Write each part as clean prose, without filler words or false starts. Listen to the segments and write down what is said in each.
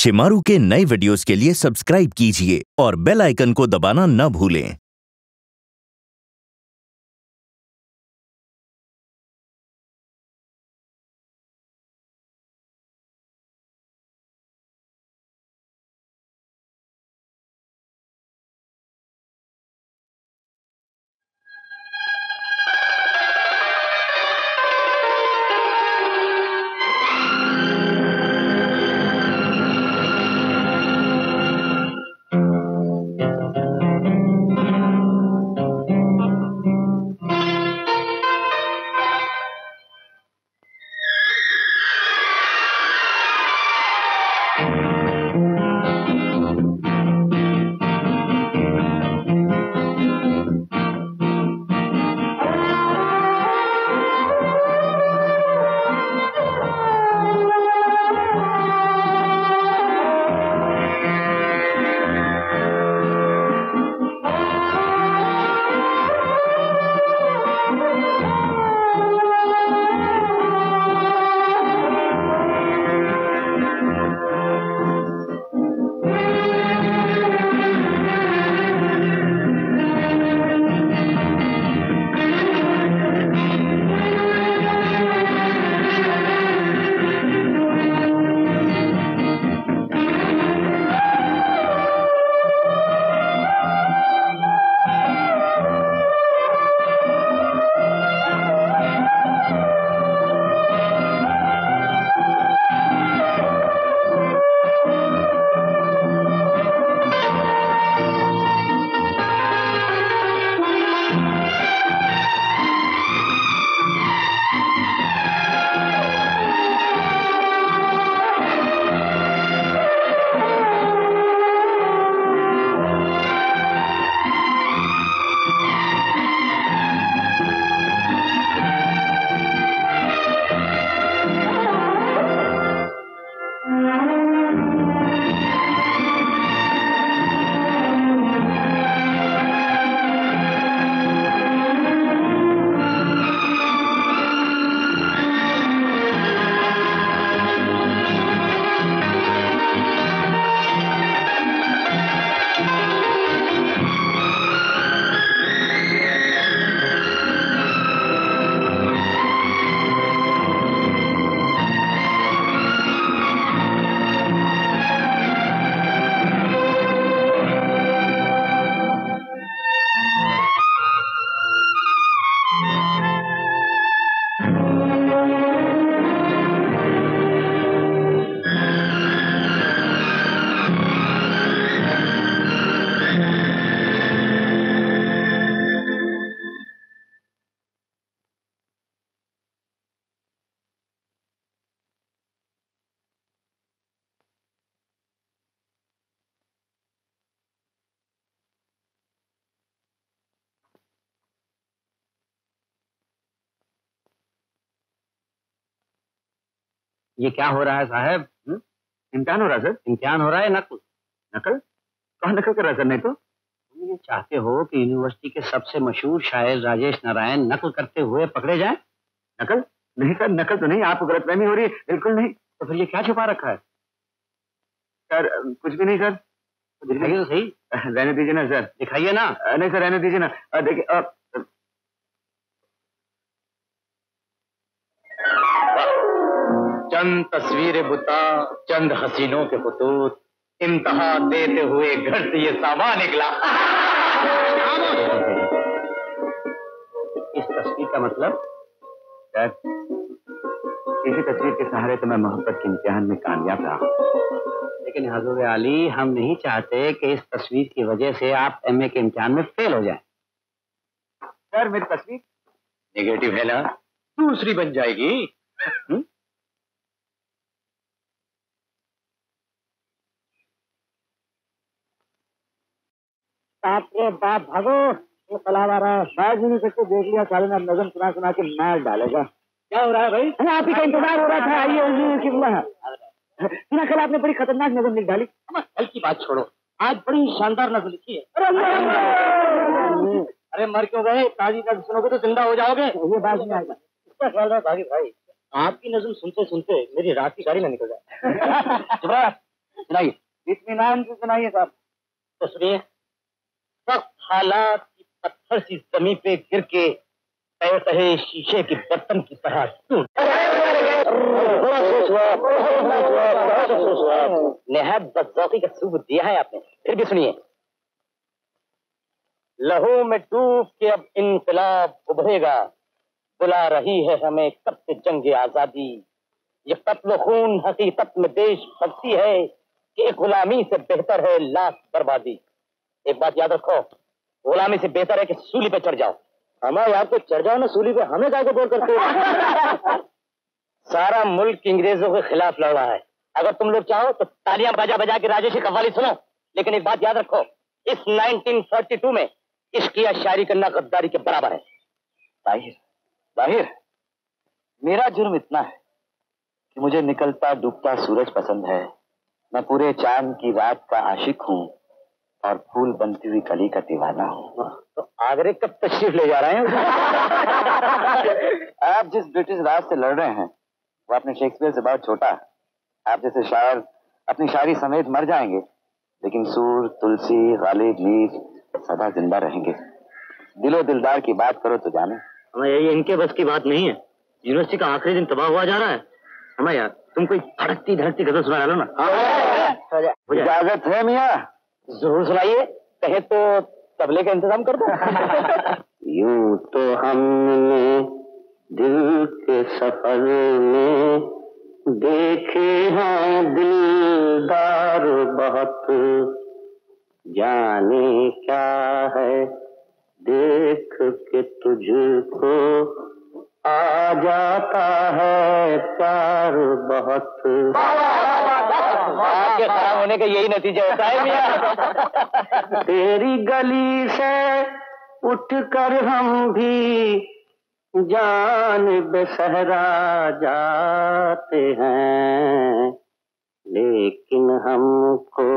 शिमारू के नए वीडियोस के लिए सब्सक्राइब कीजिए और बेल आइकन को दबाना न भूलें। ये क्या हो रहा है साहब? इम्तिहान हो रहा है सर। इम्तिहान हो रहा है? नकल? नकल? कौन नकल कर रहा है सर? नहीं तो तुम ये चाहते हो कि यूनिवर्सिटी के सबसे मशहूर शायर राजेश नारायण नकल करते हुए पकड़े जाएं? नकल नहीं सर, नकल तो नहीं, आपको गलतफहमी हो रही है। बिल्कुल नहीं। तो फिर ये क्या छुपा रखा है सर? कुछ भी नहीं सर। दिखाइए तो सही। रहने दीजिए ना सर। दिखाइए ना। नहीं सर, रहने दीजिए ना। देखिए चंद तस्वीरें बुता, चंद हसीनों के खुतूत, इम्तहा देते हुए घर से ये सामान निकला। इस तस्वीर का मतलब सर, इसी तस्वीर के सहारे तो मैं मोहब्बत के इम्तिहान में कामयाब रहा, लेकिन हजूर आली, हम नहीं चाहते कि इस तस्वीर की वजह से आप एमए के इम्तिहान में फेल हो जाएं। सर मेरी तस्वीर नेगेटिव है ना, दूसरी बन जाएगी। बाप रे बाप, भागो, ये पलाव आ रहा है। बैग भी नहीं सकते, देख लिया साले ने नज़म सुना सुना के मार डालेगा। क्या हो रहा है भाई? आप ही का इंतजार हो रहा था। आइए किबला है। सुना कल आपने बड़ी खतरनाक नज़म लिख डाली। कल की बात छोड़ो, आज बड़ी शानदार नज़म लिखी है। अरे मर क्यों गए? ताजी नज़म सुनोगे तो जिंदा हो जाओगे। ये बात नहीं आएगा। इसका ख्याल रहा भाई, आपकी नज़म सुनते सुनते मेरी रात की गाड़ी ना निकल जाए। सुनाइए, इत्मीनान से सुनाइए साहब। तो सुनिए, सख्त हालात की पत्थर सी जमीन पे गिर के तय तहे शीशे के बर्तन की तरह टूट। निहायत बदज़ौक़ी का सबूत दिया है आपने। फिर भी सुनिए, लहू में डूब के अब इनकलाब उभरेगा, बुला रही है हमें कब से जंग आजादी। ये कत्ल खून हकीकत में देश भक्ति है कि गुलामी से बेहतर है लाख बर्बादी। एक बात याद रखो, गुलामी से बेहतर है कि सूली पे चढ़ जाओ। हमारे यहाँ तो चढ़ जाओ ना सूली पे, हमें क्या बोल करते हो? सारा मुल्क अंग्रेजों के खिलाफ लड़ रहा है। अगर तुम लोग चाहो तो तालियां बजा बजा के राजेश की कव्वाली सुनो, लेकिन एक बात याद रखो, इस 1942 में इश्क या शायरी करना गद्दारी के बराबर है। बाहिर मेरा जुर्म इतना है कि मुझे निकलता डूबता सूरज पसंद है। मैं पूरे चांद की रात का आशिक हूँ और फूल बनती हुई कली का दीवाना हूँ। तो आगरे कब तशरीफ ले जा रहे हैं? आप जिस ब्रिटिश राज से लड़ रहे हैं वो अपने शेक्सपियर से बहुत छोटा है। आप जैसे शायर अपनी शायरी समेत मर जाएंगे, लेकिन सूर, तुलसी, गालिब, मीर सदा जिंदा रहेंगे। दिलो दिलदार की बात करो तो जाने। हमें ये इनके बस की बात नहीं है। यूनिवर्सिटी का आखिरी दिन तबाह हुआ जा रहा है। हमें यार तुम कोई धड़कती धड़कती गजल सुना लो ना। इजाजत है मियाँ? जरूर सुनाइए, कहे तो तबले का इंतजाम कर दो। यूं तो हमने दिल के सफर में देखे हैं दिलदार बहुत, जाने क्या है देख के तुझको आ जाता है प्यार बहुत। आपके खराब होने का यही नतीजा होता है मियां। तेरी गली से उठकर हम भी जान बेसहरा जाते हैं, लेकिन हमको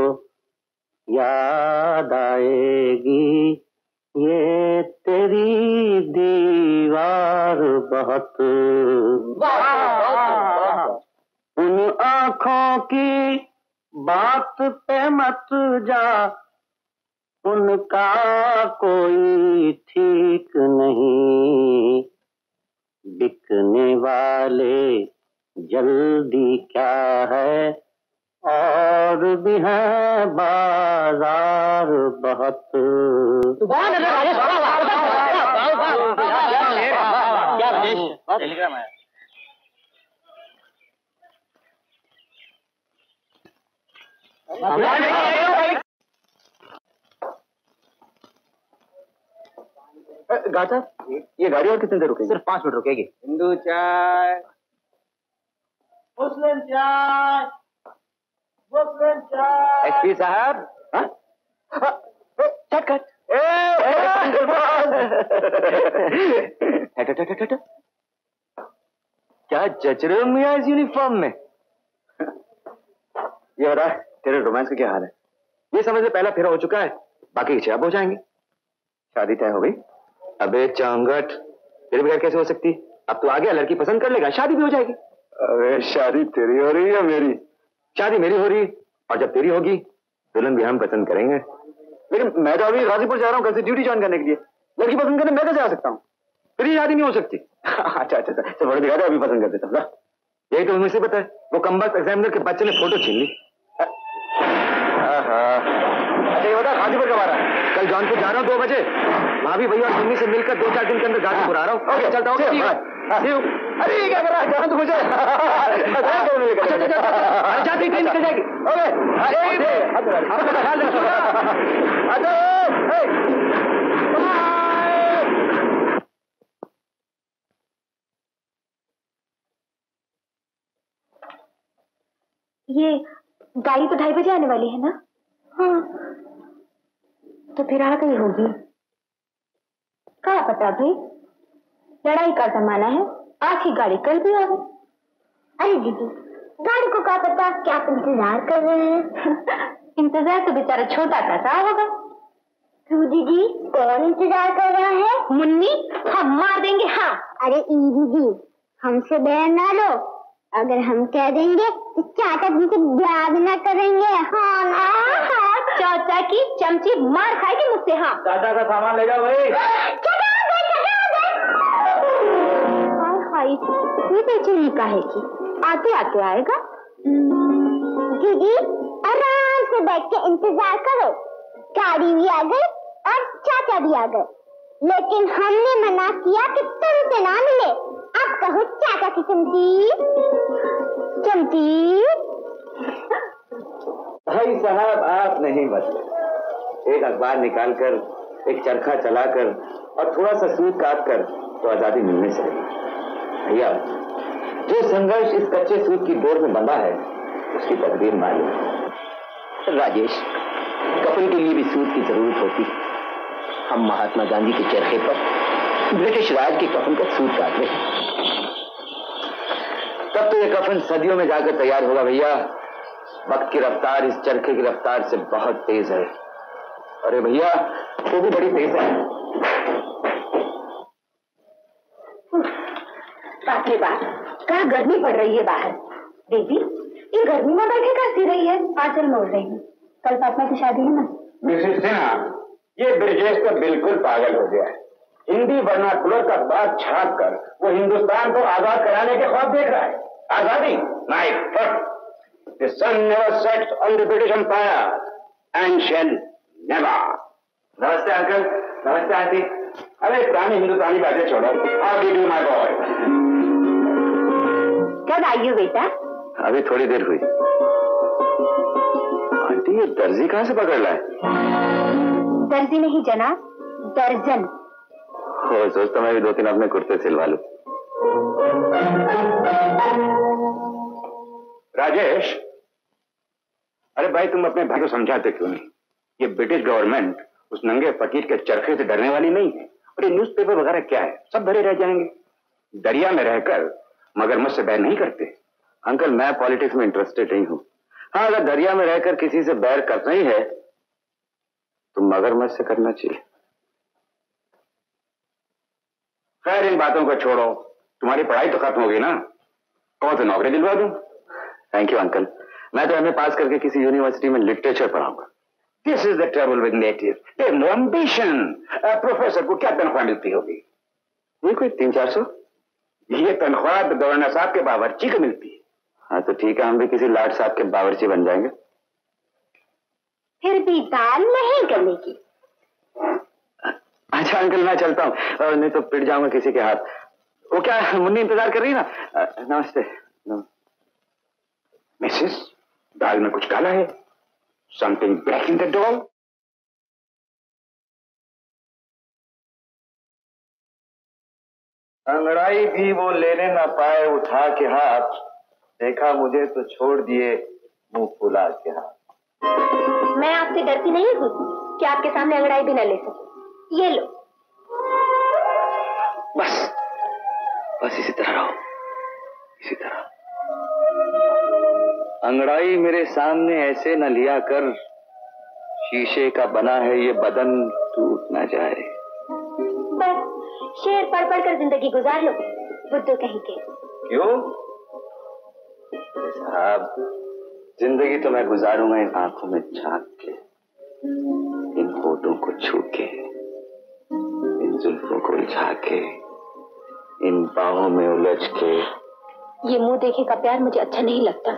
याद आएगी ये तेरी दीवार बहुत। उन आँखों की बात पे मत जा, उनका कोई ठीक नहीं। बिकने वाले जल्दी क्या है, और भी है बाजार बहुत। टेलीग्राम है। गाता, ये गाड़ी और कितने देर रुकेगी? सिर्फ 5 मिनट रुकेगी। हिंदू चाय, मुस्लिम चाय, मुस्लिम चाय। एसपी साहब, कट क्या जच रहे हो मियां इस यूनिफॉर्म में? ये हो रहा है, तेरे रोमांस का क्या हाल है? ये समझ ले पहला फेरा हो चुका है, बाकी के अब हो जाएंगे। शादी तय हो गई? अबे चांगट, तेरे बगैर कैसे हो सकती? अब तो आ गया, लड़की पसंद कर लेगा, शादी भी हो जाएगी। अरे शादी तेरी हो रही है मेरी? शादी मेरी हो रही, और जब तेरी होगी दुल्हन भी हम पसंद करेंगे। लेकिन मैं तो अभी गाजीपुर जा रहा हूँ कल से ड्यूटी ज्वाइन करने के लिए। लड़की पसंद करने मैं कैसे आ सकता हूँ? फिर शादी नहीं हो सकती। अच्छा बड़े दिखा दे, अभी पसंद कर देता हूँ। यही तो मुझे पता है, वो कमबख्त एग्जामिनर के बच्चे ने फोटो छीन ली। अच्छा ये बता गाजीपुर कब आ रहा है? कल जौनपुर जा रहा हूँ 2 बजे, वहाँ भी भैया और मम्मी से मिलकर 2-4 दिन के अंदर गाजीपुर आ रहा हूँ। ओके चलता हूँ। अरे ये क्या कर रहा है? जाना तो मुझे जाती ट्रेन निकल जाएगी। ये गाड़ी तो 2:30 बजे आने वाली है ना? हाँ, तो फिर आ गई होगी। क्या पता भाई, लड़ाई का जमाना है, आज ही गाड़ी कल भी आ गई। अरे दीदी, गाड़ी को क्या पता क्या आप इंतजार कर रहे हैं? इंतजार तो बेचारा छोटा सा होगा। दीदी कौन इंतजार कर रहा है? मुन्नी, हम मार देंगे। हाँ। अरे दीदी, हमसे बहन ना लो, अगर हम कह देंगे तो चाचा हमसे ब्याह न करेंगे। हाँ ना? हाँ, चाचा की चमची मार खाएगी मुझसे। हाँ, चाचा का सामान ले जाओ भाई। ये बेचैनी काहे की? आते आते आएगा। दीदी आराम से बैठ के इंतजार करो, गाड़ी भी आ गई और चाचा भी आ गए। लेकिन हमने मना किया कि तुमसे ना मिले। अब कहो चाचा की चमची। चमची भाई साहब आप नहीं बदले। एक अखबार निकालकर, एक चरखा चलाकर और थोड़ा सा सूत काट कर तो आजादी मिलने से भैया, जो संघर्ष इस कच्चे सूत की डोर में बंधा है उसकी तकदीर मालूम है। राजेश, कफन के लिए भी सूत की जरूरत होती। हम महात्मा गांधी के चरखे पर ब्रिटिश राज के कफन का सूत काट रहे हैं। तब तो ये कफन सदियों में जाकर तैयार होगा भैया। वक्त की रफ्तार इस चरखे की रफ्तार से बहुत तेज है। अरे भैया, वो भी बड़ी तेज है। बाप रे बाप, क्या गर्मी पड़ रही है बाहर। दीदी, ये गर्मी में बैठे क्या सी रही है? आंचल मोड़ रही है। कल फातिमा की शादी है ना। मिसेस सिन्हा, ये ब्रिजेश तो बिल्कुल पागल हो गया है। हिंदी वर्नाकुलर का बात छाप कर वो हिंदुस्तान को आजाद कराने के ख्वाब देख रहा है। आजादी? नहीं, The sun never sets on the British Empire and shall never. नमस्ते अंकल, नमस्ते आंटी। अरे पुरानी हिंदुस्तानी बातें छोड़ो। How do you do my boy? कब आई हो बेटा? अभी थोड़ी देर हुई। आंटी, ये दर्जी कहाँ से पकड़ लाए? दर्जी नहीं जनाब, दर्जन। हो, सोचता मैं भी 2-3 अपने कुर्ते सिलवा लूं। राजेश, अरे भाई तुम अपने भाई को समझाते क्यों नहीं? ये ब्रिटिश गवर्नमेंट उस नंगे फकीर के चरखे से डरने वाली नहीं है। और ये न्यूज़पेपर वगैरह क्या है, सब भरे रह जाएंगे। दरिया में रहकर मगरमच्छ से बैर नहीं करते। अंकल, मैं पॉलिटिक्स में इंटरेस्टेड नहीं हूं। हाँ, अगर दरिया में रहकर किसी से बैर करना ही है तो मगरमच्छ से करना चाहिए। खैर, इन बातों को छोड़ो। तुम्हारी पढ़ाई तो खत्म होगी ना? कौन सी नौकरी दिलवा दूं? थैंक यू अंकल, मैं तो एमए पास करके किसी यूनिवर्सिटी में लिटरेचर पढ़ाऊंगा। This is the trouble with native, they have no ambition. Professor को क्या तनख्वाह मिलती होगी? ये कोई 300-400? ये तनख्वाह तो गवर्नर साहब के बावर्ची को मिलती है। हाँ तो ठीक है, हम भी किसी लाट साहब के बावर्ची बन जाएंगे। फिर भी दाल नहीं गलेगी। अच्छा अंकल, मैं चलता हूँ, नहीं तो पिट जाऊंगा किसी के हाथ। वो क्या मुन्नी इंतजार कर रही है ना? नमस्ते। मिसेस, दाल में कुछ काला है। Something black in the doll. अंगड़ाई भी वो लेने ना पाए उठा के हाथ, देखा मुझे तो छोड़ दिए मुंह फुला के हाथ। मैं आपसे डरती नहीं हूँ कि आपके सामने अंगड़ाई भी न ले सके। ये लो। बस इसी तरह रहो, इसी तरह। अंगड़ाई मेरे सामने ऐसे न लिया कर, शीशे का बना है ये बदन, टूट न जाए। बस शेर पढ़ पढ़ कर जिंदगी गुजार लो, बुद्धू कहीं के। क्यों साहब, जिंदगी तो मैं गुजारूंगा इन आंखों में झांक के, इन होठों को छू के, इन जुल्फों को उलझा के, इन बाहों में उलझ के। ये मुंह देखे का प्यार मुझे अच्छा नहीं लगता।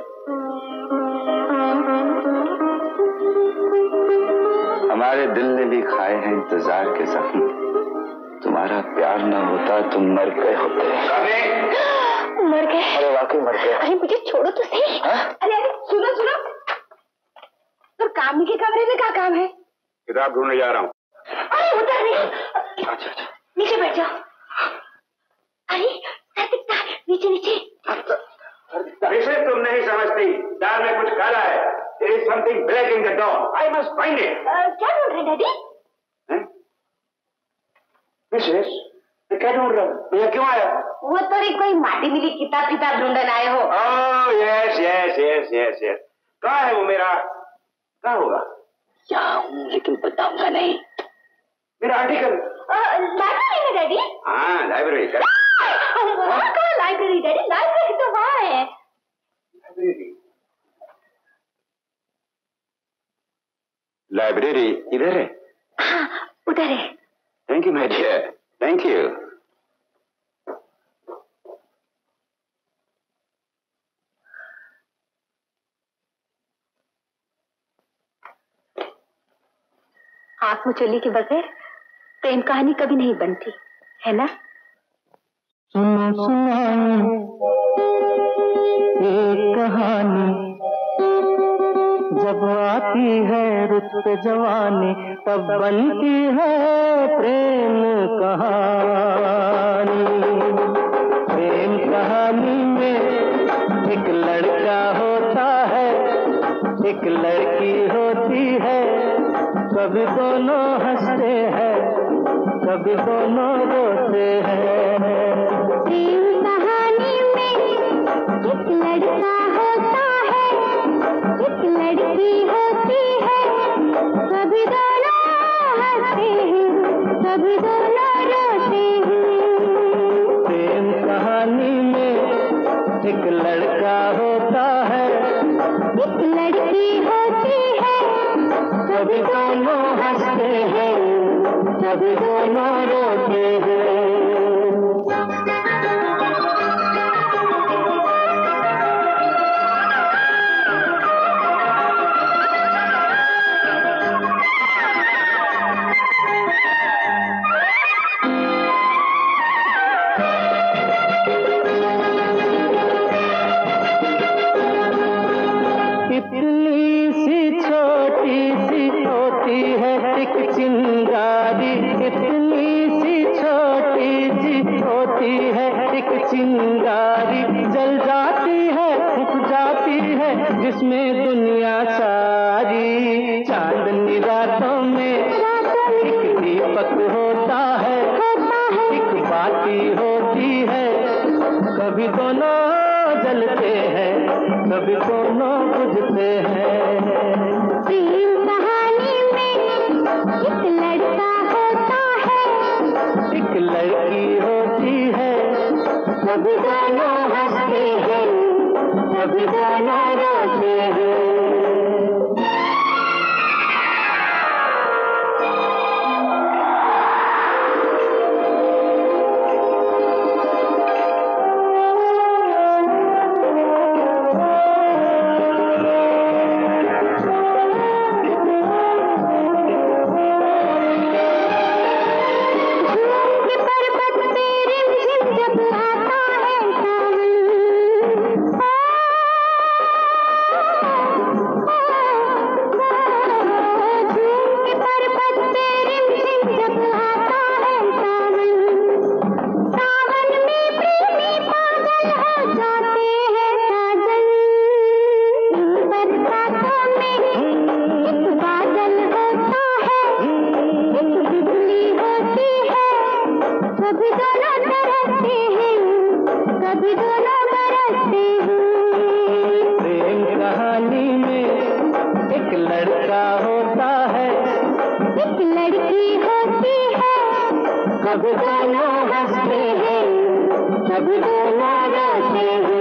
हमारे दिल ने भी खाए हैं इंतजार के जख्म, तुम्हारा प्यार न होता तुम मर गए होते। मर गए? अरे वाकई मर गए। अरे मुझे छोड़ो तो सही। अरे अरे सुनो सुनो, तो कामी के कमरे में क्या काम है? किताब ढूंढने जा रहा हूँ। अरे उधर नहीं। अच्छा, नीचे बैठ जाओ। अरे सर दिखता है, नीचे नीचे। इसे तुम नहीं समझती, दाल में कुछ काला है। There is something black in the door. I must find it. क्या ढूंढ रहे डैडी? मिसेस, क्या ढूंढ रहा हूँ? भैया क्यों आया? वो तो कोई माटी मिली किताब ढूंढने आए हो। Oh yes. कहाँ है वो मेरा? कहाँ होगा? यहाँ हूँ लेकिन बताऊंगा नहीं। मेरा आर्टिकल? लाइब्रेरी में डैडी। हाँ लाइब्रेरी। लाइब्रेरी डैडी, लाइब्रेरी तो वहाँ है। लाइब्रेरी इधर है? हाँ, उधर है। Thank you my dear, thank you. आंख मुचोली के बगैर प्रेम कहानी कभी नहीं बनती, है ना? सुनो सुनाऊं एक कहानी, जब आती है रुत पे जवानी तब बनती है प्रेम कहानी। प्रेम कहानी में एक लड़का होता है, एक लड़की होती है, कभी दोनों हंसते हैं, कभी दोनों रोते हैं। प्रेम कहानी में एक लड़का होता है, एक लड़की होती है, कभी दोनों हंसते हैं, कभी दोनों रोते हैं। प्रेम कहानी में एक लड़का होता है, एक लड़की होती है, कभी दोनों हंसते हैं, कभी दोनों रोते हैं। इतनी सी छोटी सी होती है एक चिंगारी, इतनी सी छोटी सी होती है एक चिंगारी, जल जाती है उठ जाती है जिसमें दुनिया सारी। चांदनी रातों में एक दीपक होता है, एक बाती होती है, कभी दोनों जलते हैं, कभी दोनों बुझते हैं। प्रेम कहानी में एक लड़का होता है, एक लड़की होती है, कभी दोनों हंसते हैं, कभी दोनों रोते हैं। कभी दोनों हंसते हैं, कभी दोनों रोते हैं।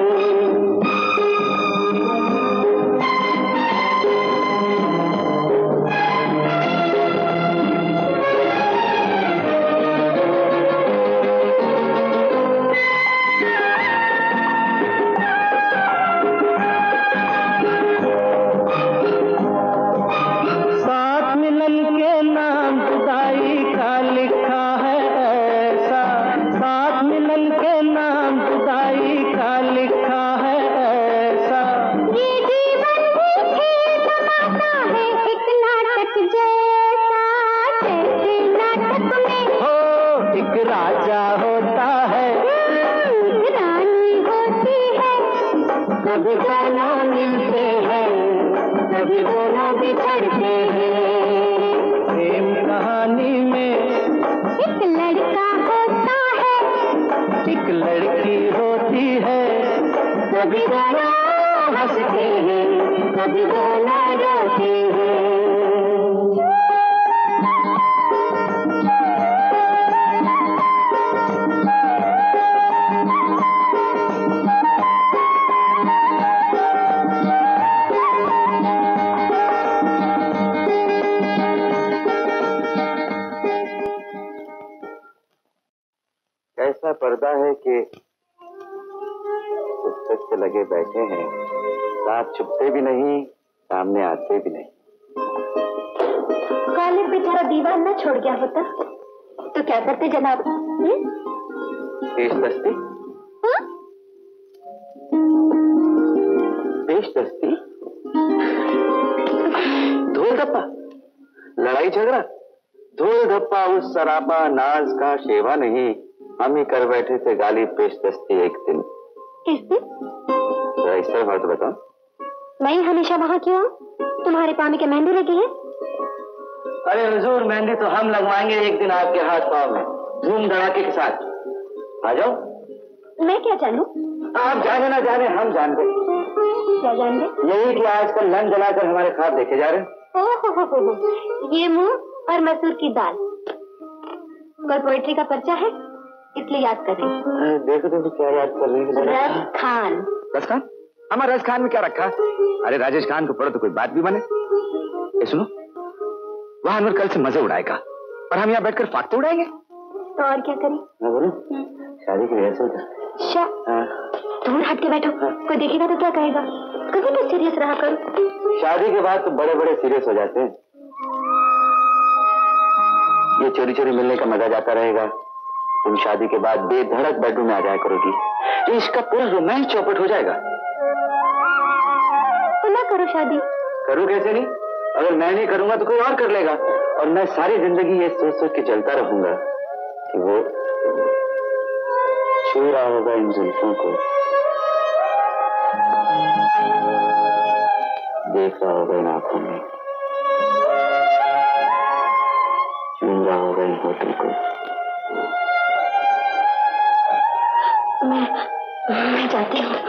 साथ मिलन के नाम जुदाई का लिखा है ऐसा, साथ मिलन के नाम जुदाई का लिखा है ऐसा। ये जीवन भी खेल तमाशा है, एक नाटक जैसा, जैसे नाटक में हो एक राजा होता है, एक रानी होती है, कभी दोनों मिलते हैं, कभी दोनों बिछड़ते हैं। प्रेम कहानी में एक लड़का होता है, एक लड़की होती है, कभी दोनों हंसते हैं, कभी दोनों रोते हैं। लगे बैठे हैं, साथ छुपते भी नहीं, सामने आते भी नहीं। गालिब बेचारा दीवार न छोड़ गया होता तो क्या करते जनाब? पेशदस्ती? पेशदस्ती? धूल धप्पा, लड़ाई झगड़ा, धूल धप्पा उस सरापा नाज का शेवा नहीं, हम ही कर बैठे थे गाली पेशदस्ती एक दिन। किस दिन? तो इस तरह बात बताओ। मैं हमेशा वहाँ क्यों? तुम्हारे पाँव में क्या मेहंदी लगी है? अरे हुजूर, मेहंदी तो हम लगवाएंगे एक दिन आपके हाथ पाँव में, धूम धड़ाके के साथ। आ जाओ। मैं क्या जानूं? आप जाने ना जाने, हम जान गए। क्या जान गए? यही कि आजकल लन जलाकर हमारे ख्वाब देखे जा रहे हैं। ओहो, ये मुंह और मसूर की दाल। कोई पोएट्री का पर्चा है, इसलिए याद कर रही हूँ। देखो देखो क्या याद कर रही है। रस खान। रस खान? हमारा रस खान में क्या रखा? अरे राजेश खान को पढ़ो तो कोई बात भी बने। ये सुनो, वह अनवर कल से मजे उड़ाएगा और हम यहाँ बैठकर फाकते उड़ाएंगे। तो और क्या करें? मैं बोलूं, शादी की रिहर्सल कर। दूर हट के बैठो, कोई देखेगा तो क्या कहेगा? कभी तो सीरियस रहा करो। शादी के बाद तो बड़े बड़े सीरियस हो जाते हैं। ये चोरी चोरी मिलने का मजा जाता रहेगा। तुम शादी के बाद बेधड़क बेडरूम में आ जाया करोगी, तो इसका पूरा रोमांस चौपट हो जाएगा। तो ना करो शादी। करूँ कैसे नहीं? अगर मैं नहीं करूंगा तो कोई और कर लेगा, और मैं सारी जिंदगी ये सोच सोच के चलता रहूंगा कि वो छू रहा होगा इन जुल्फों को, देख रहा होगा इन आंखों में, चूम रहा होगा इन होठों को। मैं जाती हूँ।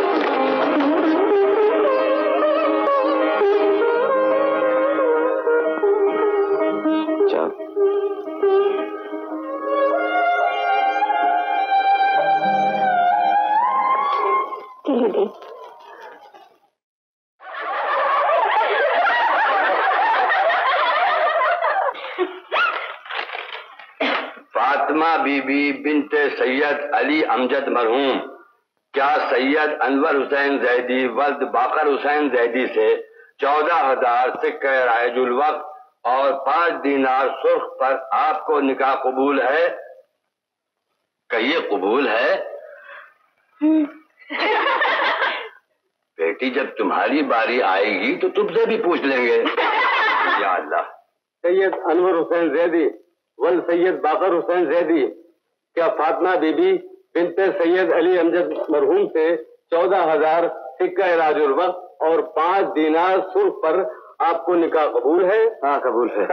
फातिमा बीबी बिन्ते सैयद अली अमजद मरहूम क्या सैयद अनवर हुसैन जैदी वल्द बाकर हुसैन जैदी से 14,000 सिक्के रायजुल वक्त और 5 दीनार सुर्ख पर आपको निकाह कबूल है? कहिए कबूल है? बेटी, जब तुम्हारी बारी आएगी तो तुमसे भी पूछ लेंगे। या अल्लाह। सैयद अनवर हुसैन जैदी वल सैयद बाकर हुसैन जैदी क्या फातिमा बीबी बिनते सैयद अली अमजद मरहूम से 14,000 सिक्का राजुल वक्त और 5 दीनार सुर्ख पर आपको निकाह कबूल है? हाँ कबूल है।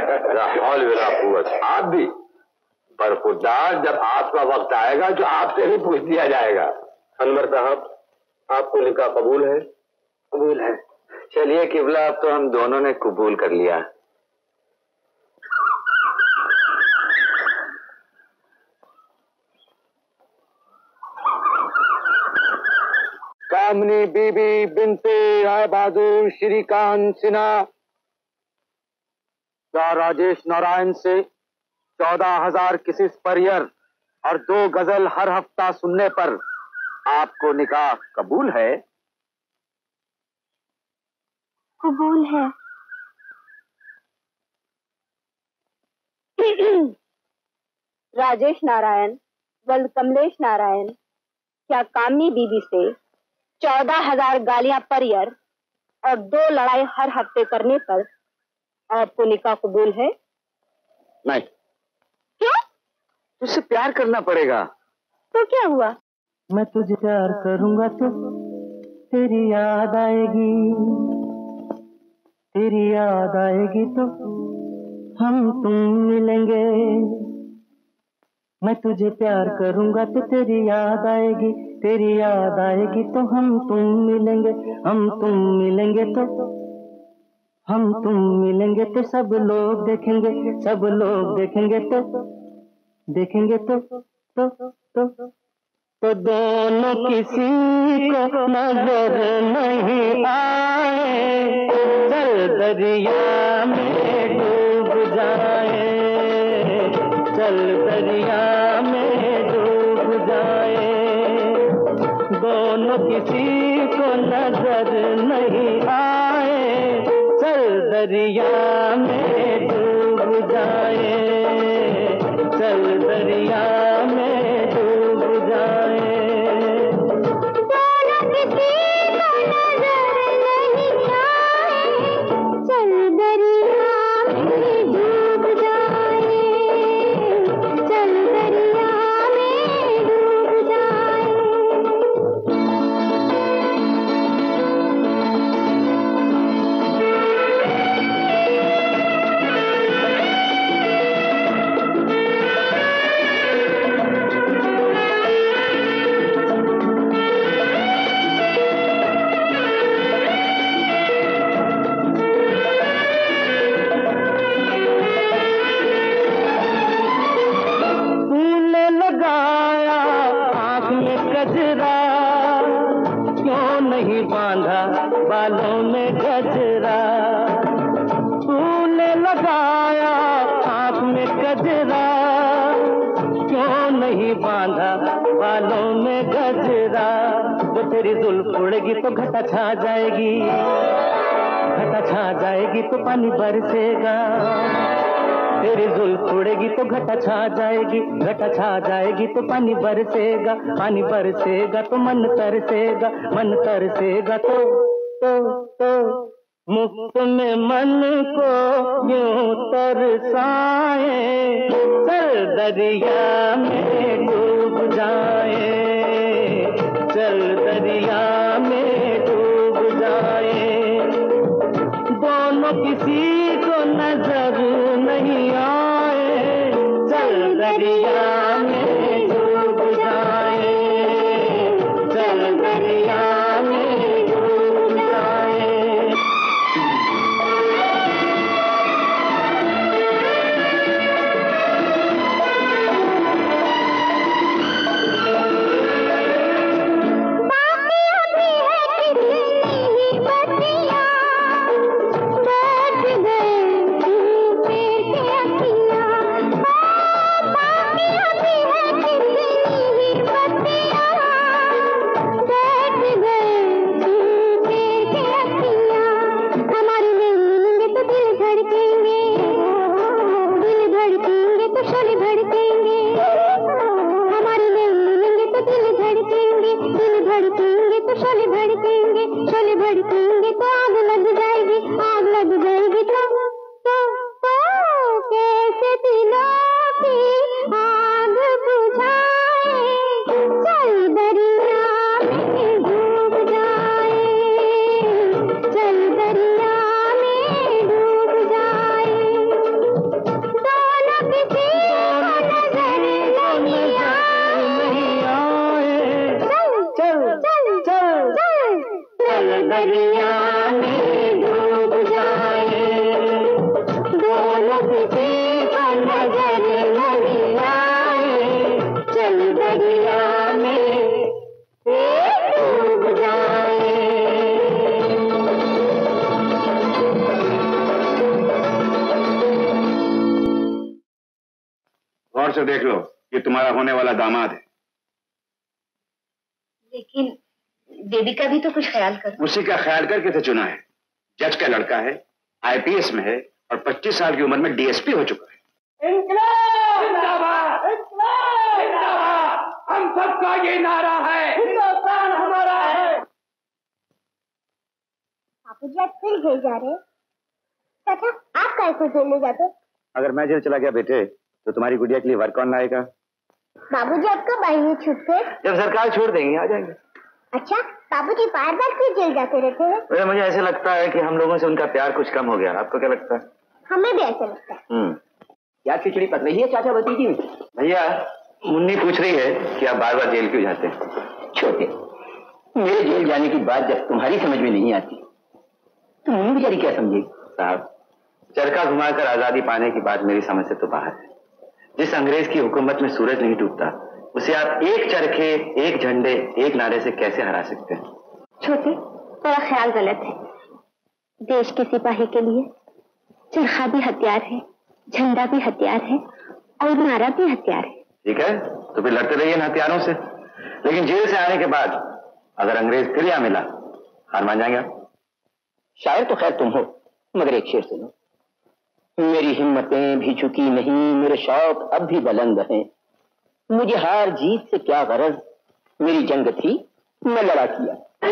आप भी, पर खुदा जब आपका वक्त आएगा तो आपसे ही पूछ लिया जाएगा। अनवर साहब, आपको निकाह कबूल है? कबूल है। चलिए किबला, अब तो हम दोनों ने कबूल कर लिया। कामनी बीबी बिनते राय बहादुर श्रीकांत सिन्हा क्या राजेश नारायण से 14,000 किसिस पर ईयर और 2 गजल हर हफ्ता सुनने पर आपको निकाह कबूल है? कबूल है। राजेश नारायण वल्द कमलेश नारायण क्या कामनी बीबी से 14,000 गालियां पर ईयर और 2 लड़ाई हर हफ्ते करने पर आपको निकाह कबूल है? नहीं। क्यों? तुझसे प्यार करना पड़ेगा। तो क्या हुआ? मैं तुझे प्यार करूंगा तो तेरी याद आएगी, तेरी याद आएगी तो हम तुम मिलेंगे। मैं तुझे प्यार करूंगा तो तेरी याद आएगी, तेरी याद आएगी तो हम तुम मिलेंगे। हम तुम मिलेंगे तो हम तुम मिलेंगे तो सब लोग देखेंगे, सब लोग देखेंगे तो देखेंगे तो दोनों किसी को नजर नहीं आए, चल दरिया में डूब जाए, चल दरिया में डूब जाए, दोनों किसी किसी को नजर नहीं आए, चल दरिया में डूब जाए, चल दरिया में डूब जाए। बालों में गजरा, तूने लगाया आँख में गजरा, क्यों नहीं बांधा बालों में गजरा। वो तेरी जुल्फ उड़ेगी तो घटा छा जाएगी, घटा छा जाएगी तो पानी बरसेगा। तेरी जुल्फ उड़ेगी तो घटा छा जाएगी, घटा छा जाएगी तो पानी बरसेगा, पानी बरसेगा तो मन तरसेगा, मन तरसेगा तो मुफ्त में मन को यूं तरसाए, चल दरिया में डूब जाए, चल दरिया में डूब जाए। दोनों किसी को नजर नहीं आए, चल दरिया में डूब जाए, चल दरिया में से देख लो, ये तुम्हारा होने वाला दामाद है। लेकिन बेबी का भी तो कुछ ख्याल करो। उसी का ख्याल करके तो चुना है। जज का लड़का है, आईपीएस में है और 25 साल की उम्र में डीएसपी हो चुका है। इंकलाब जिंदाबाद, इंकलाब जिंदाबाद, हम सबका ये नारा है, हिंदुस्तान हमारा है। बापूजी आप फिर जेल जा रहे हैं? चाचा आप कैसे जेल ले जाते? अगर मैं जेल चला गया बेटे तो तुम्हारी गुड़िया के लिए वर्क कौन लाएगा? बाबूजी आप कब आएंगे छूट के? जब सरकार छोड़ देंगे आ जाएंगे। अच्छा बाबूजी बार बार क्यों जेल जाते रहते हैं? मुझे ऐसे लगता है कि हम लोगों से उनका प्यार कुछ कम हो गया। आपको क्या लगता है? हमें भी ऐसा लगता है। क्या खिचड़ी पक रही है चाचा भतीजी में? भैया मुन्नी पूछ रही है कि आप बार बार जेल क्यों जाते हैं? छोटे, मेरे जेल जाने की बात जब तुम्हारी समझ में नहीं आती तो मुन्नी बेचारी क्या समझेगी? साहब चरखा घुमाकर आजादी पाने की बात मेरी समझ से तो बाहर है। जिस अंग्रेज की हुकूमत में सूरज नहीं डूबता उसे आप एक चरखे, एक झंडे, एक नारे से कैसे हरा सकते हैं? छोटे तेरा ख्याल गलत है। देश के सिपाही के लिए चरखा भी हथियार है, झंडा भी हथियार है और नारा भी हथियार है। ठीक है तो फिर लड़ते रहिए इन हथियारों से, लेकिन जेल से आने के बाद अगर अंग्रेज फिर यहाँ मिला, हार मान जाएंगे आप? शायर तो खैर तुम हो, मगर एक शेर सुनो। मेरी हिम्मतें भी झुकी नहीं, मेरे शौक अब भी बुलंद हैं। मुझे हार जीत से क्या गरज, मेरी जंग थी मैं लड़ा किया।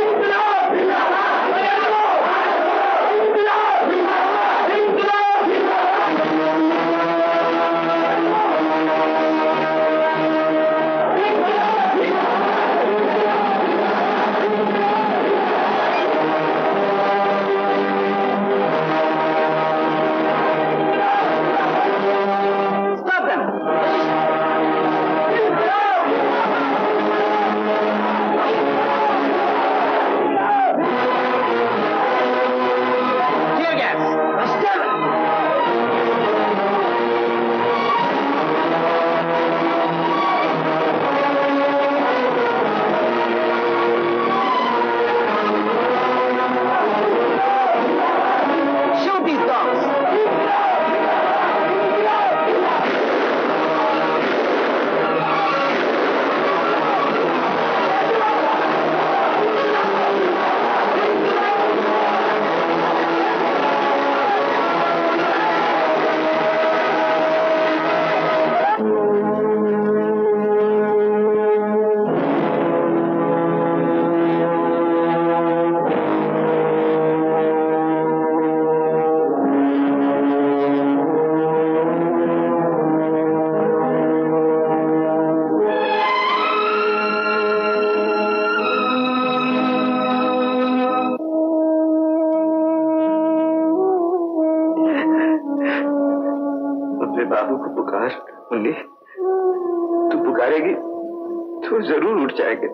बाबू को पुकार, मुन्नी, तू पुकारेगी तो जरूर उठ जाएंगे।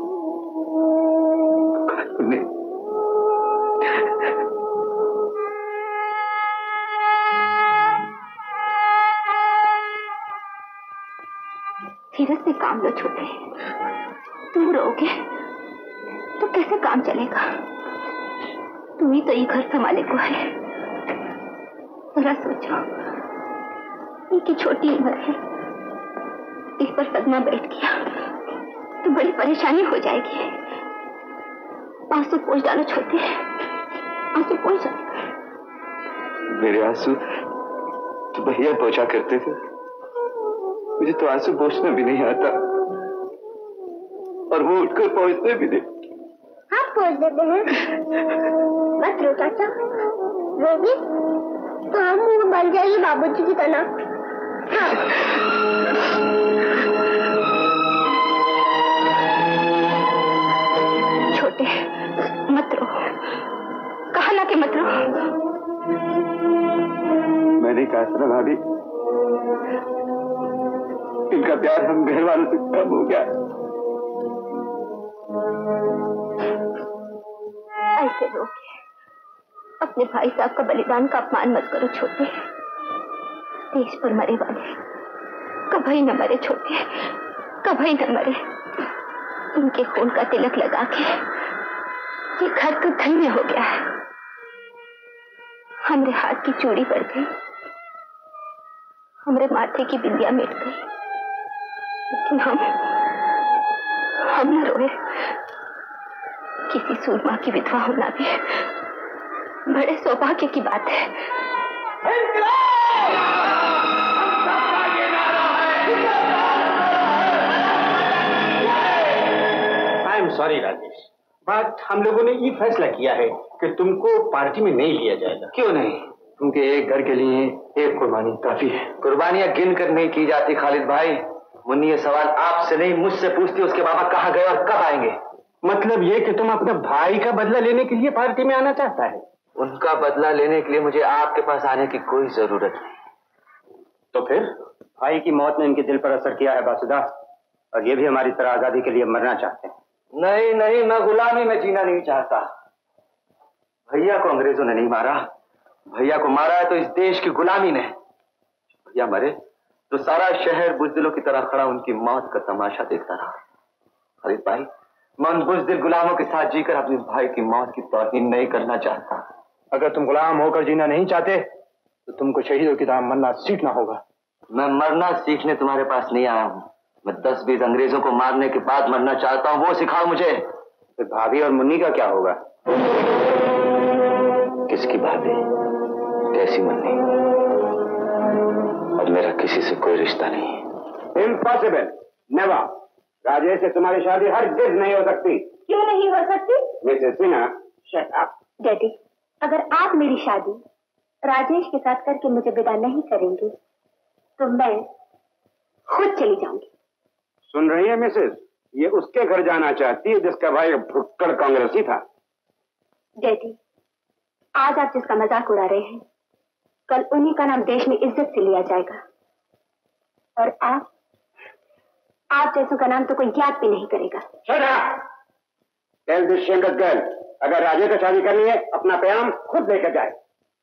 पुकार मुन्नी। धीरज से काम लो छोटे, तुम रोगे तो कैसे काम चलेगा? तुम ही तो ये घर संभाले को है। जरा सोचो, इनकी छोटी उम्र है, इस पर सदमा बैठ गया तो बड़ी परेशानी हो जाएगी। आंसू पोंछ डालो छोटे, आंसू पोंछ डालो। मेरे आंसू तो भैया पोंछा करते थे, मुझे तो आंसू पोंछना भी नहीं आता, और वो उठकर पहुंचते भी नहीं। आप पोंछ देते हैं? मत रो चाचा, रोगी तो हम मुंह बन जाएगी बाबूजी की तरह। हाँ। छोटे मत रो, कहा ना कि मत रो। मैंने कहा था भाभी, इनका प्यार हम घर वालों से कम हो गया। ऐसे रोके अपने भाई साहब का बलिदान का अपमान मत करो छोटे। देश पर मरे वाले कभी न मरे छोटे, कभी न मरे। इनके खून का तिलक लगा के ये घर तो धन्य हो गया है। हमरे हाथ की चूड़ी बढ़ गई, हमरे माथे की बिंदिया मिट गई, लेकिन हम न रोए। किसी सूरमा की विधवा होना भी बड़े सौभाग्य की बात है। I am sorry Rajesh, but हम लोगों ने ये फैसला किया है कि तुमको पार्टी में नहीं लिया जाएगा। क्यों नहीं? क्योंकि एक घर के लिए एक कुर्बानी काफी है। कुर्बानियां गिन कर नहीं की जाती खालिद भाई। मुन्नी ये सवाल आपसे नहीं मुझसे पूछती, उसके बाबा कहाँ गए और कब आएंगे। मतलब ये कि तुम अपने भाई का बदला लेने के लिए पार्टी में आना चाहता है? उनका बदला लेने के लिए मुझे आपके पास आने की कोई जरूरत नहीं। तो फिर भाई की मौत ने इनके दिल पर असर किया है बासुदा, और ये भी हमारी तरह आजादी के लिए मरना चाहते हैं। नहीं नहीं, मैं गुलामी में जीना नहीं चाहता। भैया को अंग्रेजों ने नहीं मारा, भैया को मारा है तो इस देश की गुलामी ने। भैया मरे तो सारा शहर बुजदिलों की तरह खड़ा उनकी मौत का तमाशा देखता रहा। खालिद भाई, मैं उन बुजदिल गुलामों के साथ जीकर अपने भाई की मौत की तौहीन नहीं करना चाहता। अगर तुम गुलाम होकर जीना नहीं चाहते तो तुमको शहीदों की तरह मरना सीखना होगा। मैं मरना सीखने तुम्हारे पास नहीं आया हूँ। मैं 10-20 अंग्रेजों को मारने के बाद मरना चाहता हूँ, वो सिखाओ मुझे। फिर भाभी और मुन्नी का क्या होगा? किसकी भाभी? कैसी मुन्नी? और मेरा किसी से कोई रिश्ता नहीं है। Impossible, never. राजेश से तुम्हारी शादी हरगिज़ नहीं हो सकती। क्यों नहीं हो सकती? Mrs Sinha, shut up. Daddy, अगर आप मेरी शादी राजेश के साथ करके मुझे विदा नहीं करेंगे तो मैं खुद चली जाऊंगी। सुन रही है मिसेस? ये उसके घर जाना चाहती है जिसका भाई भुक्कड़ कांग्रेसी था। डैडी, आज आप जिसका मजाक उड़ा रहे हैं, कल उन्हीं का नाम देश में इज्जत से लिया जाएगा। और आप जैसों का नाम तो कोई याद भी नहीं करेगा। Shut up! Tell this shameless girl, अगर राजेश से शादी करनी है अपना पैगाम खुद लेकर जाए।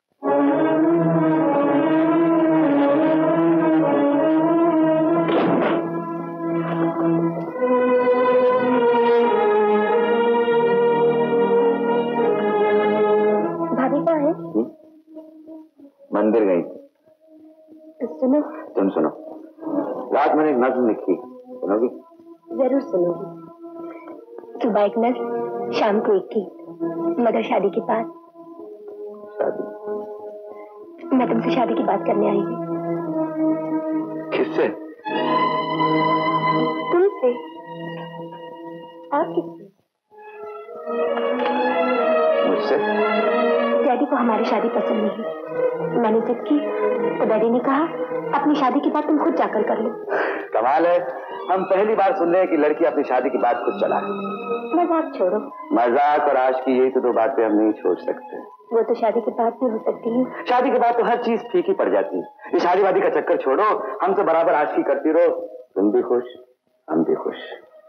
भाभी कहाँ है? मंदिर गई। सुनो। तुम सुनो। रात मैंने एक नज्म लिखी, सुनोगी? जरूर सुनूंगी। सुबह एक नज्म, शाम को एक गीत, मगर शादी की बात। शादी? मैं तुमसे शादी की बात करने आई हूँ। किससे? तुमसे। और किससे? मुझसे? डैडी को हमारी शादी पसंद नहीं। मैंने जिद की तो डैडी ने कहा अपनी शादी की बात तुम खुद जाकर कर लो। कमाल है, हम पहली बार सुन रहे हैं कि लड़की अपनी शादी की बात खुद चला है। मजाक छोड़ो। मजाक और आशिकी यही तो दो बातें हम नहीं छोड़ सकते। वो तो शादी की बात भी हो सकती है। शादी के बाद तो हर चीज फीकी पड़ जाती है। ये शादी वादी का चक्कर छोड़ो, हमसे बराबर आशिकी करती रहो। तुम भी खुश, हम भी खुश।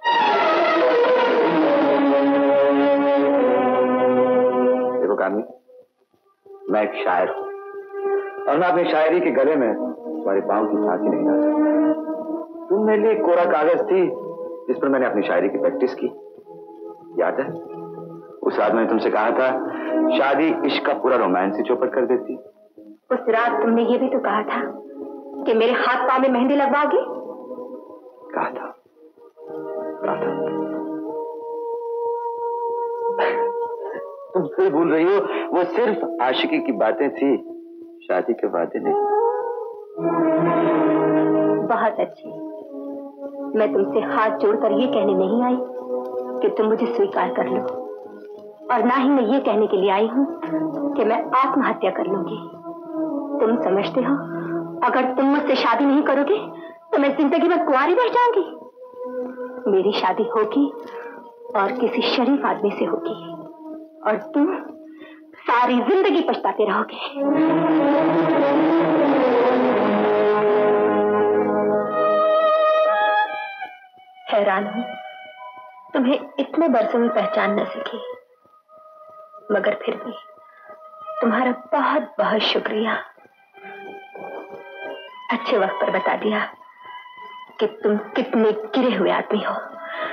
देखो कामनी, मैं एक शायर हूं और मैं अपनी शायरी के गले में तुम्हारे पांव की फांसी नहीं डाल सकता। तुम मेरे लिए कोरा कागज थी जिस पर मैंने अपनी शायरी की प्रैक्टिस की, याद है? उस रात मैंने तुमसे कहा था शादी इश्क का पूरा रोमांस ही चौपट कर देती। उस रात तुमने ये भी तो कहा था कि मेरे हाथ पांव में मेहंदी लगवाओगे। कहा था। तुम फिर भूल रही हो, वो सिर्फ आशिकी की बातें थी, शादी के वादे नहीं। बहुत अच्छी। मैं तुमसे हाथ जोड़कर ये कहने नहीं आई कि तुम मुझे स्वीकार कर लो, और ना ही मैं ये कहने के लिए आई हूं कि मैं आत्महत्या कर लूंगी। तुम समझते हो अगर तुम मुझसे शादी नहीं करोगे तो मैं जिंदगी भर कुंवारी रह जाऊंगी। मेरी शादी होगी और किसी शरीफ आदमी से होगी, और तुम सारी जिंदगी पछताते रहोगे। हैरान हूं तुम्हें इतने बरसों में पहचान न सकी, मगर फिर भी तुम्हारा बहुत बहुत शुक्रिया। अच्छे वक्त पर बता दिया कि तुम कितने गिरे हुए आदमी हो।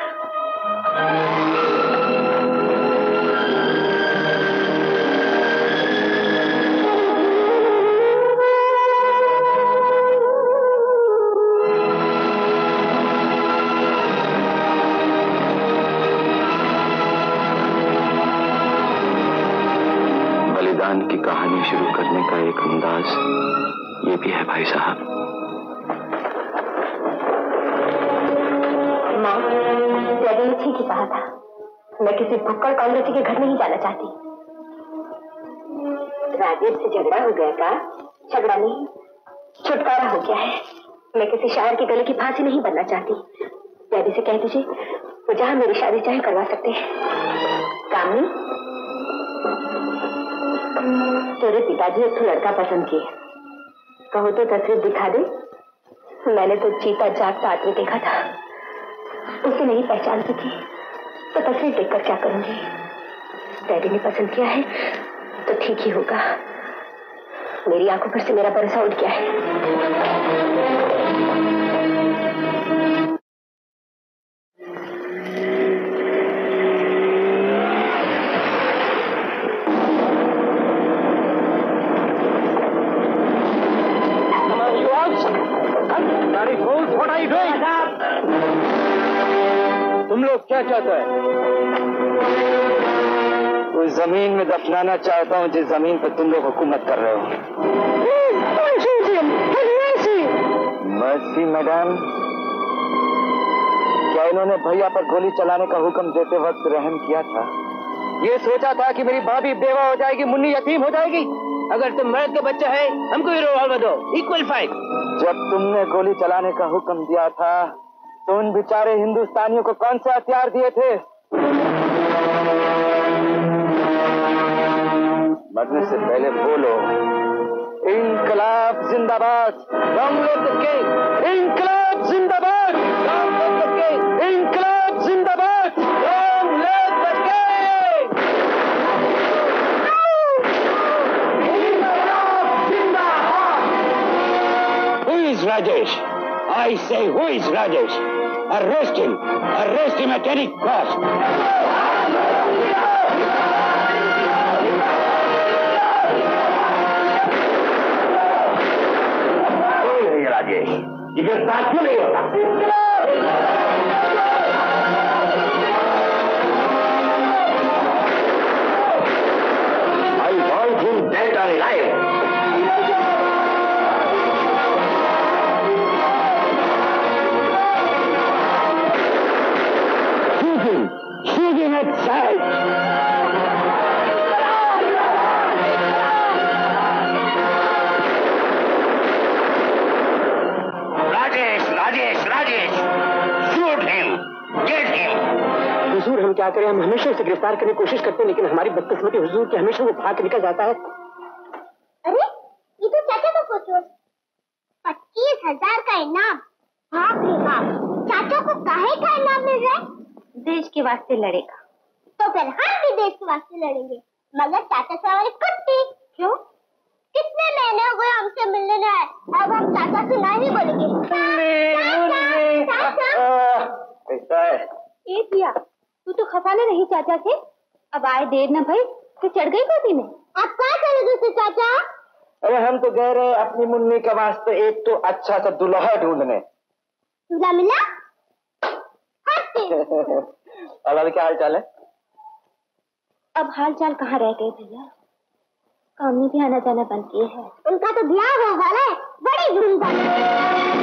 बलिदान की कहानी शुरू करने का एक अंदाज ये भी है भाई साहब। माँ, डैडी ने ठीक ही कहा था। मैं किसी भुक्कड़ कांग्रेसी के घर नहीं जाना चाहती। राजेश से झगड़ा हो गया का? झगड़ा नहीं, छुटकारा हो गया है। मैं किसी शायर के गले की फांसी नहीं बनना चाहती। डैडी से कह दीजिए वो जहां मेरी शादी चाहे करवा सकते हैं। कामनी, तेरे पिताजी एक लड़का पसंद किए, कहो तो तस्वीर दिखा दे। मैंने तो चीता जागता आदमी देखा था, उसे नहीं पहचान सकी तो तस्वीर देखकर क्या करूंगी। डैडी ने पसंद किया है तो ठीक ही होगा। मेरी आंखों पर से मेरा भरोसा उठ गया है। तुम लोग क्या चाहते हैं? उस जमीन में दफनाना चाहता हूँ जिस जमीन पर तुम लोग हुकूमत कर रहे हो। मर्सी मैडम, क्या इन्होंने भैया पर गोली चलाने का हुक्म देते वक्त रहम किया था? ये सोचा था कि मेरी भाभी बेवा हो जाएगी, मुन्नी यतीम हो जाएगी? अगर तुम मर्द का बच्चा है, हमको भी रिवॉल्वर दो, इक्वल फाइट। जब तुमने गोली चलाने का हुक्म दिया था तो उन बेचारे हिंदुस्तानियों को कौन से हथियार दिए थे? मरने से पहले बोलो, इंकलाब जिंदाबाद, इंकलाब जिंदाबाद, इंकलाब जिंदाबाद, Rajesh, I say, who is Rajesh? Arrest him at any cost. कोई नहीं राजेश, ये गिरफ्तार क्यों नहीं होता? I want him dead or alive. Shooting at sight. Rajesh, shoot him, get him. हुजूर, हम क्या करें? हम हमेशा उसे गिरफ्तार करने की कोशिश करते हैं, लेकिन हमारी बदकिस्मती हुजूर कि हमेशा वो भाग के निकल जाता है। अरे ये तो चाचा का फोटो है। 25,000 का इनाम। बाप रे बाप, चाचा को काहे का इनाम मिल रहा है? देश के वास्ते लड़ेगा। तो फिर हम भी देश के वास्ते लड़ेंगे, मगर चाचा से हमारी कुट्टी। क्यों? कितने महीने हो गए हमसे मिलने न आए, अब हम चाचा से नहीं बोलेंगे। कैसा है? ये दिया, तू तो खफाना नहीं चाचा से। अब आए देर न भाई, तो चढ़ गई गोदी में। अब क्या करेंगे से चाचा? अरे हम तो कह रहे अपनी मुन्नी के वास्ते एक तो अच्छा सा दुल्हा ढूंढने। दूल्हा मिला? अब अभी क्या हाल चाल है? अब हाल चाल कहाँ रह गए भैया, कामनी भी आना जाना बंद किए है। उनका तो ब्याह हो वाला है, बड़ी धूमधाम।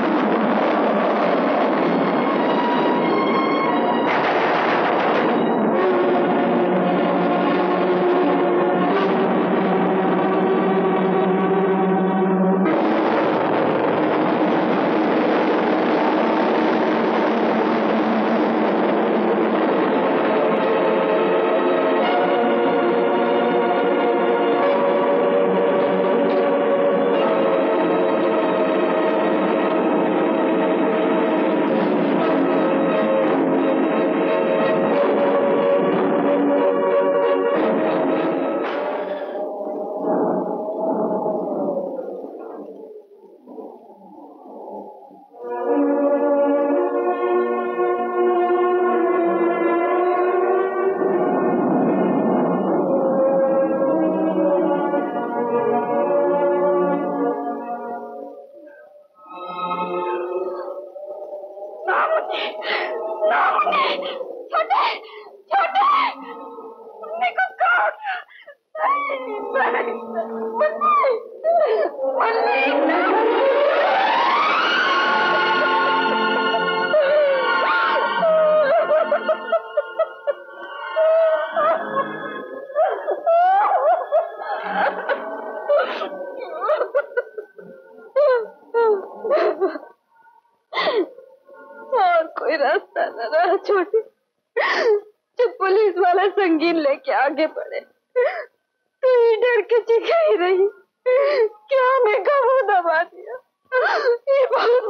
और कोई रास्ता न रहा छोटे, जब पुलिस वाला संगीन लेके आगे बढ़े तो ये डर के चिखा ही रही। क्या हमें काबू दबा दिया? ये बहुत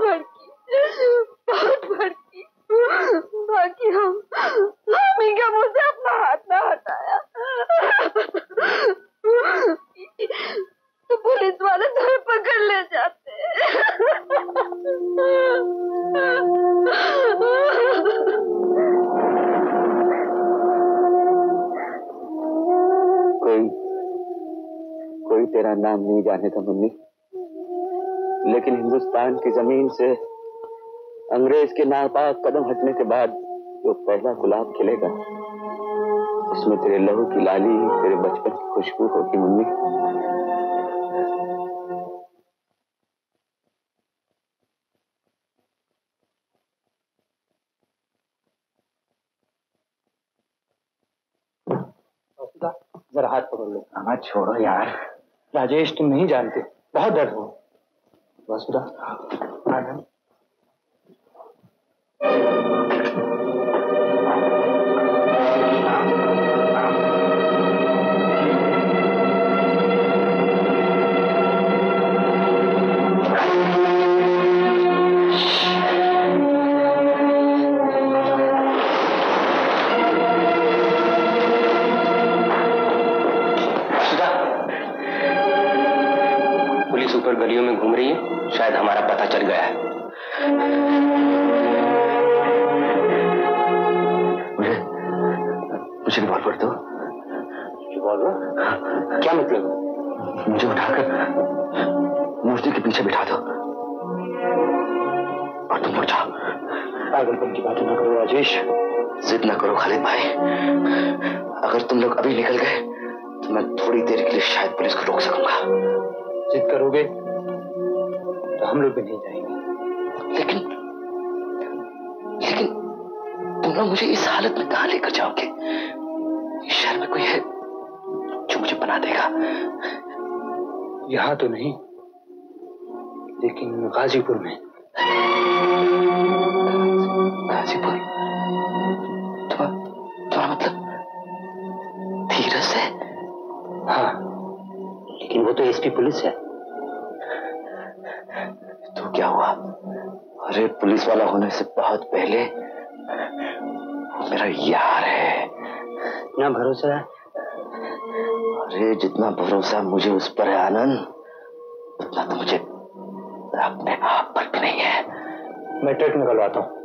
भड़की। बाकी हम ही का मुंह से अपना हाथ ना हटाया तो पुलिस वाले धर पकड़ ले जाते। कोई तेरा नाम नहीं जाने था मुन्नी, लेकिन हिंदुस्तान की जमीन से अंग्रेज के नापाक कदम हटने के बाद जो पहला गुलाब खिलेगा उसमें तेरे लहू की लाली, तेरे बचपन की खुशबू होगी मम्मी। जरा हाथ पकड़ लो। मत छोड़ो यार। राजेश, तुम नहीं जानते, बहुत दर्द हो। वासुदा, ऊपर गलियों में घूम रही है, शायद हमारा पता चल गया है। मुझे रिवॉल्वर दो। रिवॉल्वर? क्या मतलब? मुझे उठाकर मूर्ति के पीछे बिठा दो और तुम उठ जाओ। पागलपन की बातें न करो राजेश। जिद न करो खालिद भाई, अगर तुम लोग अभी निकल गए तो मैं थोड़ी देर के लिए शायद पुलिस को रोक सकूंगा। जिद करोगे तो हम लोग भी नहीं जाएंगे। लेकिन तुम लोग मुझे इस हालत में कहां लेकर जाओगे? इस शहर में कोई है जो मुझे बना देगा? यहां तो नहीं, लेकिन गाजीपुर में। गाजीपुर? तुम्हारा मतलब धीरज है? हाँ, लेकिन वो तो एसपी पुलिस है। तो क्या हुआ? अरे पुलिस वाला होने से बहुत पहले वो मेरा यार है। इतना भरोसा है? अरे जितना भरोसा मुझे उस पर है आनंद, उतना तो मुझे अपने आप पर भी नहीं है। मैं ट्रक निकलवाता हूँ।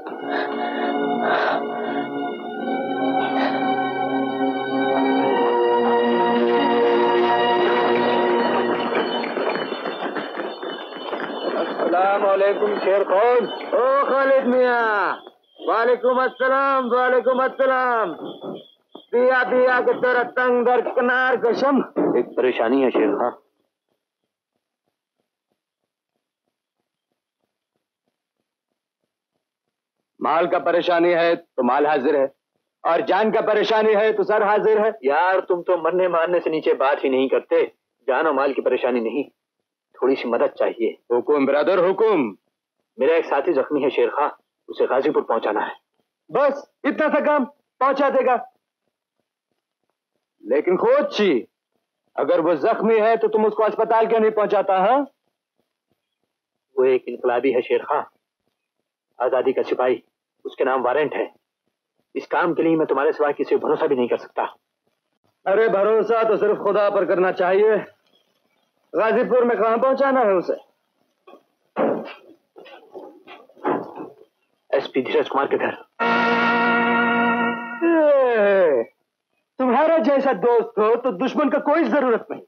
अस्सलामुअलैकुम शेर खान। ओ खालिद मियाँ, वालेकुम अस्सलाम। वालेकुम अस्सलाम। दिया दिया के तेरा तंग दर किनार कसम। एक परेशानी है शेर खान। माल का परेशानी है तो माल हाजिर है, और जान का परेशानी है तो सर हाजिर है। यार तुम तो मरने मारने से नीचे बात ही नहीं करते। जान और माल की परेशानी नहीं, थोड़ी सी मदद चाहिए। हुकुम ब्रदर हुकुम। मेरा एक साथी जख्मी है शेर खां, उसे गाजीपुर पहुंचाना है। बस इतना सा काम पहुंचा देगा। लेकिन खोची, अगर वो जख्मी है तो तुम उसको अस्पताल क्यों नहीं पहुंचाता है? वो एक इनकलाबी है शेर खां, आजादी का सिपाही, उसके नाम वारंट है। इस काम के लिए मैं तुम्हारे सिवा किसी पर भरोसा भी नहीं कर सकता। अरे भरोसा तो सिर्फ खुदा पर करना चाहिए। गाजीपुर में कहां पहुंचाना है उसे? एसपी धीरज कुमार के घर। तुम्हारा जैसा दोस्त हो तो दुश्मन का कोई जरूरत नहीं।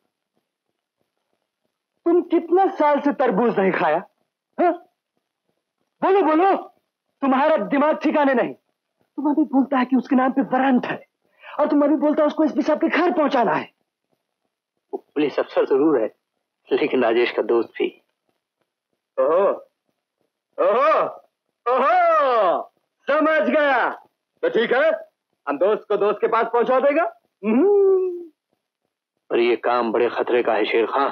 तुम कितना साल से तरबूज नहीं खाया? हा? बोलो बोलो, तुम्हारा दिमाग ठिकाने नहीं। तुम अभी बोलता है कि उसके नाम पे वारंट है, और तुम अभी बोलता है उसको एसपी साहब के घर पहुंचाना है। वो पुलिस अफसर जरूर है, लेकिन राजेश का दोस्त भी। ओहो ओहो ओहो, समझ गया। तो ठीक है, हम दोस्त को दोस्त के पास पहुंचा देगा। पर ये काम बड़े खतरे का है शेर खां।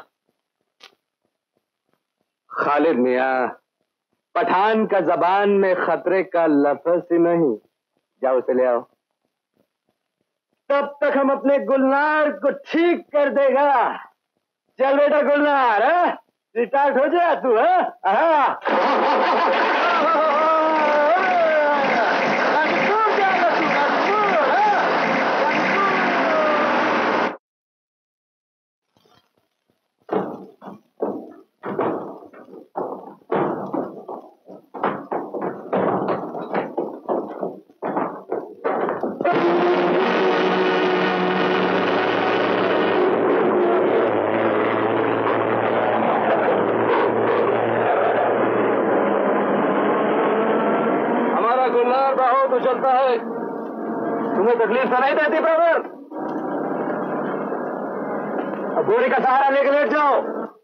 खालिद मियां, पठान का जबान में खतरे का लफ्ज ही नहीं। जाओ उसे ले आओ, तब तक हम अपने गुलनार को ठीक कर देगा। चल बेटा गुलनार, स्टार्ट हो जाए तू। करता है। तुम्हें तकलीफ तो नहीं देती ब्रदर? अब बोरी का सहारा लेके लेट जाओ।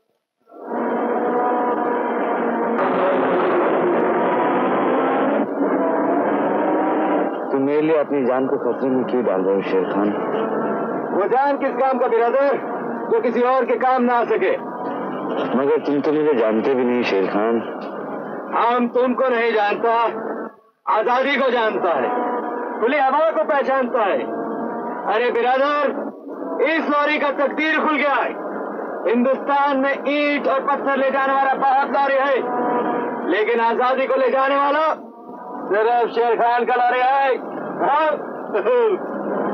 तुम मेरे लिए अपनी जान को खतरे में क्यों डाल रहे हो शेर खान? वो जान किस काम का बिरादर जो किसी और के काम ना आ सके? मगर तुम तो मुझे जानते भी नहीं शेर खान। हम तुमको नहीं जानता, आजादी को जानता है, खुली हवा को पहचानता है। अरे बिरादर, इस लॉरी का तकदीर खुल गया है। हिंदुस्तान में ईंट और पत्थर ले जाने वाला बहुत लॉरी है, लेकिन आजादी को ले जाने वाला सिर्फ शेर खान का लॉरी है। हाँ?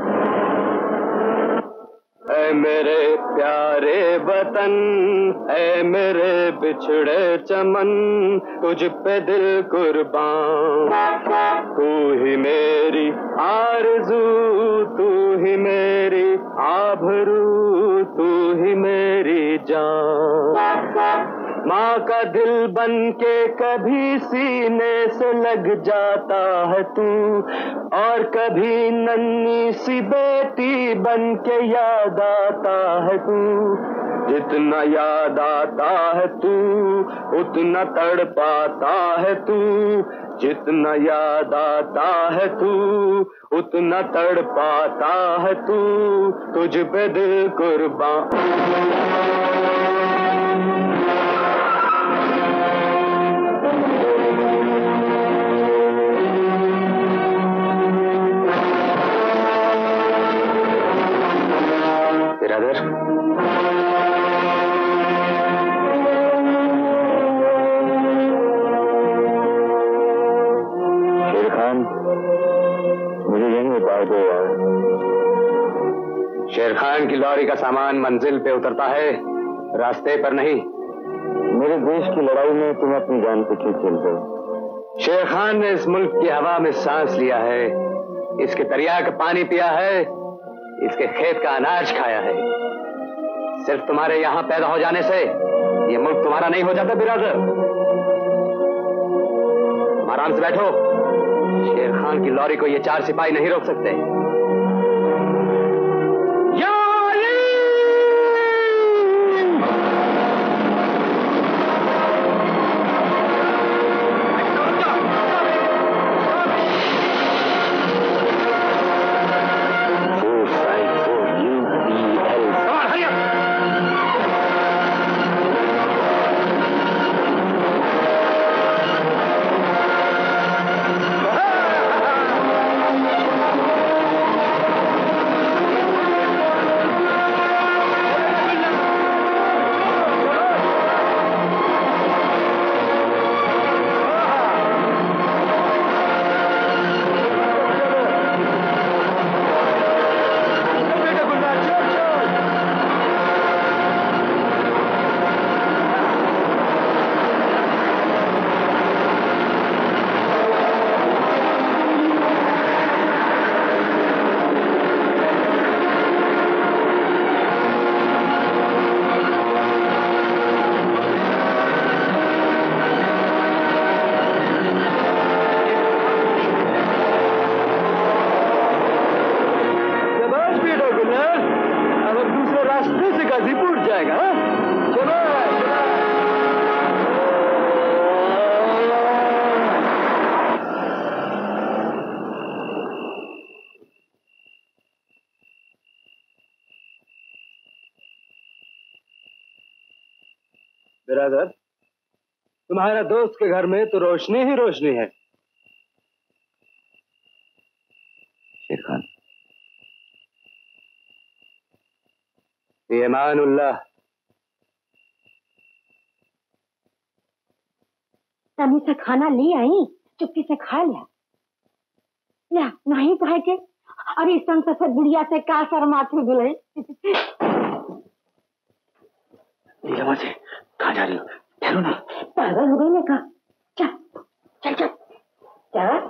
ऐ मेरे प्यारे वतन, ऐ मेरे बिछड़े चमन, तुझ पे दिल कुर्बान। तू ही मेरी आरज़ू, तू ही मेरी आभरू, तू ही मेरी जान। माँ का दिल बन के कभी सीने से लग जाता है तू, और कभी नन्ही सी बेटी बन के याद आता है तू। जितना याद आता है तू उतना तड़ पाता है तू, जितना याद आता है तू उतना तड़ पाता है तू, तुझ पे दिल कुर्बान। बिरादर, शेर खान, मुझे यहीं उतार दो यार। शेर खान की लॉरी का सामान मंजिल पे उतरता है, रास्ते पर नहीं। मेरे देश की लड़ाई में तुम अपनी जान पे क्यों खेलते हो? शेर खान ने इस मुल्क की हवा में सांस लिया है, इसके दरिया का पानी पिया है, इसके खेत का अनाज खाया है। सिर्फ तुम्हारे यहां पैदा हो जाने से ये मुल्क तुम्हारा नहीं हो जाता बिरादर। आराम से बैठो, शेर खान की लॉरी को ये 4 सिपाही नहीं रोक सकते। बिरादर, तुम्हारा दोस्त के घर में तो रोशनी ही रोशनी है। शेर खान, ईमानुल्लाह। तभी से खाना ले आई, चुपके से खा लिया। नहीं कहे के, अरे संग से बुढ़िया से का शर्माती बोले। नीलमा से कहाँ जा रही हो? ठहरो ना। पागल हो गई मैं कहा। चल चल चल चल।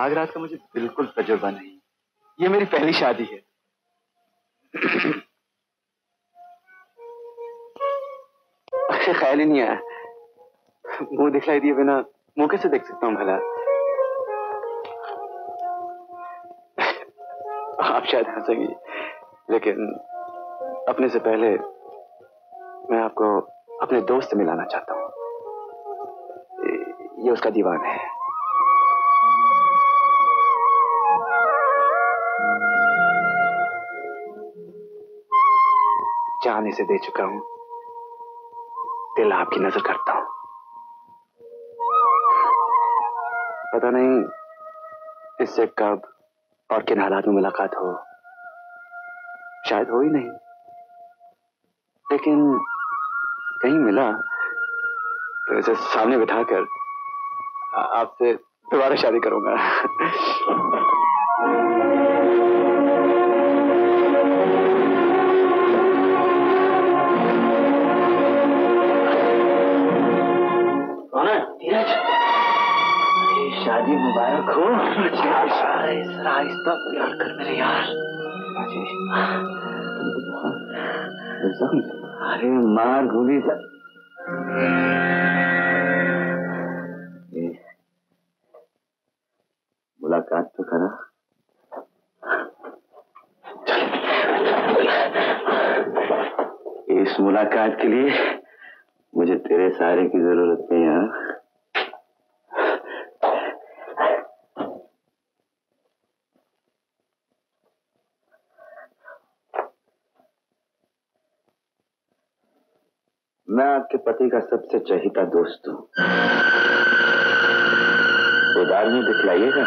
सुहागरात का मुझे बिल्कुल तजुर्बा नहीं। ये मेरी पहली शादी है। ख्याल ही नहीं आया, मुंह दिखलाई दिए बिना मुंह कैसे देख सकता हूँ भला? आप शायद हंसेंगी, लेकिन अपने से पहले मैं आपको अपने दोस्त से मिलाना चाहता हूँ। ये उसका दीवान है। जान इसे दे चुका हूं, दिल आपकी नजर करता हूं। पता नहीं इससे कब और किन हालात में मुलाकात हो, शायद हो ही नहीं, लेकिन कहीं मिला तो इसे सामने बिठाकर आपसे दोबारा शादी करूंगा। कौन है? धीरज। शादी मुबारक हो। आहिस्ता प्यार कर मेरे यार। अरे मार गोली से। मुलाकात तो करा। इस मुलाकात के लिए मुझे तेरे सहारे की जरूरत नहीं है। मैं आपके पति का सबसे चहीता दोस्त हूं। उधार में दिखलाइएगा।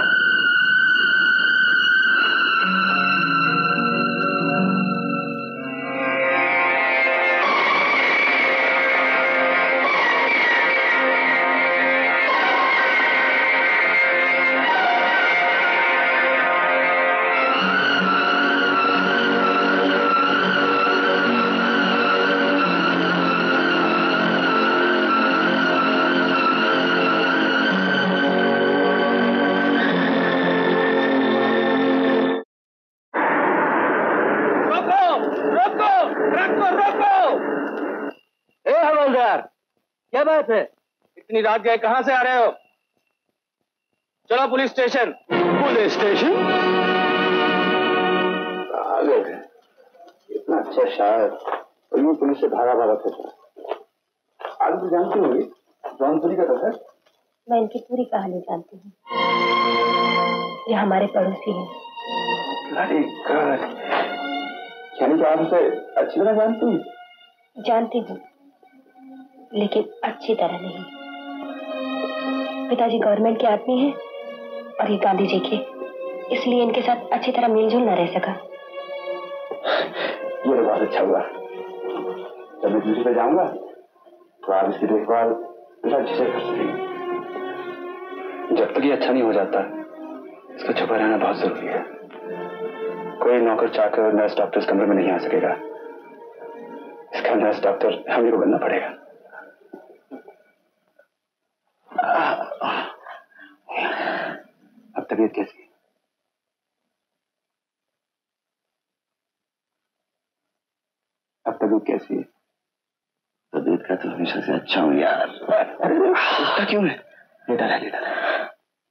क्या बात है? इतनी रात गए कहां से आ रहे हो? चलो पुलिस स्टेशन। Police station? इतना अच्छा शायर और यूं पुलिस से भागा भागा था। आज तो जानती होगी जौनपुरी का था। मैं इनकी पूरी कहानी जानती हूँ। ये हमारे पड़ोसी हैं। यानी तो आप उसे अच्छी तरह जानती हैं? जानती हूँ, लेकिन अच्छी तरह नहीं। पिताजी गवर्नमेंट के आदमी हैं और ये गांधी जी के, इसलिए इनके साथ अच्छी तरह मिलजुल न रह सका। ये बहुत अच्छा हुआ। जब मैं ड्यूटी पे जाऊंगा तो आप इसकी देखभाल अच्छे से कर सकेंगे। जब तक ये अच्छा नहीं हो जाता इसका छुपा रहना बहुत जरूरी है। कोई नौकर चाकर नर्स डॉक्टर इस कमरे में नहीं आ सकेगा। इसका नर्स डॉक्टर हमें को बनना पड़ेगा। अब तबीयत कैसी है? अब तबीयत कैसी है? तबीयत का तो हमेशा से अच्छा हूं यार। उसका क्यों है? लेटा रहे लेटा रहे।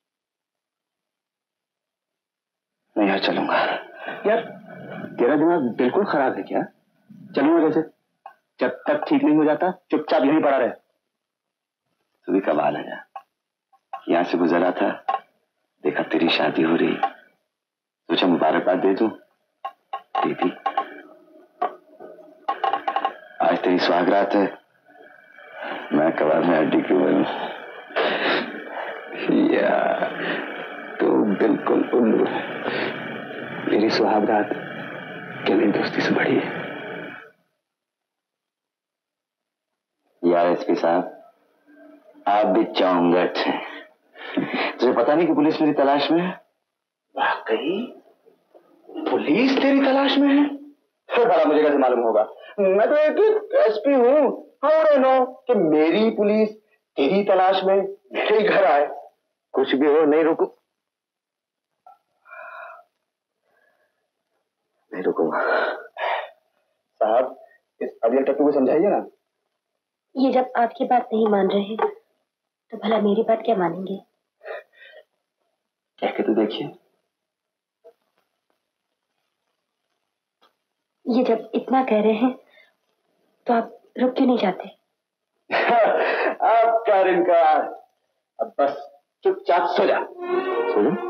मैं यहाँ चलूंगा। यार तेरा दिमाग बिल्कुल खराब है क्या? चलूंगा कैसे? जब तक ठीक नहीं हो जाता चुपचाप यहीं पड़ा रहे। तू भी कमाल है यार। यहाँ से गुजरा था, देखा तेरी शादी हो रही, सोचा मुबारकबाद दे दूं, दे दी। आज तेरी सुहागरात है, मैं कबाब में हड्डी क्यों बनूं? यार तू बिल्कुल उल्लू है। मेरी सुहागरात क्या मेरी दोस्ती से बड़ी है? यार एसपी साहब, आप भी चौंगट हैं। तुझे पता नहीं कि पुलिस मेरी तलाश में है? वाकई पुलिस तेरी तलाश में है? भला मुझे कैसे मालूम होगा? मैं तो एक एसपी हूँ। हाउ डू नो कि मेरी पुलिस तेरी तलाश में मेरे घर आए? कुछ भी हो, नहीं रुको। नहीं रुकूंगा। साहब, इस अजय टट्टू को समझाइए ना। ये जब आपकी बात नहीं मान रहे तो भला मेरी बात क्या मानेंगे? कह के तो देखिए। ये जब इतना कह रहे हैं तो आप रुक क्यों नहीं जाते? अब कर इनकार, अब बस चुपचाप सो जा। सो जा?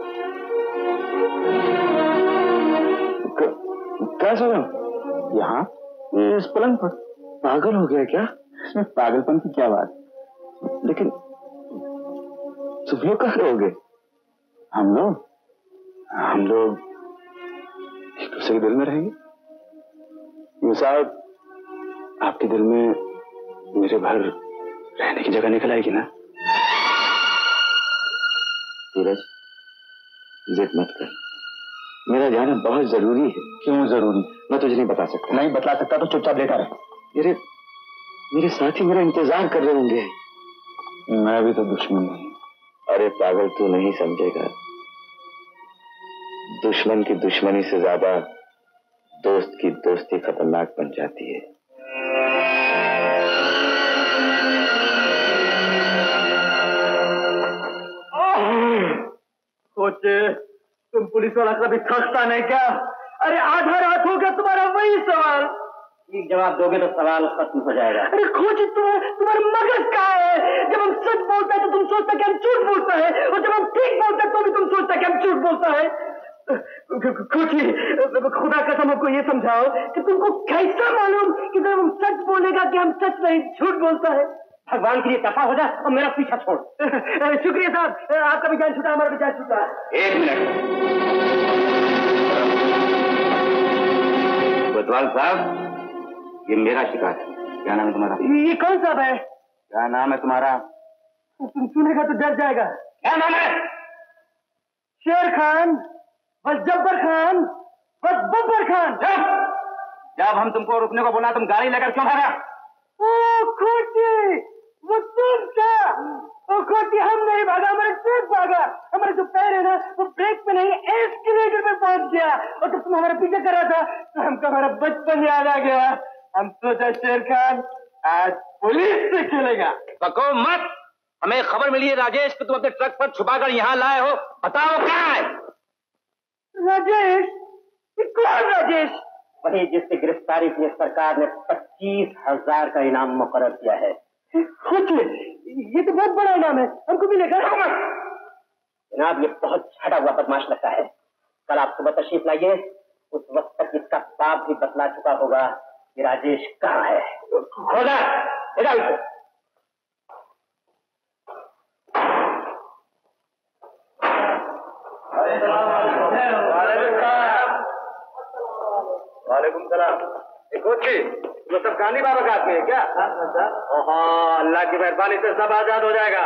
क्या सो रहा? यहाँ इस पलंग पर? पागल हो गया क्या? इसमें पागलपन की क्या बात? लेकिन तुम लोग कहाँ रहोगे? हम लोग एक दूसरे के दिल में रहेंगे। यूं साहब, आपके दिल में मेरे भर रहने की जगह निकल आएगी ना? धीरज, जिद मत कर, मेरा जाना बहुत जरूरी है। क्यों जरूरी? मैं तुझे नहीं बता सकता। नहीं बता सकता तो चुपचाप लेटा रहे। मेरे साथी मेरा इंतजार कर रहे होंगे। मैं भी तो दुश्मन नहीं। अरे पागल, तू नहीं समझेगा। दुश्मन की दुश्मनी से ज्यादा दोस्त की दोस्ती खतरनाक बन जाती है। सोचे तुम पुलिस वाला कभी थकता नहीं क्या? अरे आधा रात हो गया, तुम्हारा वही सवाल। ठीक जवाब दोगे तो सवाल खत्म हो जाएगा। अरे खोजी, तुम्हारा मगज कहाँ है? जब हम सच बोलते हैं तो तुम सोचते कि हम झूठ बोलता है, और जब हम ठीक बोलते हैं तो भी तुम सोचते कि हम झूठ बोलता है। खोजी, खुदा कसम हमको ये समझाओ कि तुमको कैसा मालूम कि जब हम सच बोलेगा कि हम सच नहीं झूठ बोलता है? भगवान के लिए दफा हो जा और मेरा पीछा छोड़। शुक्रिया साहब, आपका भी जान छूटा, हमारा भी जान छूटा। एक मिनट कोतवाल साहब, ये मेरा शिकार है। क्या नाम है तुम्हारा? ये कौन साहब है? क्या नाम है तुम्हारा? तुम सुनेगा तो डर जाएगा। क्या नाम है? शेर खान, बस जब्बर खान, बस बब्बर खान। जब हम तुमको रुकने को बोला तुम गाड़ी लेकर क्यों भागा? ओ खोटी, वो तुम था। ओ खोटी, हम नहीं भागा, हमारे ट्रक भागा। हमारे जो पैर है ना वो ब्रेक पे नहीं एस्केलेटर पे पहुंच गया, और जब तुम हमारा पीछा कर रहा था तो हमको हमारा बचपन याद आ गया। हम सोचा शेर खान आज पुलिस से खेलेगा। बको मत, हमें खबर मिली है राजेश कि तुम अपने ट्रक पर छुपाकर यहाँ लाए हो। बताओ कहाँ है? राजेश? कौन राजेश? वही जिसकी गिरफ्तारी के लिए सरकार ने 25,000 का इनाम मुकर्रर किया है। ये तो बहुत बड़ा इनाम है, हमको मिलेगा। जनाब, ये बहुत छटा हुआ बदमाश लगता है। कल आप सुबह तशरीफ लाइए, उस वक्त तक इसका बाप भी बतला चुका होगा कि राजेश कहाँ है। खोजा, इधर इसे। वालेकुम सलाम। कोची, वो सब गांधी बाबा का आदमी है क्या? ओहो, अल्लाह की मेहरबानी से सब आजाद हो जाएगा।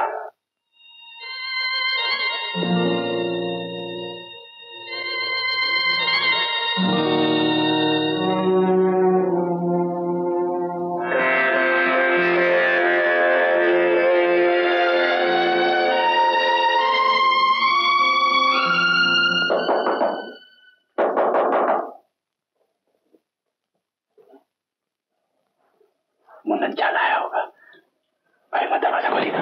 मुन्नन चला आया होगा। भाई मैं दरवाजा खोलेगा।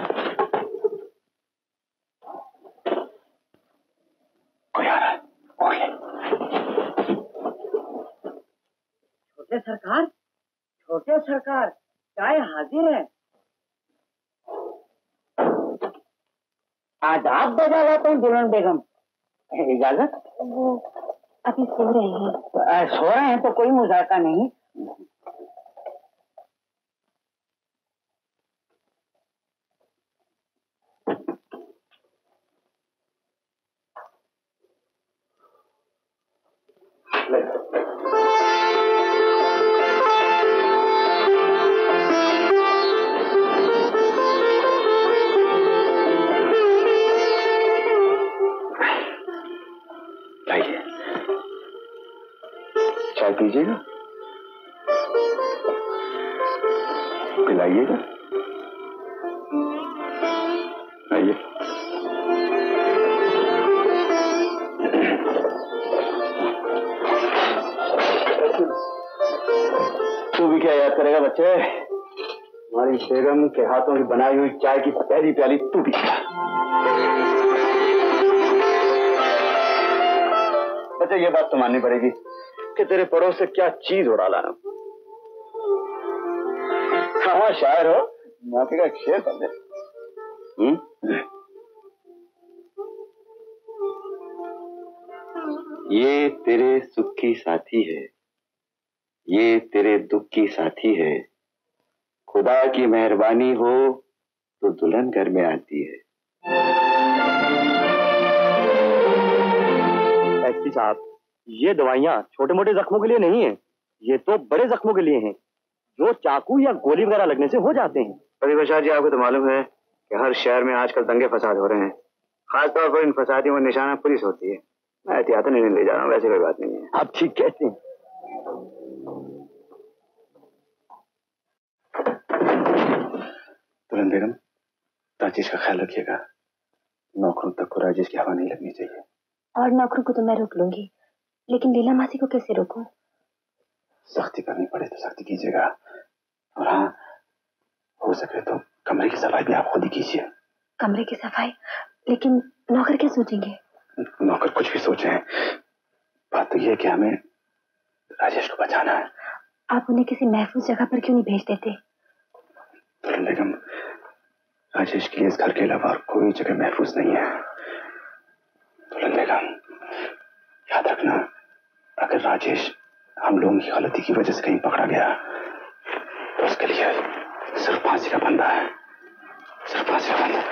कोई आ रहा है, खोल ले। छोटे सरकार, चाय हाजिर है। आदाब बजा लाता हूँ दुल्हन बेगम। इजाजत? वो अभी सो रहे हैं। सो रहे हैं तो कोई मुजाका नहीं। चाय पीजिएगा, पिलाइएगा। आइए। तू भी क्या याद करेगा बच्चे? हमारी बेगम के हाथों की बनाई हुई चाय की पहली प्याली तू भी खा। बच्चे ये बात तो माननी पड़ेगी कि तेरे पड़ोस से क्या चीज उड़ा लाना। हाँ शायर हो, मौके का शेर कर दे। ये तेरे सुख की साथी है, ये तेरे दुख की साथी है, खुदा की मेहरबानी हो तो दुल्हन घर में आती है। एसपी साहब, ये दवाइयाँ छोटे मोटे जख्मों के लिए नहीं है, ये तो बड़े जख्मों के लिए हैं, जो चाकू या गोली वगैरह लगने से हो जाते हैं। प्रतिभा जी, आपको तो मालूम है कि हर शहर में आजकल दंगे फसाद हो रहे हैं। खासतौर पर इन फसादियों में निशाना पुलिस होती है। मैं एहतियातन नहीं ले जा रहा हूँ, वैसे कोई बात नहीं है। आप ठीक कहते हैं। दुल्हन बेगम, राजेश का ख्याल रखिएगा। नौकरों तक को राजेश की हवा नहीं लगनी चाहिए। और नौकरों को तो मैं रोक लूंगी, लेकिन लीला मासी को कैसे रोकूं? सख्ती करनी पड़े तो सख्ती कीजिएगा। और हाँ, हो सके तो कमरे की सफाई भी आप खुद ही कीजिए। कमरे की सफाई? लेकिन नौकर क्या सोचेंगे? नौकर कुछ भी सोचे, बात तो यह है कि हमें राजेश को बचाना है। आप उन्हें किसी महफूज जगह पर क्यों नहीं भेज देते? दुल्हन बेगम, राजेश के लिए इस घर के अलावा और कोई जगह महफूज नहीं है। दुल्हन बेगम, याद रखना, अगर राजेश हम लोगों की गलती की वजह से कहीं पकड़ा गया तो उसके लिए सिर्फ फांसी का फंदा है, सिर्फ फांसी का फंदा।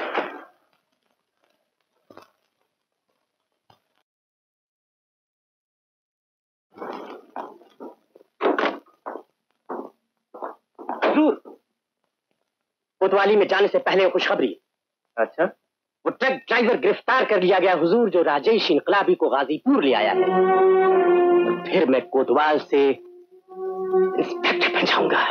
कोतवाली में जाने से पहले खुशखबरी। अच्छा, वो ट्रक ड्राइवर गिरफ्तार कर लिया गया हुजूर, जो राजेश इनकलाबी को गाजीपुर ले आया है। फिर मैं कोतवाल से इंस्पेक्टर बन जाऊंगा।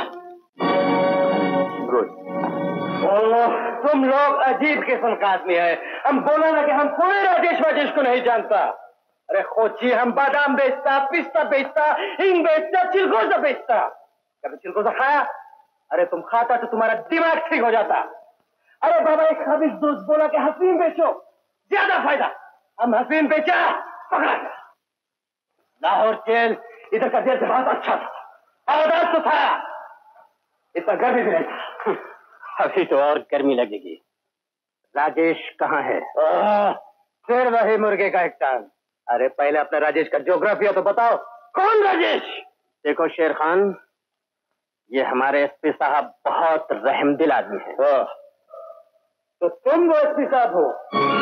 गुड। तुम लोग अजीब किस्म का आदमी है। हम बोला ना कि हम कोई राजेश को नहीं जानता। अरे खोची, हम बादाम बेचता, पिस्ता बेचता, हिंग बेचता, चिलगोजा बेचता। कभी चिलगोजा खाया? अरे तुम खाता तो तुम्हारा दिमाग ठीक हो जाता। अरे बाबा, एक खबीज दोस्त बोला कि हफीम बेचो, ज्यादा फायदा। हम हफीम बेचा, पकड़ा गया। लाहौर जेल, इधर का जेल बहुत अच्छा था, आवाज तो था, इतना गर्मी भी नहीं था। अभी तो और गर्मी लगेगी। राजेश कहाँ है? फिर वही मुर्गे का एक टांग। अरे पहले अपना राजेश का ज्योग्राफिया तो बताओ, कौन राजेश? देखो शेर खान, ये हमारे एसपी साहब बहुत रहमदिल आदमी है। तो तुम वो एसपी साहब हो?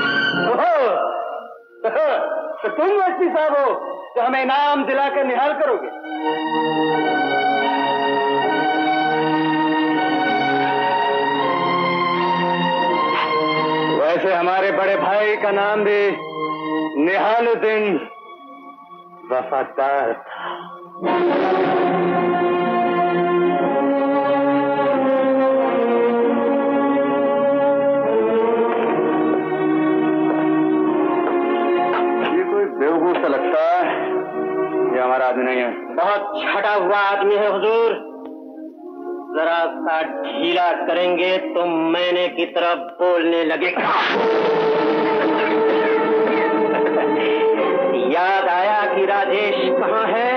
तो तुम वो एसपी साहब हो जो हमें इनाम दिलाकर निहाल करोगे? वैसे हमारे बड़े भाई का नाम भी निहालुद्दीन वफादार था। बेवकूफ सा लगता है, ये हमारा आदमी नहीं है। बहुत छटा हुआ आदमी है हुजूर। जरा सा ढीला करेंगे तो मैंने की तरफ बोलने लगेगा। याद आया कि राजेश कहाँ है?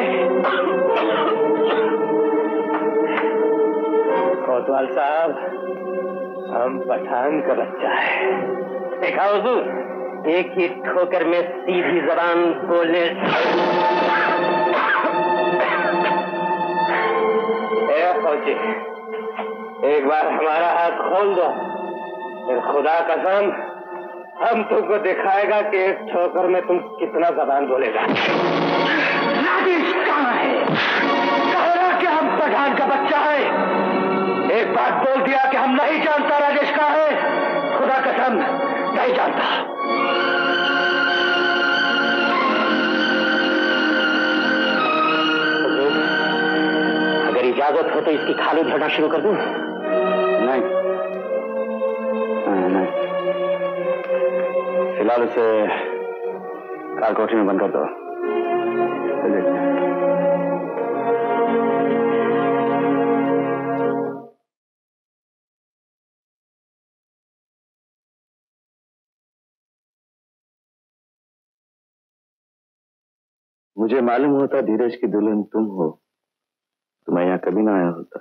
कोतवाल साहब, हम पठान का बच्चा है। देखा हुजूर, एक ही ठोकर में सीधी जबान बोलने। फौजी, एक बार हमारा हाथ खोल दो, फिर खुदा कसम हम तुमको दिखाएगा कि एक ठोकर में तुम कितना जबान बोलेगा। राजेश कहाँ है? कह रहा कि हम पठान का बच्चा है। एक बात बोल दिया कि हम नहीं जानता राजेश कहाँ है। खुदा कसम नहीं जानता। अगर इजाजत हो तो इसकी खाली झड़ना शुरू कर दूं? नहीं, नहीं, फिलहाल उसे कार कोठरी में बंद कर दो। मुझे मालूम होता धीरज की दुल्हन तुम हो तो मैं यहाँ कभी ना आया होता।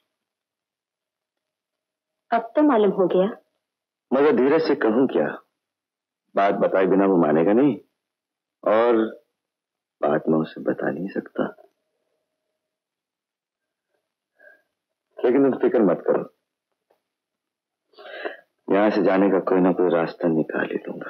अब तो मालूम हो गया। मगर धीरज से कहूं क्या, बात बताए बिना वो मानेगा नहीं, और बात मैं उसे बता नहीं सकता। लेकिन तुम फिक्र मत करो, यहां से जाने का कोई ना कोई रास्ता निकाल ही लूंगा।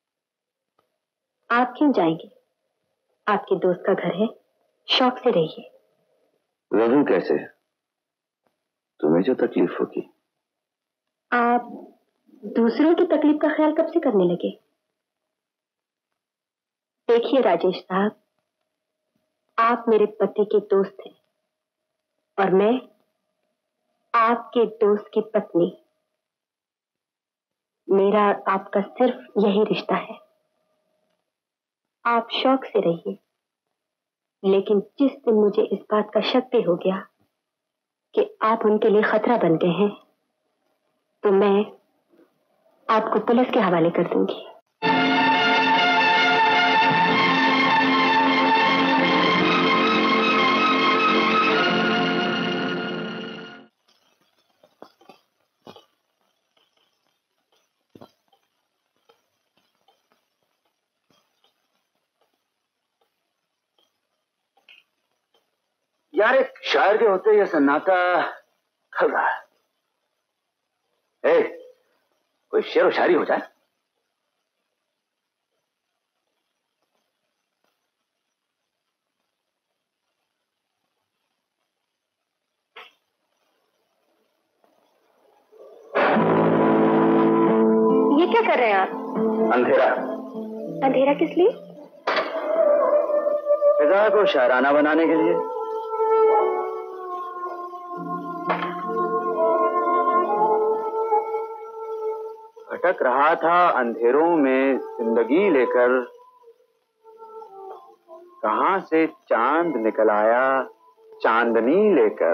आप क्यों जाएंगे? आपके दोस्त का घर है, शौक से रहिए। रहूं कैसे? तुम्हें जो तकलीफ होगी। आप दूसरों की तकलीफ का ख्याल कब से करने लगे? देखिए राजेश साहब, आप मेरे पति के दोस्त हैं और मैं आपके दोस्त की पत्नी। मेरा और आपका सिर्फ यही रिश्ता है। आप शौक से रहिए, लेकिन जिस दिन मुझे इस बात का शक भी हो गया कि आप उनके लिए खतरा बन गए हैं, तो मैं आपको पुलिस के हवाले कर दूंगी। यार, एक शायर के होते यह सन्नाटा खल रहा है। कोई शेर व शायरी हो जाए। ये क्या कर रहे हैं आप? अंधेरा। अंधेरा किस लिए? फिजा को शायराना बनाने के लिए। भटक रहा था अंधेरों में जिंदगी लेकर, कहां से चांद निकल आया चांदनी लेकर।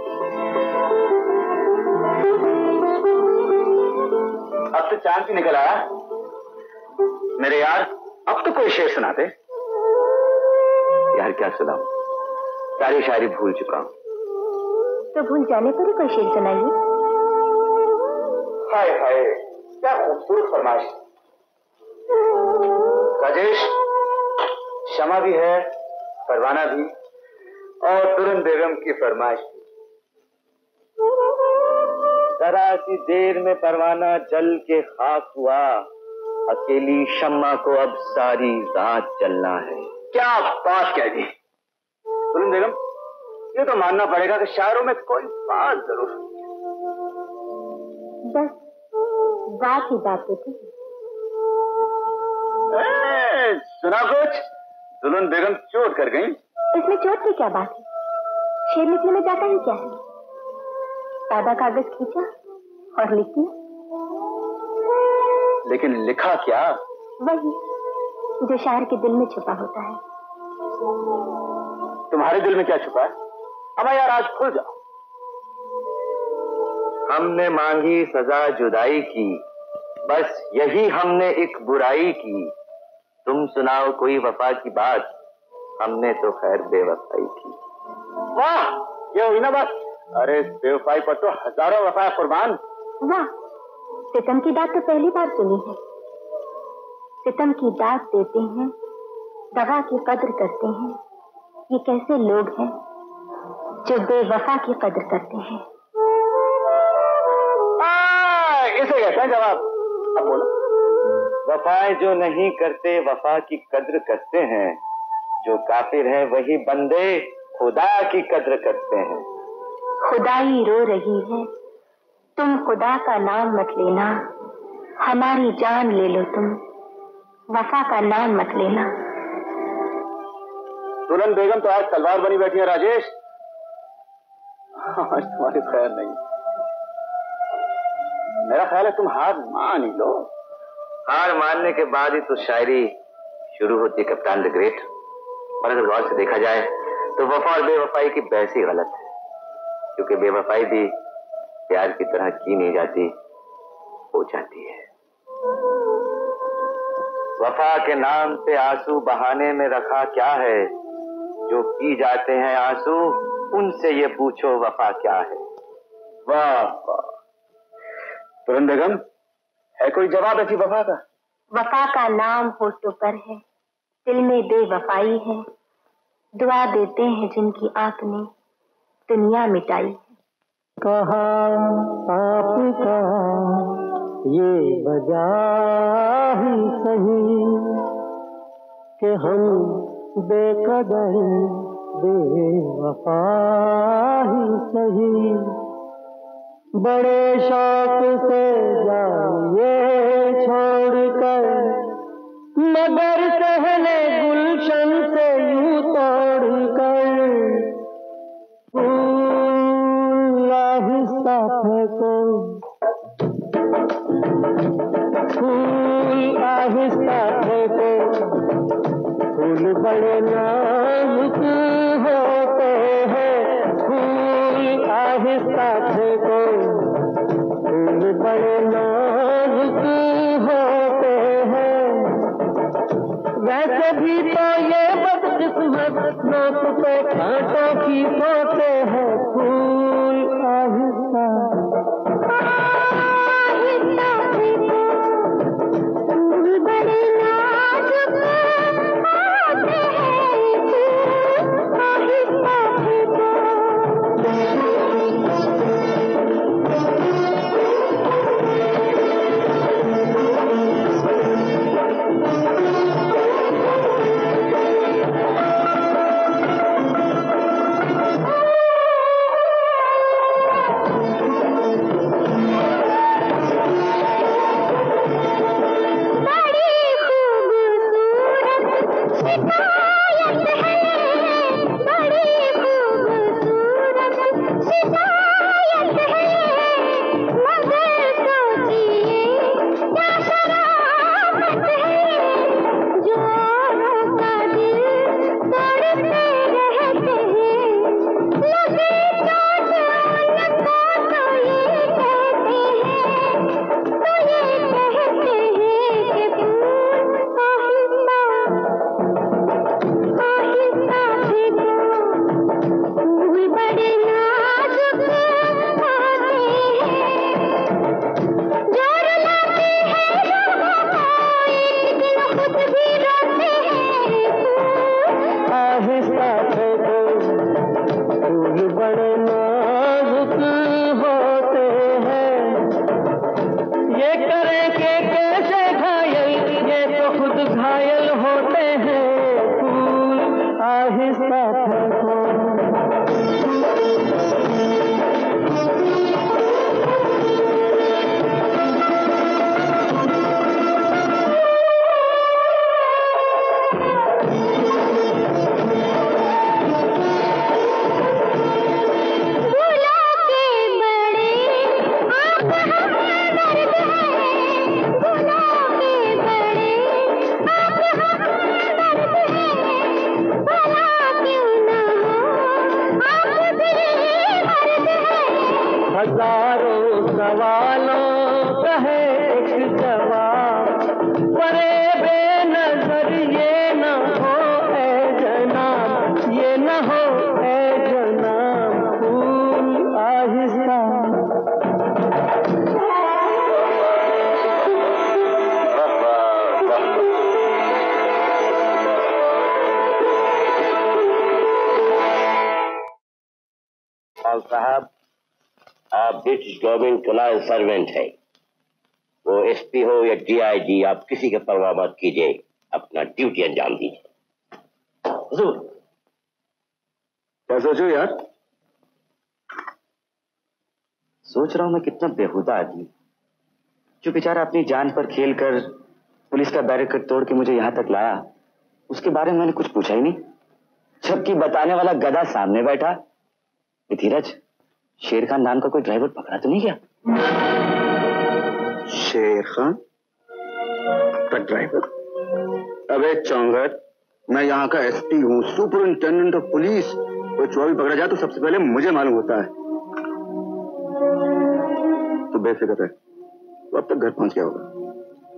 अब तो चांद भी निकल आया मेरे यार। अब तो कोई शेर सुनाते। यार क्या सुनाऊं, सारी शायरी भूल चुका हूं। तो भूल जाने पर ही कोई शेर सुनाइए। हाय हाय, क्या खूबसूरत फरमाइश। राजेश, शमा भी है, परवाना भी, और तुरंत बेगम की फरमाइश भी। जरा सी देर में परवाना जल के खाक हुआ, अकेली शम्मा को अब सारी रात जलना है। क्या बात कह दी तुरंत बेगम। ये तो मानना पड़ेगा कि शायरों में कोई बात जरूर है। बस बात ही बात होती है। सुना कुछ? दुल्हन बेगम चोट कर गई। इसमें चोट की क्या बात है? शेर लिखने में जाता ही क्या है? सादा कागज खींचा और लिख दिया। लेकिन लिखा क्या? वही जो शायर के दिल में छुपा होता है। तुम्हारे दिल में क्या छुपा है? अब यार आज खुल जाओ। हमने मांगी सजा जुदाई की, बस यही हमने एक बुराई की। तुम सुनाओ कोई वफा की बात, हमने तो खैर बेवफाई की। वाह, ये हुई ना बात। अरे बेवफाई पर तो हजारों वफा कुर्बान। वाह, सितम की दात तो पहली बार सुनी है। सितम की दात देते हैं, दगा की कद्र करते हैं। ये कैसे लोग हैं जो बेवफा की कद्र करते हैं? इसे कहते हैं जवाब। अब बोलो। वफाएं जो नहीं करते वफा की कद्र करते हैं, जो काफिर है वही बंदे खुदा की कद्र करते हैं। खुदाई रो रही है, तुम खुदा का नाम मत लेना। हमारी जान ले लो तुम, वफा का नाम मत लेना। दुल्हन बेगम तो आज तलवार बनी बैठी है राजेश। आज तुम्हारी खैर नहीं। मेरा ख्याल है तुम हार मान ही लो। हार मानने के बाद ही तो शायरी शुरू होती है कप्तान द ग्रेट। और अगर गौर से देखा जाए तो वफा और बेवफाई की बहस ही गलत है, क्योंकि बेवफाई भी प्यार की तरह की नहीं जाती, हो जाती है। वफा के नाम पे आंसू बहाने में रखा क्या है, जो पी जाते हैं आंसू, उनसे ये पूछो वफा क्या है। वाह वाह, तुरंत बेगम, है कोई जवाब ऐसी वफा का? वफा का नाम होठों पर है, दिल में बेवफाई है। दुआ देते हैं जिनकी आपने दुनिया मिटाई है। कहा आपका ये वजह ही सही कि हम बेकदर बेवफा ही सही, बड़े शौक से जाइए छोड़कर, मगर सहने गुलशन से यूं तोड़कर, फूल आहिस्ता फेंको, फूल आहिस्ता फेंको, फूल बड़े नाजुक होते हैं, फूल आहिस्ता फेंको, फूल बड़े नाजुक होते हैं। वैसे भी तो ये बदकिस्मत नोक पे कांटों की सोते हैं, फूल आहिस्ता फूल बड़े नाजुक होते हैं, फूल आहिस्ता साहब, आप ब्रिटिश गवर्नमेंट का लॉयल सर्वेंट है। वो एसपी हो या डीआईजी, आप किसी के परवाह मत कीजिए, अपना ड्यूटी अंजाम दीजिए। हुजूर, क्या सोचो यार? सोच रहा हूं मैं कितना बेहुदा आदमी, जो बेचारा अपनी जान पर खेल कर पुलिस का बैरिकेड तोड़ के मुझे यहां तक लाया, उसके बारे में मैंने कुछ पूछा ही नहीं, जबकि बताने वाला गधा सामने बैठा। धीरज, शेर खान नाम का कोई ड्राइवर पकड़ा तो नहीं गया? शेर खान का ड्राइवर? अबे चौंगट, मैं यहाँ का एसपी हूँ, सुपरिंटेंडेंट ऑफ पुलिस। कोई चोर भी पकड़ा जाए तो सबसे पहले मुझे मालूम होता है। तो बेफिक्र है, तो अब तक घर पहुंच गया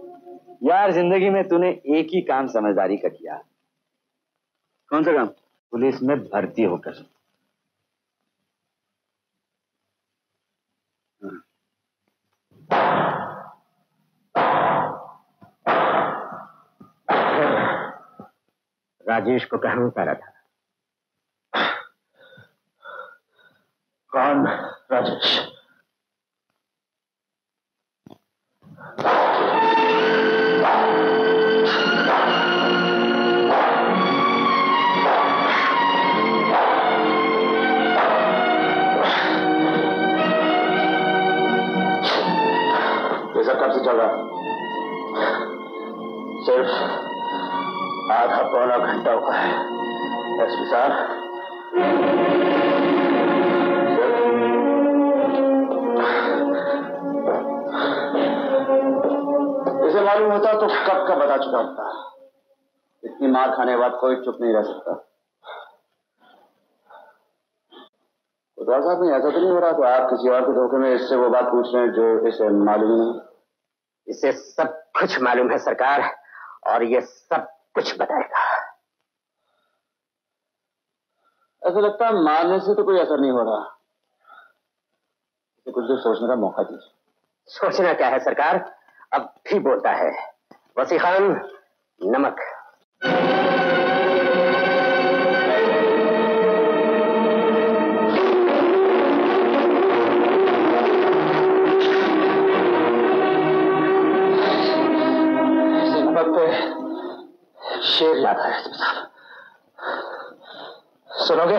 होगा। यार, जिंदगी में तूने एक ही काम समझदारी का किया। कौन सा काम? पुलिस में भर्ती होकर। राजेश को कहाँ उतारा था? कौन राजेश? ये सब कब से चल रहा? सिर्फ आधा पौना घंटा हुआ है एसपी साहब। इसे मालूम होता तो कब का बता चुका होता। इतनी मार खाने के बाद कोई चुप नहीं रह सकता। कोतवाल साहब नहीं, ऐसा तो नहीं हो रहा तो आप किसी और के धोखे में इससे वो बात पूछ रहे हैं जो इसे मालूम ही नहीं? इसे सब कुछ मालूम है सरकार, और ये सब कुछ बताएगा। ऐसा लगता है मारने से तो कोई असर नहीं हो रहा। इसे कुछ देर सोचने का मौका दीजिए। सोचना क्या है सरकार, अब भी बोलता है। वसी खान, नमक। शेर याद आया साहब, सुनोगे?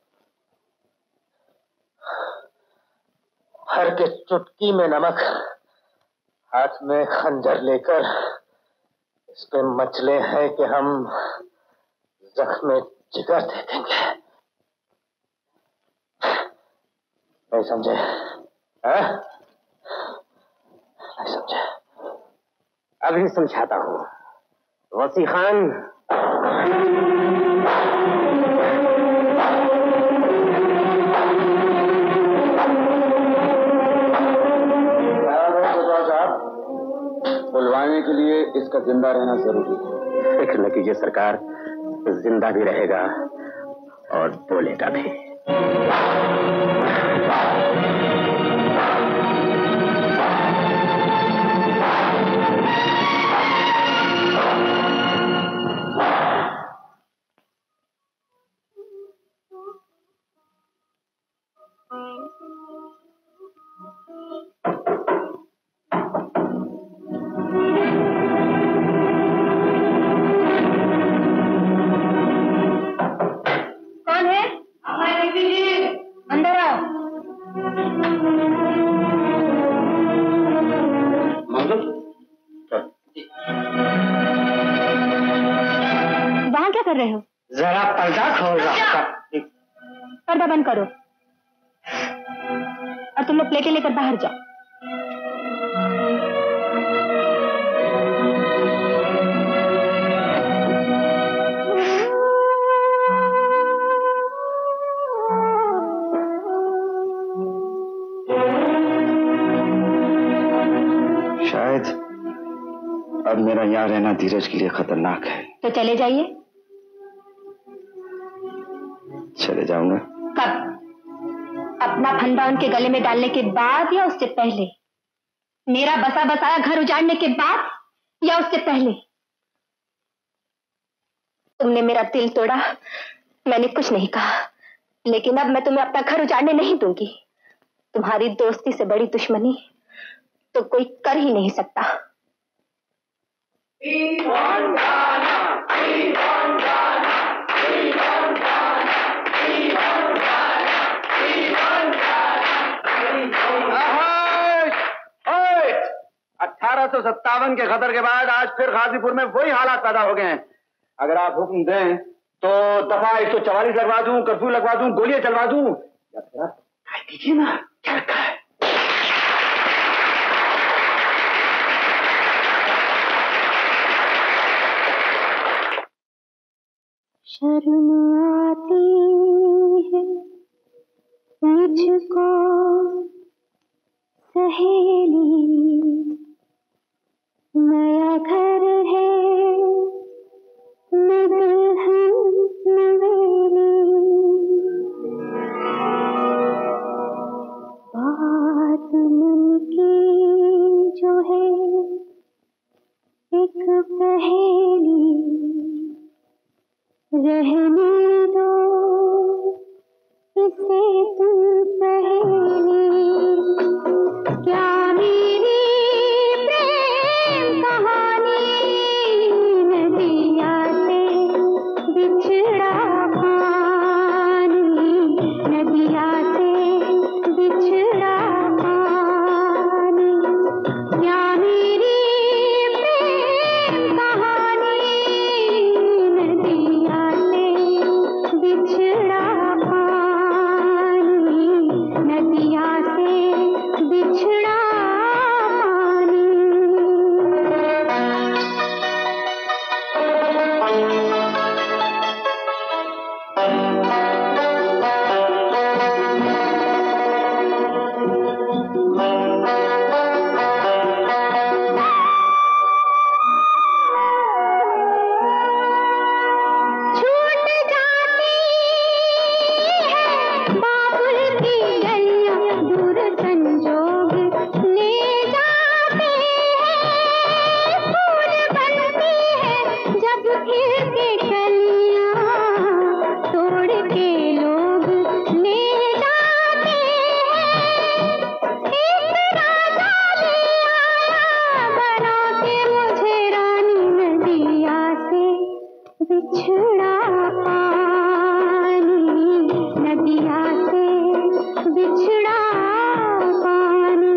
हर के चुटकी में नमक, हाथ में खंजर लेकर इस पे मचले हैं कि हम जख्म जिगर दे देंगे। नहीं समझे? नहीं समझे? अभी समझाता हूँ। वसी खान, बुलवाने के लिए इसका जिंदा रहना जरूरी है। फिक्र न कीजिए सरकार, जिंदा भी रहेगा और बोलेगा भी। जरा पर्दा खोल रहा। पर्दा बंद करो और तुम लोग प्लेटें लेकर बाहर जाओ। शायद अब मेरा यहाँ रहना धीरज के लिए खतरनाक है। तो चले जाइए। चले जाऊंगा। कब? अपना फंदा उनके गले में डालने के बाद या उससे पहले? मेरा बसा बसाया घर उजाड़ने के बाद या उससे पहले? तुमने मेरा दिल तोड़ा, मैंने कुछ नहीं कहा, लेकिन अब मैं तुम्हें अपना घर उजाड़ने नहीं दूंगी। तुम्हारी दोस्ती से बड़ी दुश्मनी तो कोई कर ही नहीं सकता। $1857 के खतर के बाद आज फिर गाजीपुर में वही हालात पैदा हो गए हैं। अगर आप हुक्म दें तो दफा 144 लगवा दूं, कर्फ्यू लगवा दूं, गोलियां चलवा दूं, या फिर आप कीजिए ना, क्या रखा है? शर्म आती है मुझको सहेली, नया घर है मैं दुल्हन नवेली। नदिया से बिछड़ा पानी।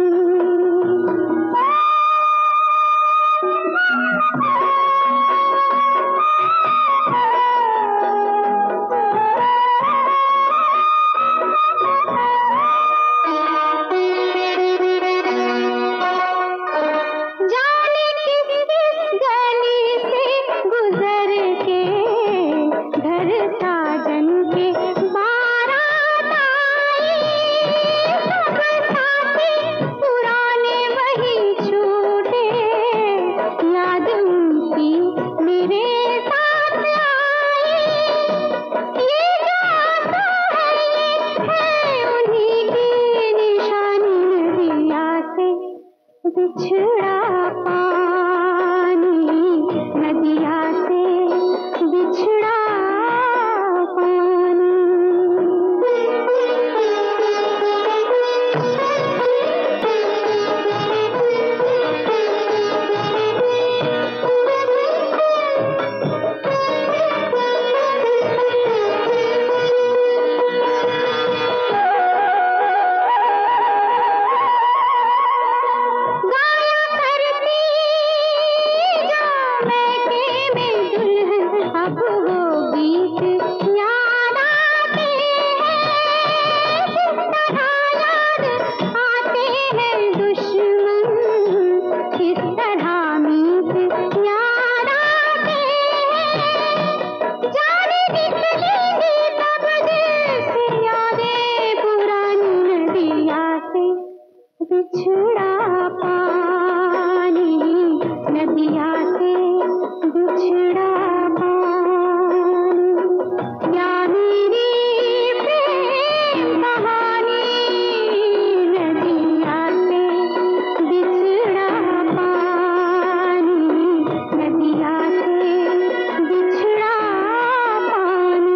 जाने किस गली से गुजर के घर साजन के बारात आई। सब साथी पुराने वही छूटे, याद उनकी मेरे साथ आई। ये जो आंसू है उन्हीं की निशानी। नदिया से बिछड़ा पानी, नदिया से बिछड़ा पानी। गाया करती जो मैके में दुल्हन, अब वो गीत याद आते हैं। किस तरह याद आते हैं दुश्मन, किस तरह मीत याद आते हैं। जाने निकलेंगी तब दिल से यादें पुरानी। नदिया से बिछड़ा पानी, नदिया से बिछड़ा पानी। या मेरी प्रेम कहानी, नदिया से बिछड़ा पानी, नदिया से बिछड़ा पानी।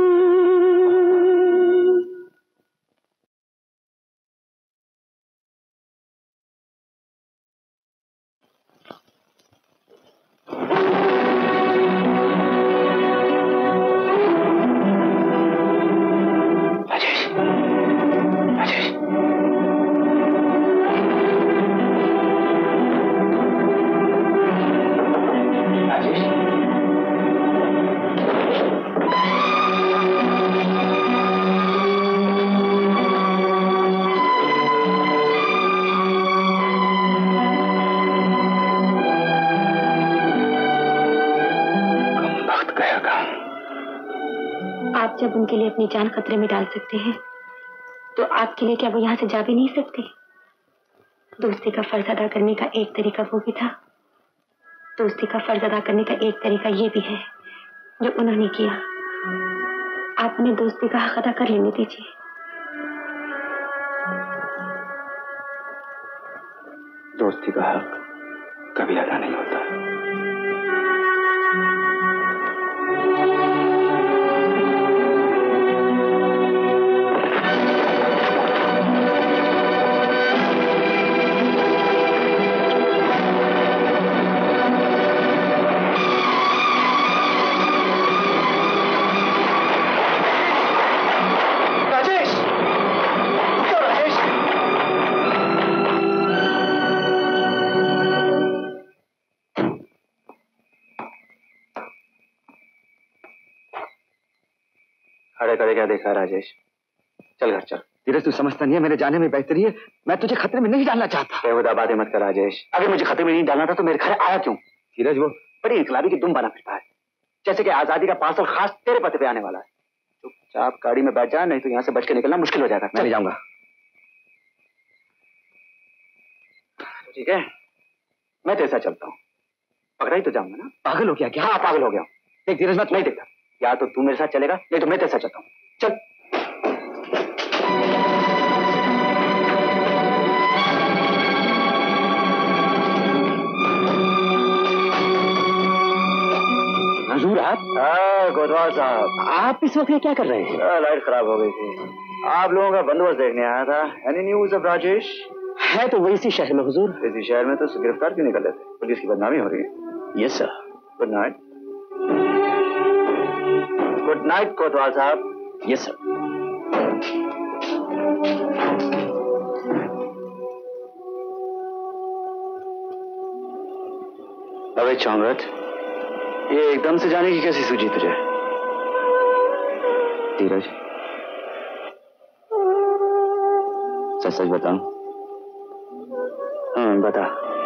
राजेश, राजेश, राजेश, वक्त गया काम। आप जब उनके लिए अपनी जान खतरे में डाल सकते हैं, तो आपके लिए क्या वो यहाँ से जा भी नहीं सकते? दोस्ती का फर्ज अदा करने का एक तरीका वो भी था, दोस्ती का फर्ज अदा करने का एक तरीका ये भी है जो उन्होंने किया। आप उन्हें दोस्ती का हक अदा कर लेने दीजिए। दोस्ती का हक कभी अदा नहीं होता। राजेश, क्यों राजेश? खड़े खड़े क्या देखा राजेश? चल घर चल। धीरज, तू समझता नहीं है मेरे जाने में बेहतरी है। मैं तुझे खतरे में नहीं डालना चाहता। बेहुदा बातें मत कर राजेश। अगर मुझे खतरे में नहीं डालना था तो मेरे घर आया क्यों? धीरज, वो बड़ी इनकलाबी की दुम बना फिरता है, जैसे कि आजादी का पार्सल खास तेरे पते पे आने वाला है। चुपचाप गाड़ी में बैठ जा, नहीं तो यहाँ से बच के निकलना मुश्किल हो जाएगा। मैं नहीं जाऊंगा। ठीक है, मैं तेरे साथ चलता हूँ। पकड़ा ही तो जाऊंगा ना। पागल हो गया क्या? हाँ, पागल हो गया हूँ। देख धीरज, मैं नहीं देखता। या तो तू मेरे साथ चलेगा, नहीं तो मैं तेरे साथ चलता हूँ। चल। हुजूर आप? हाँ कोतवाल साहब, आप इस वक्त क्या कर रहे हैं? लाइट खराब हो गई थी। आप लोगों का बंदोबस्त देखने आया था। Any news of Rajesh? है तो वही इसी शहर में हुजूर। इसी शहर में तो गिरफ्तार क्यों निकले थे? पुलिस की बदनामी हो रही है। Yes sir. Good night. Good night कोतवाल साहब। Yes sir. चौंगत, ये एकदम से जाने की कैसी सूझी तुझे? धीरज, सच सच बताऊं? बता।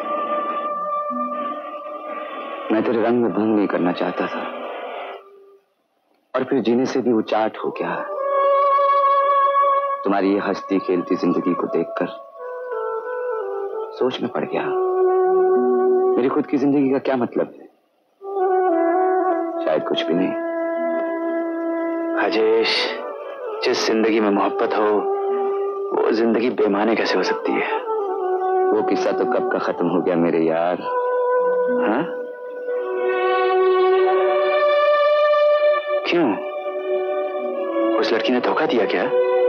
मैं तेरे रंग में भंग नहीं करना चाहता था, और फिर जीने से भी उचाट हो गया। तुम्हारी ये हंसती खेलती जिंदगी को देखकर सोच में पड़ गया, मेरी खुद की जिंदगी का क्या मतलब है? शायद कुछ भी नहीं। राजेश, जिस जिंदगी में मोहब्बत हो वो जिंदगी बेमाने कैसे हो सकती है? वो किस्सा तो कब का खत्म हो गया मेरे यार। हाँ? क्यों? उस लड़की ने धोखा दिया क्या?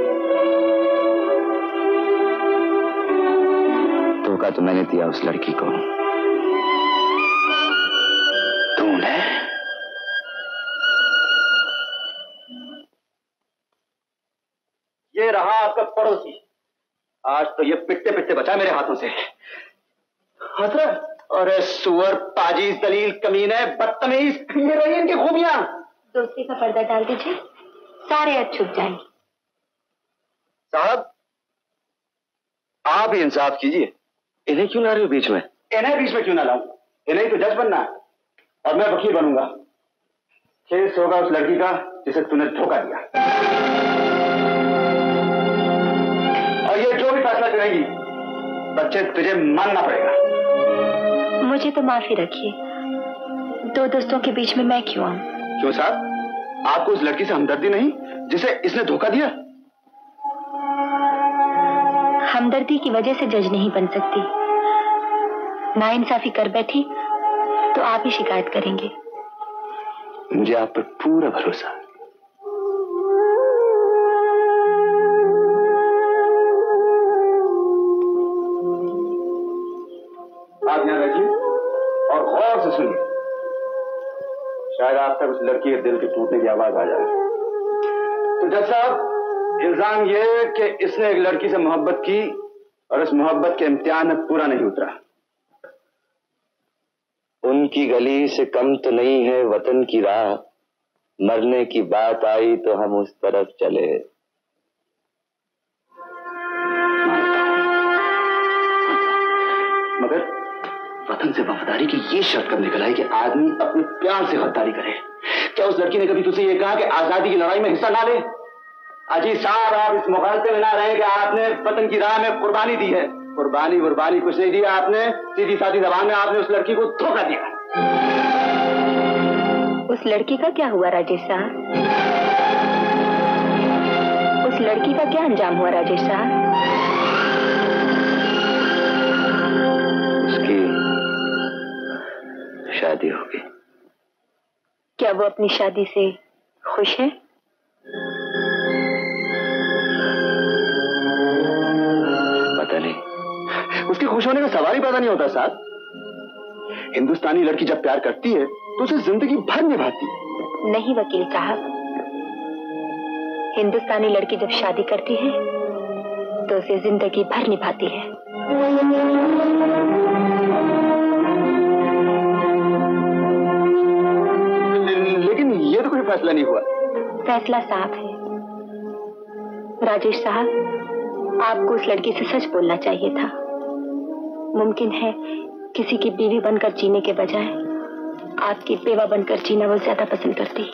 धोखा तो मैंने दिया उस लड़की को। तूने? ये रहा आपका पड़ोसी। आज तो ये पिटते पिटते बचा मेरे हाथों से। हसरत, अरे सुअर, पाजीज, दलील, कमीने, बदतमीज, ये रही इनकी खूबियां। दोस्ती का पर्दा डाल दीजिए, सारे आज छुप जाएंगे। साहब, आप ही इंसाफ कीजिए, इन्हें क्यों ला रहे हो बीच में? इन्हें बीच में क्यों ना लाऊं? इन्हें तो जज बनना है और मैं वकील बनूंगा। केस होगा उस लड़की का जिसे तूने धोखा दिया, और ये जो भी फैसला करेगी बच्चे तुझे मानना पड़ेगा। मुझे तो माफी रखिए, दो दोस्तों के बीच में मैं क्यों आऊं? क्यों साहब, आपको उस लड़की से हमदर्दी नहीं जिसे इसने धोखा दिया? हमदर्दी की वजह से जज नहीं बन सकती। नाइंसाफी कर बैठी तो आप ही शिकायत करेंगे। मुझे आप पर पूरा भरोसा है। आप यहाँ बैठिए और गौर से सुनिए, शायद आप तक उस लड़की के दिल के टूटने की आवाज आ जाए। तो जज साहब, इल्जाम ये कि इसने एक लड़की से मोहब्बत की और इस मोहब्बत के इम्तिहान में पूरा नहीं उतरा। उनकी गली से कम तो नहीं है वतन की राह, मरने की बात आई तो हम उस तरफ चले। मगर वतन से वफादारी की ये शर्त कब निकल आई कि आदमी अपने प्यार से गद्दारी करे? क्या उस लड़की ने कभी तुझसे ये कहा कि आजादी की लड़ाई में हिस्सा ना ले? अजी साहब, आप इस मुखालते में ना रहे कि आपने वतन की राह में कुर्बानी दी है। कुर्बानी कुछ नहीं दिया आपने, सीधी सादी जबान में आपने उस लड़की को धोखा दिया। उस लड़की का क्या हुआ राजेश साहब? उस लड़की का क्या अंजाम हुआ राजेश साहब? उसकी शादी होगी। क्या वो अपनी शादी से खुश है? पता नहीं, उसके खुश होने का सवाल ही पैदा नहीं होता साहब। हिंदुस्तानी लड़की जब प्यार करती है तो उसे जिंदगी भर निभाती है। नहीं वकील साहब, हिंदुस्तानी लड़की जब शादी करती है तो उसे जिंदगी भर निभाती है। लेकिन ये तो कोई फैसला नहीं हुआ। फैसला साफ है राजेश साहब, आपको उस लड़की से सच बोलना चाहिए था। मुमकिन है किसी की बीवी बनकर जीने के बजाय आपकी बेवा बनकर जीना वो ज्यादा पसंद करती।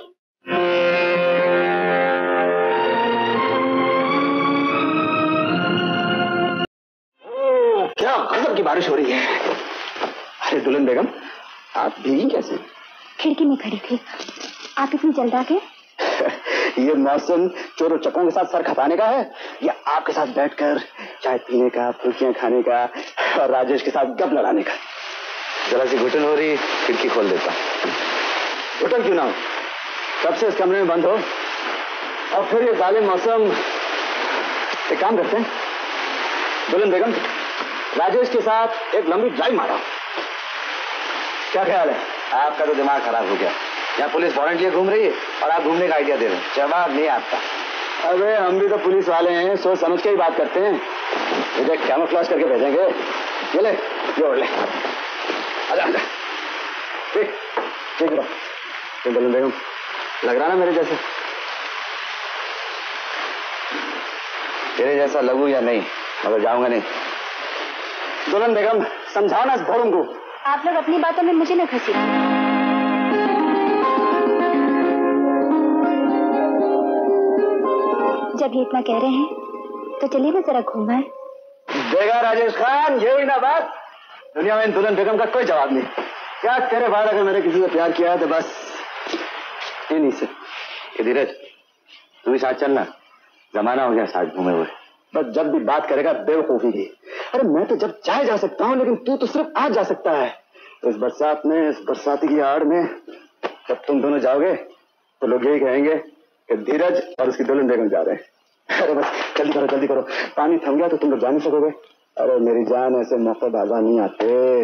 क्या गजब की बारिश हो रही है। अरे दुल्हन बेगम, आप भीगी कैसे? खिड़की में खड़ी थी, आप इतनी जल्द आ गए? ये मौसम चोरों चक्कों के साथ सर खपाने का है या आपके साथ बैठकर चाय पीने का, फुल्कियां खाने का और राजेश के साथ गप लड़ाने का? जरा सी घुटन हो रही, खिड़की खोल देता। घुटन क्यों ना हो, कब से इस कमरे में बंद हो। और फिर ये जालिम मौसम। एक काम करते हैं, दुल्हन बेगम, राजेश के साथ एक लंबी ड्राइव मारा। क्या ख्याल है? आपका तो दिमाग खराब हो गया। यहाँ पुलिस वारंट लिए घूम रही है और आप घूमने का आइडिया दे रहे हैं। जवाब नहीं आपका। अबे हम भी तो पुलिस वाले हैं, सोच समझ के ही बात करते हैं। मुझे कैमोफ्लेज करके भेजेंगे। ये ले, ये ओढ़ ले। आजा आजा। ठीक ठीक है दुल्हन बेगम, लग रहा ना मेरे जैसे? तेरे जैसा लगू या नहीं, मगर जाऊंगा नहीं। दुल्हन बेगम, समझाओ ना इस भोरुम को। आप लोग अपनी बातों में मुझे न घसीट। जब ये इतना कह रहे हैं तो चलिए ना जरा घूमाए। देगा राजेश खान, ये हुई ना बात। दुनिया में इन दुल्हन बेगम का कोई जवाब नहीं। क्या तेरे बाद अगर मैंने किसी से प्यार किया है तो बस इन्हीं से। धीरज, तू भी साथ चलना, जमाना हो गया साथ घूमे हुए। बस जब भी बात करेगा बेवकूफी की। अरे मैं तो जब चाहे जा सकता हूँ, लेकिन तू तो सिर्फ आज जा सकता है। इस बरसात में, इस बरसाती की आड़ में जब तुम दोनों जाओगे तो लोग यही कहेंगे कि धीरज और उसकी दुल्हन बेगम जा रहे हैं। अरे बस जल्दी करो, पानी थम गया तो तुम लोग जा नहीं सकोगे। अरे मेरी जान, ऐसे मौके बाजा नहीं आते।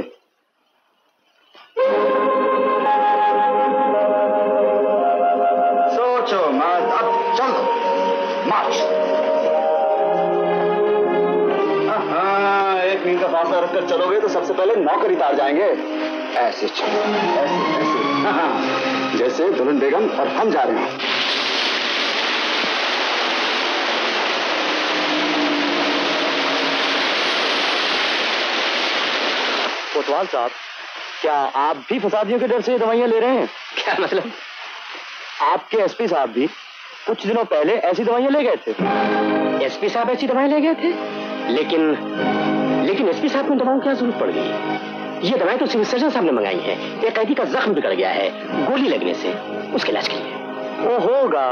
सोचो मत, अब चलो मार्च। हाँ, 1 मिनट का फासला रखकर चलोगे तो सबसे पहले नौकरी तार जाएंगे। ऐसे चलो, ऐसे। हाँ, जैसे दुल्हन बेगम और हम जा रहे हैं। कोतवाल साहब, क्या आप भी फसादियों के डर से दवाइयां ले रहे हैं? क्या मतलब? आपके एसपी साहब भी कुछ दिनों पहले ऐसी दवाइयां ले गए थे। एसपी साहब ऐसी दवाएं ले गए थे? लेकिन एसपी साहब को दवाओं की क्या जरूरत पड़ गई? ये दवाएं तो सिविल सर्जन साहब ने मंगाई हैं। एक कैदी का जख्म बिगड़ गया है गोली लगने से, उसके इलाज के लिए। वो होगा।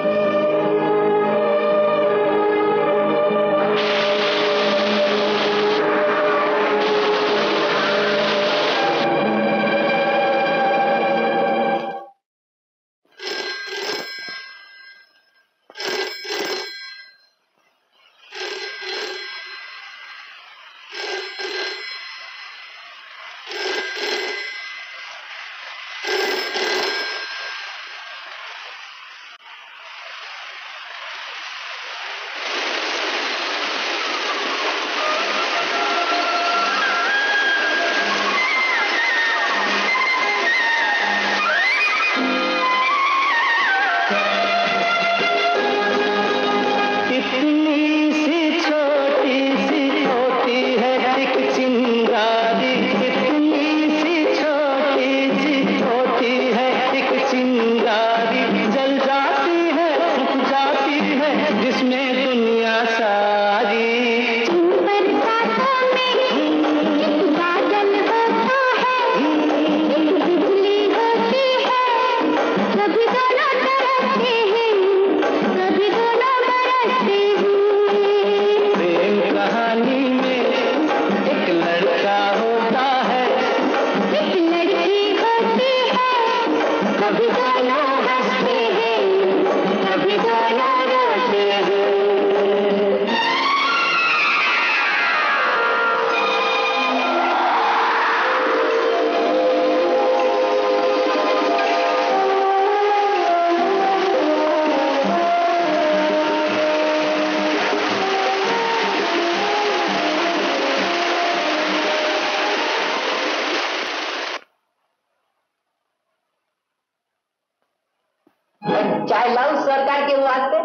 चाय लाऊं सरकार के वास्ते?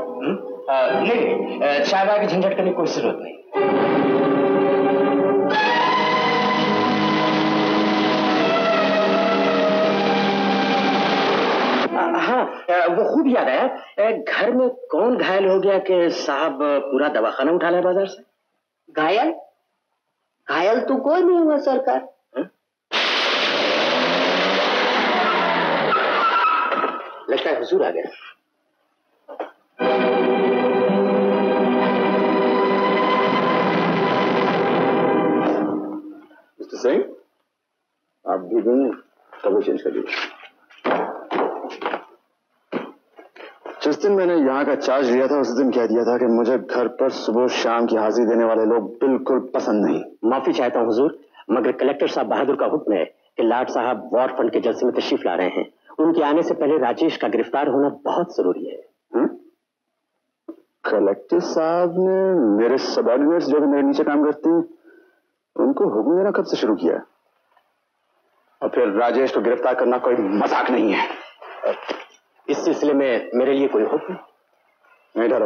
नहीं, चाय वाय की झंझट करने की कोई जरूरत नहीं। हाँ, वो खूब याद आया। घर में कौन घायल हो गया कि साहब पूरा दवाखाना उठा लाया बाजार से? घायल? घायल तो कोई नहीं हुआ सरकार। लगता है हुजूर आ गया। मिस्टर सिंह, आप भी कभी चेंज कर दीजिए। जिस दिन मैंने यहाँ का चार्ज लिया था उस दिन कह दिया था कि मुझे घर पर सुबह शाम की हाजिरी देने वाले लोग बिल्कुल पसंद नहीं। माफी चाहता हूँ हुजूर, मगर कलेक्टर साहब बहादुर का हुक्म है कि लाट साहब वॉर फंड के जलसे में तशरीफ ला रहे हैं। उनके आने से पहले राजेश का गिरफ्तार होना बहुत जरूरी है। कलेक्टर साहब ने मेरे सबऑर्डिनेट्स जो भी मेरे नीचे काम करते हैं उनको हुक्म देना कब से शुरू किया? और फिर राजेश को गिरफ्तार करना कोई मजाक नहीं है। इस सिलसिले में मेरे लिए कोई हुक्म? नहीं डरो।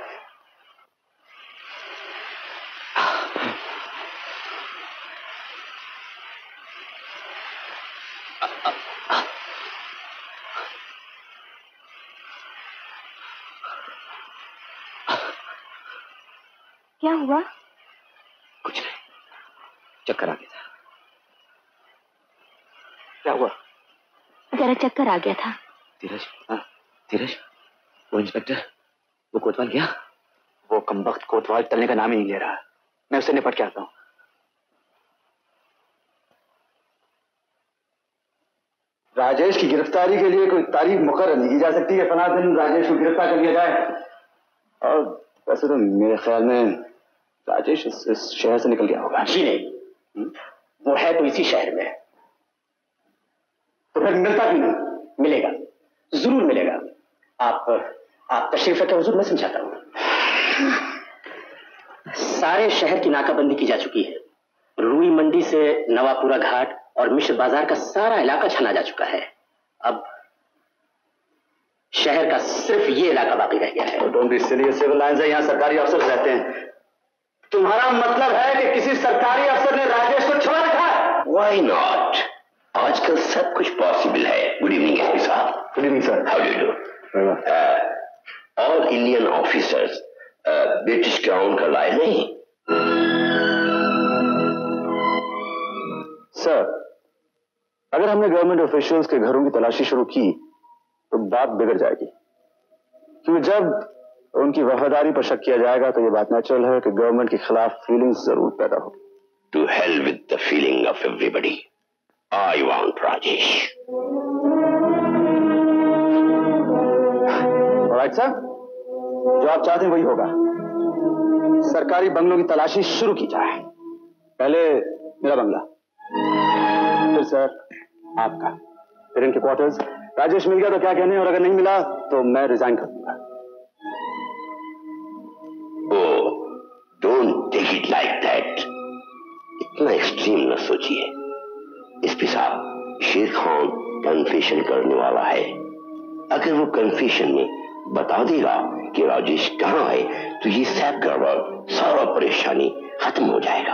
क्या हुआ? कुछ नहीं, चक्कर आ गया था। क्या हुआ? जरा चक्कर आ गया था। धीरज, धीरज, वो इंस्पेक्टर, वो कोतवाल गया? वो कमबख्त कोतवाल टलने का नाम ही नहीं ले रहा। मैं उससे निपट के आता हूँ। राजेश की गिरफ्तारी के लिए कोई तारीख मुकर्रर नहीं की जा सकती है। फलां दिन राजेश को गिरफ्तार कर लिया जाए। और वैसे तो मेरे ख्याल में राजेश इस शहर से निकल गया होगा। जी नहीं, वो है तो इसी शहर में। तो फिर मिलता क्यों नहीं? मिलेगा, जरूर मिलेगा। आप तशरीफ रखें हुजूर, मैं समझाता हूँ। सारे शहर की नाकाबंदी की जा चुकी है। रुई मंडी से नवापुरा घाट और मिश्र बाजार का सारा इलाका छाना जा चुका है। अब शहर का सिर्फ ये इलाका बाकी रह गया है। Don't be silly, civil lines है, यहाँ सरकारी अफसर रहते हैं। तुम्हारा मतलब है कि किसी सरकारी अफसर ने राजेश को छुपा रखा है? Why not? आजकल सब कुछ पॉसिबल है। गुड इवनिंग एसपी साहब। Good evening sir. How do do? All Indian officers British crown का लाए नहीं? सर, अगर हमने गवर्नमेंट ऑफिशियल्स के घरों की तलाशी शुरू की तो बात बिगड़ जाएगी, क्योंकि जब उनकी वफादारी पर शक किया जाएगा तो ये बात नेचुरल है कि गवर्नमेंट के खिलाफ फीलिंग्स जरूर पैदा होगी। To hell with the feeling of everybody. I want Rajesh. Alright sir, जो आप चाहते हैं वही होगा। सरकारी बंगलों की तलाशी शुरू की जाए। पहले मेरा बंगला, फिर सर आपका, फिर इनके क्वार्टर्स। राजेश मिल गया तो क्या कहने, और अगर नहीं मिला तो मैं रिजाइन कर दूंगा। Oh, don't take it like that. इतना एक्सट्रीम न सोचिए। एसपी साहब, शेर खान कन्फेशन करने वाला है। अगर वो कन्फेशन में बता देगा कि राजेश कहाँ है तो ये सब गड़बड़, सारा परेशानी खत्म हो जाएगा।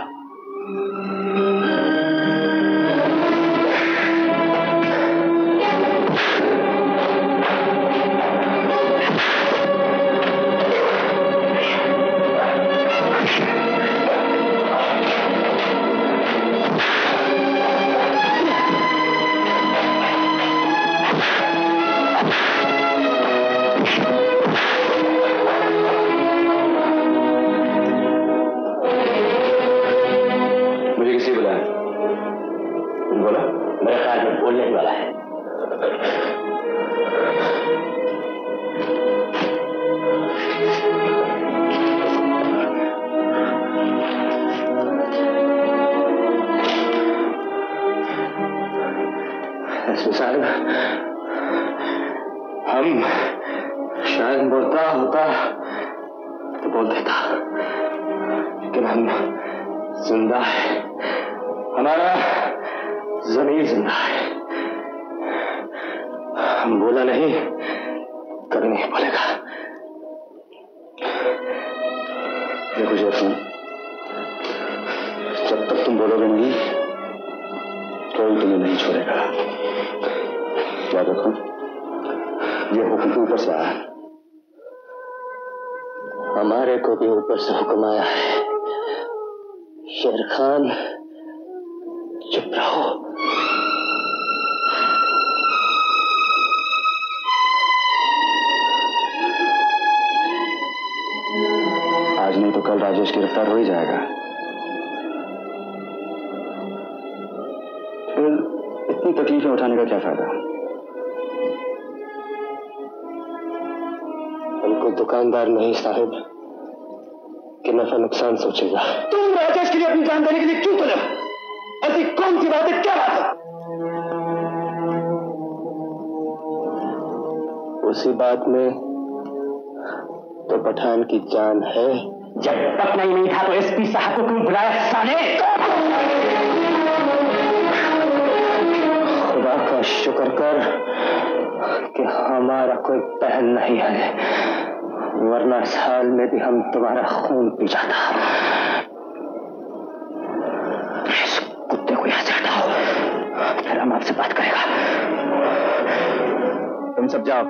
हम शायद बोलता होता तो बोल देता, लेकिन हम जिंदा है। हमारा जमीर जिंदा है। हम बोला नहीं, कभी नहीं बोलेगा। देखो जैसे, जब तक तुम बोलोगे नहीं कोई तुम्हें नहीं छोड़ेगा। याद रखो, ये हुक्म तो ऊपर से आया है। हमारे को भी ऊपर से हुक्म आया है। शेर खान, चुप रहो। आज नहीं तो कल राजेश गिरफ्तार हो ही जाएगा। फिर इतनी तकलीफें उठाने का क्या फायदा? हमको दुकानदार नहीं साहब कि नफा नुकसान सोचेगा। तुम राजेश के लिए अपनी जान देने के लिए क्यों तलब? ऐसी कौन सी बात है, क्या बात है? उसी बात में तो पठान की जान है। जब पकना ही नहीं था तो एसपी साहब को क्यों बुलाया साले? का शुक्र कर कि हमारा कोई बहन नहीं है, वरना इस हाल में भी हम तुम्हारा खून पी जाता। इस कुत्ते को यहां से हटाओ, फिर हम आपसे बात करेगा। तुम सब जाओ।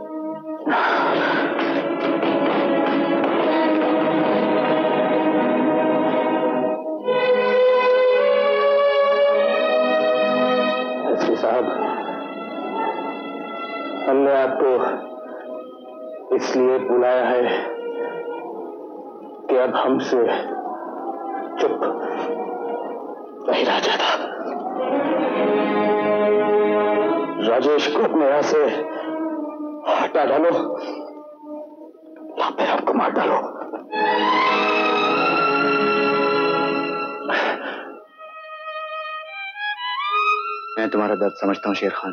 एसपी साहब, हमने आपको इसलिए बुलाया है कि अब हमसे चुप नहीं रहा जाता। राजेश को अपने यहां से हटा डालो या फिर हमको मार डालो। मैं तुम्हारा दर्द समझता हूं शेर खान।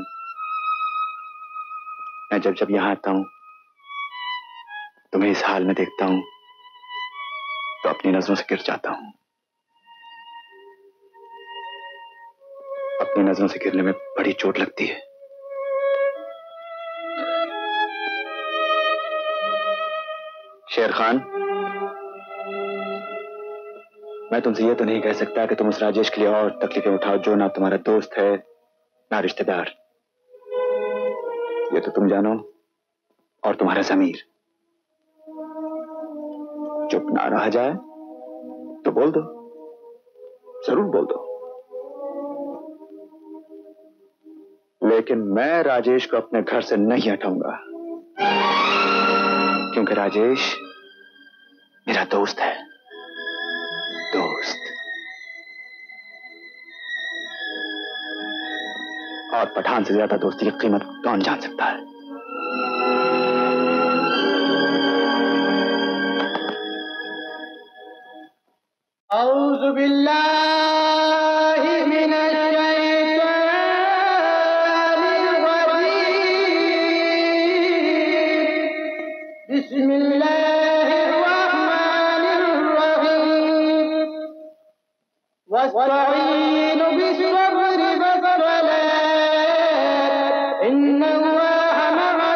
मैं जब जब यहां आता हूं, तुम्हें इस हाल में देखता हूं तो अपनी नजरों से गिर जाता हूं। अपनी नजरों से गिरने में बड़ी चोट लगती है। शेर खान, मैं तुमसे यह तो नहीं कह सकता कि तुम उस राजेश के लिए और तकलीफें उठाओ जो ना तुम्हारा दोस्त है ना रिश्तेदार। ये तो तुम जानो और तुम्हारा ज़मीर। चुप ना रहा जाए तो बोल दो, जरूर बोल दो। लेकिन मैं राजेश को अपने घर से नहीं हटाऊंगा, क्योंकि राजेश मेरा दोस्त है। दोस्त। और पठान से ज्यादा दोस्ती की कीमत कौन जान सकता है। औज़ु बिल्लाहि मिनश शैतानिर रजीम। बिस्मिल्लाहिर रहमानिर रहीम। वस्तईनु बिस्सब्रि वस्सलात इन्नल्लाहा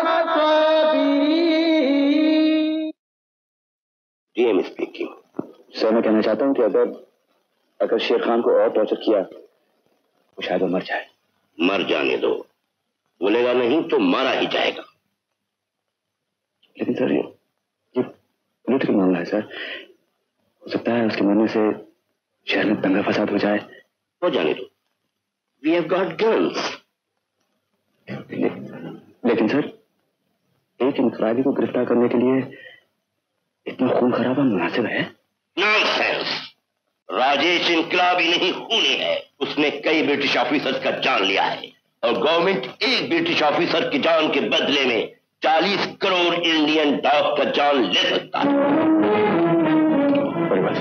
मअस-साबिरीन। DM speaking. सर, मैं कहना चाहता हूं कि अगर शेर खान को और टॉर्चर किया तो शायद वो मर जाए। मर जाने दो, बोलेगा नहीं तो मारा ही जाएगा। लेकिन सर, ये पॉलिटिकल मामला है सर। हो सकता है उसके मरने से शहर में दंगा फसाद हो जाए। हो जाने दो, वी हैव गॉट गन्स। लेकिन सर, एक इनकलाबी को गिरफ्तार करने के लिए इतना खून खराबा मुनासिब है? नॉनसेंस। राजेश इनकलाबी नहीं, खूनी है। उसने कई ब्रिटिश ऑफिसर्स का जान लिया है और गवर्नमेंट एक ब्रिटिश ऑफिसर की जान के बदले में 40 करोड़ इंडियन डॉग का जान ले सकता है। बड़ी बात।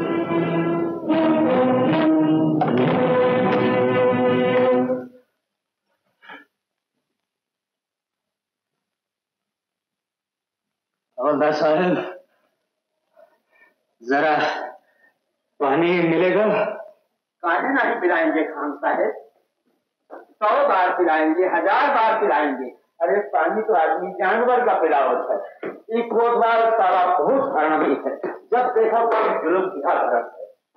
हवलदार साहब, जरा पानी मिलेगा? काहे नहीं पिलाएंगे खान साहब, 100 बार पिलाएंगे, 1000 बार पिलाएंगे। अरे पानी तो आदमी जानवर का पिलावट है। एक बहुत बार सारा बहुत खाना भी है। जब देखो तो जुल्म की तरफ है।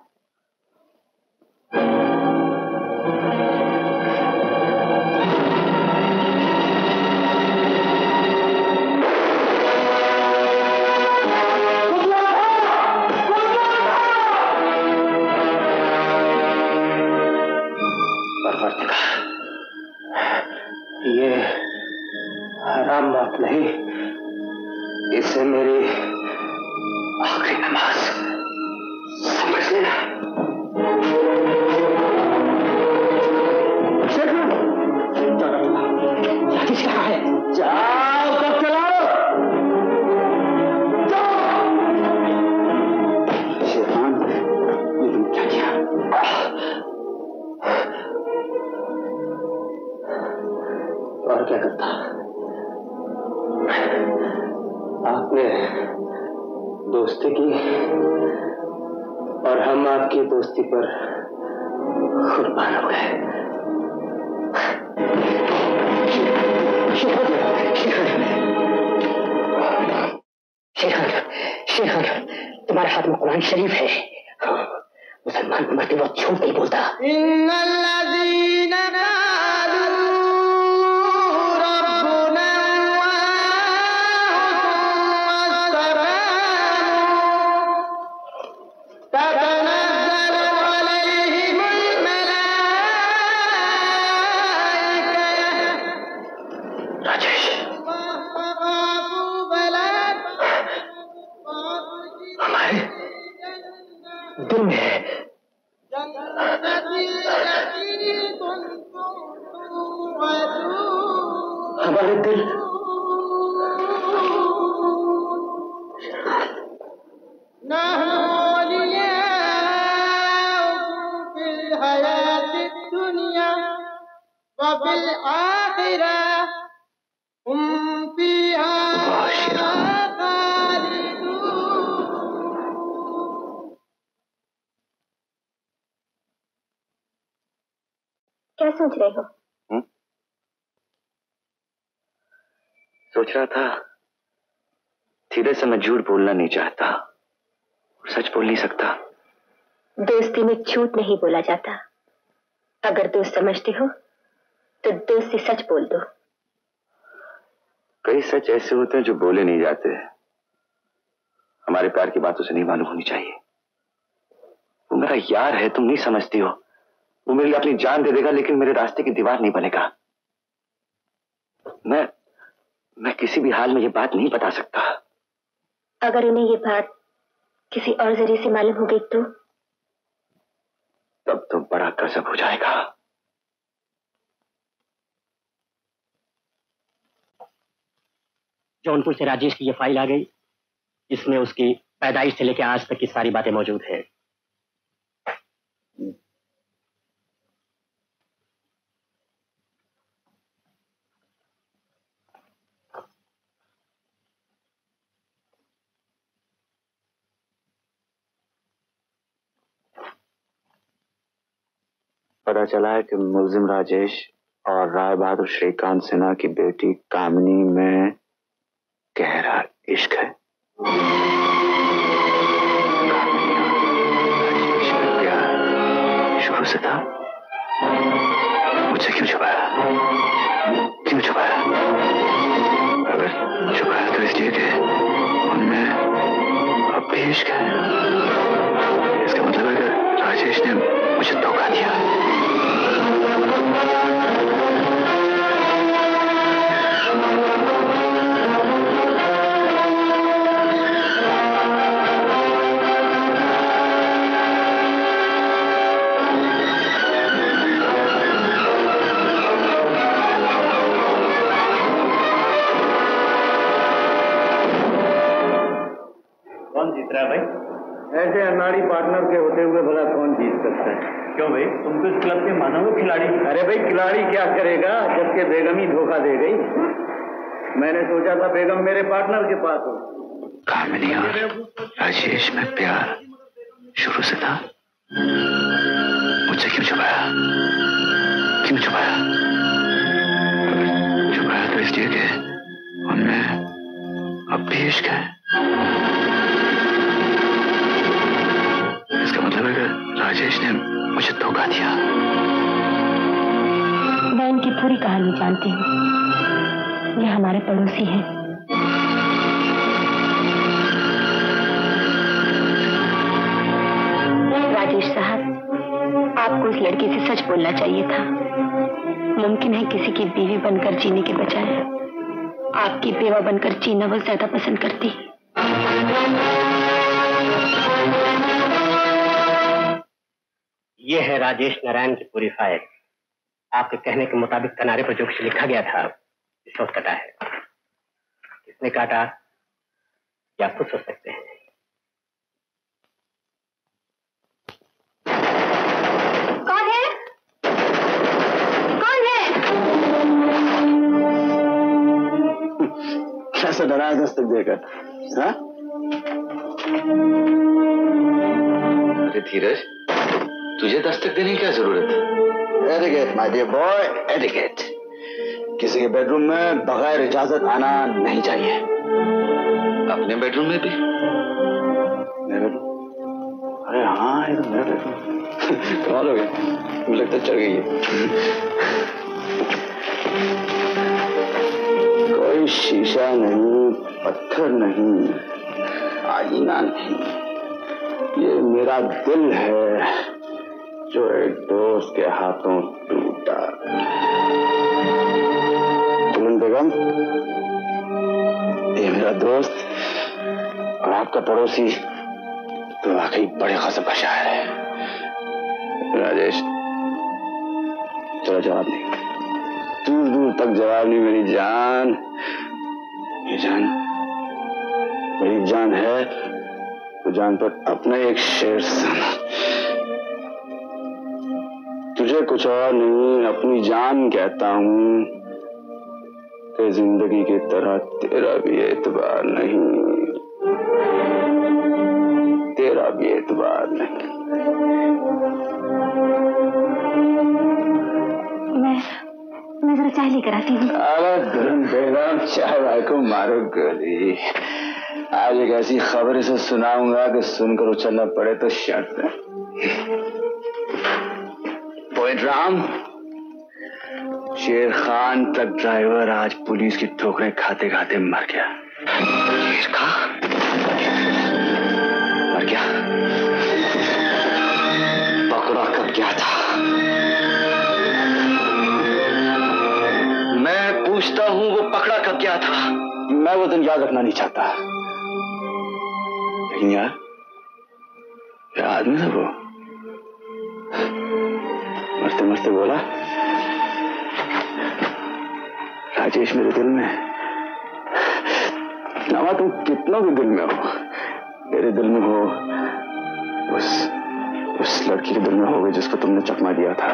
ये हराम बात नहीं, इसे मेरी आखिरी नमाज समझ लेना। राजेश कहाँ है? जाओ तब चलाओ। शेरखान, ये तुम क्या किया? और क्या करता? आपने दोस्ती की और हम आपकी दोस्ती पर कुर्बान हो गए। शेर तुम्हारे हाथ में कुरान शरीफ है। मुसलमान मरते वक्त झूठ नहीं बोलता। हमारे दिल क्या सोच रहे हो? सोच रहा था धीरे से मैं झूठ बोलना नहीं चाहता, सच बोल नहीं सकता। दोस्ती में झूठ नहीं बोला जाता। अगर दोस्त समझते हो तो दोस्त से सच बोल दो। कई सच ऐसे होते हैं जो बोले नहीं जाते। हमारे प्यार की बात उसे नहीं मालूम होनी चाहिए। वो मेरा यार है, तुम नहीं समझती हो। वो मेरे लिए अपनी जान दे देगा, लेकिन मेरे रास्ते की दीवार नहीं बनेगा। मैं किसी भी हाल में ये बात नहीं बता सकता। अगर उन्हें ये बात किसी और जरिए से मालूम हो गई तो? तब तो बड़ा गजब हो जाएगा। जौनपुर से राजेश की ये फाइल आ गई। इसमें उसकी पैदाइश से लेकर आज तक की सारी बातें मौजूद है। पता चला है कि मुलजिम राजेश और राय बहादुर श्रीकांत सिन्हा की बेटी कामिनी में गहरा इश्क है। राजेश में प्यार शुरू से था। मुझसे क्यों छुपाया? क्यों छुपाया? अगर छुपाया तो इसलिए कि उनमें अब भी इश्क है। इसका मतलब है कि राजेश ने मुझे धोखा दिया। कौन जीत रहा है भाई? ऐसे अनाड़ी पार्टनर के होते हुए भला कौन जीत सकता है? क्यों भाई, तुम तो इस क्लब के मानो हो खिलाड़ी। अरे भाई, खिलाड़ी क्या करेगा जबकि बेगम ही धोखा दे गई। मैंने सोचा था बेगम मेरे पार्टनर के पास हो। कामिनी और राजेश में प्यार शुरू से था। मुझसे क्यों छुपाया? क्यों छुपाया? छुपाया तो इसलिए कि उनमें अब भी इश्क है। इसका मतलब है कि राजेश ने मुझे धोखा दिया। मैं इनकी पूरी कहानी जानती हूँ। ये हमारे पड़ोसी हैं। राजेश साहब, आपको उस लड़की से सच बोलना चाहिए था। मुमकिन है किसी की बीवी बनकर जीने के बजाय आपकी बेवा बनकर जीना वो ज्यादा पसंद करती। ये है राजेश नारायण की पूरी फाइल। आपके कहने के मुताबिक किनारे पर जो कुछ लिखा गया था इस वक्त कटा है। किसने काटा ये आप खुद सोच सकते हैं। कौन है? कौन है? कैसा डरा है दस्तक देकर? हाँ? अरे धीरज, तुझे दस्तक देने की क्या जरूरत है? Etiquette my dear boy, etiquette. किसी के बेडरूम में बगैर इजाजत आना नहीं चाहिए। अपने बेडरूम में भी? मेरे बेडरूम? अरे हाँ, ये तो मेरा बेडरूम। कमाल हो गया, मुझे लगता चढ़ गई है। कोई शीशा नहीं, पत्थर नहीं, आईना नहीं, ये मेरा दिल है जो एक दोस्त के हाथों टूटा। दुल्हन बेगम, ये मेरा दोस्त और आपका पड़ोसी तो वाकई बड़े गजब का शायर है। राजेश, चलो जवाब नहीं, दूर दूर तक जवाब नहीं। मेरी जान, ये जान मेरी जान है तो जान पर अपना एक शेर सुना। तुझे कुछ और नहीं, अपनी जान कहता हूँ कि जिंदगी की तरह तेरा भी एतबार नहीं, तेरा भी एतबार नहीं। मैं जरा चाय लेकर आती हूँ। अरे दुल्हन बेगम, चाय भाई को मारो गोली। आज एक ऐसी खबर से सुनाऊंगा कि सुनकर उछलना पड़े तो शर्त है। Poet Ram, Sher Khan truck driver आज पुलिस की ठोकरें खाते खाते मर गया। शेर खान मर गया? पकड़ा कब गया था? मैं पूछता हूँ, वो पकड़ा कब गया था? मैं वो दिन याद रखना नहीं चाहता, लेकिन यार क्या आदमी था वो। मरते मरते बोला, राजेश मेरे दिल में, नामा तुम कितनों के दिल में हो, मेरे दिल में हो, उस लड़की के दिल में होगे जिसको तुमने चकमा दिया था।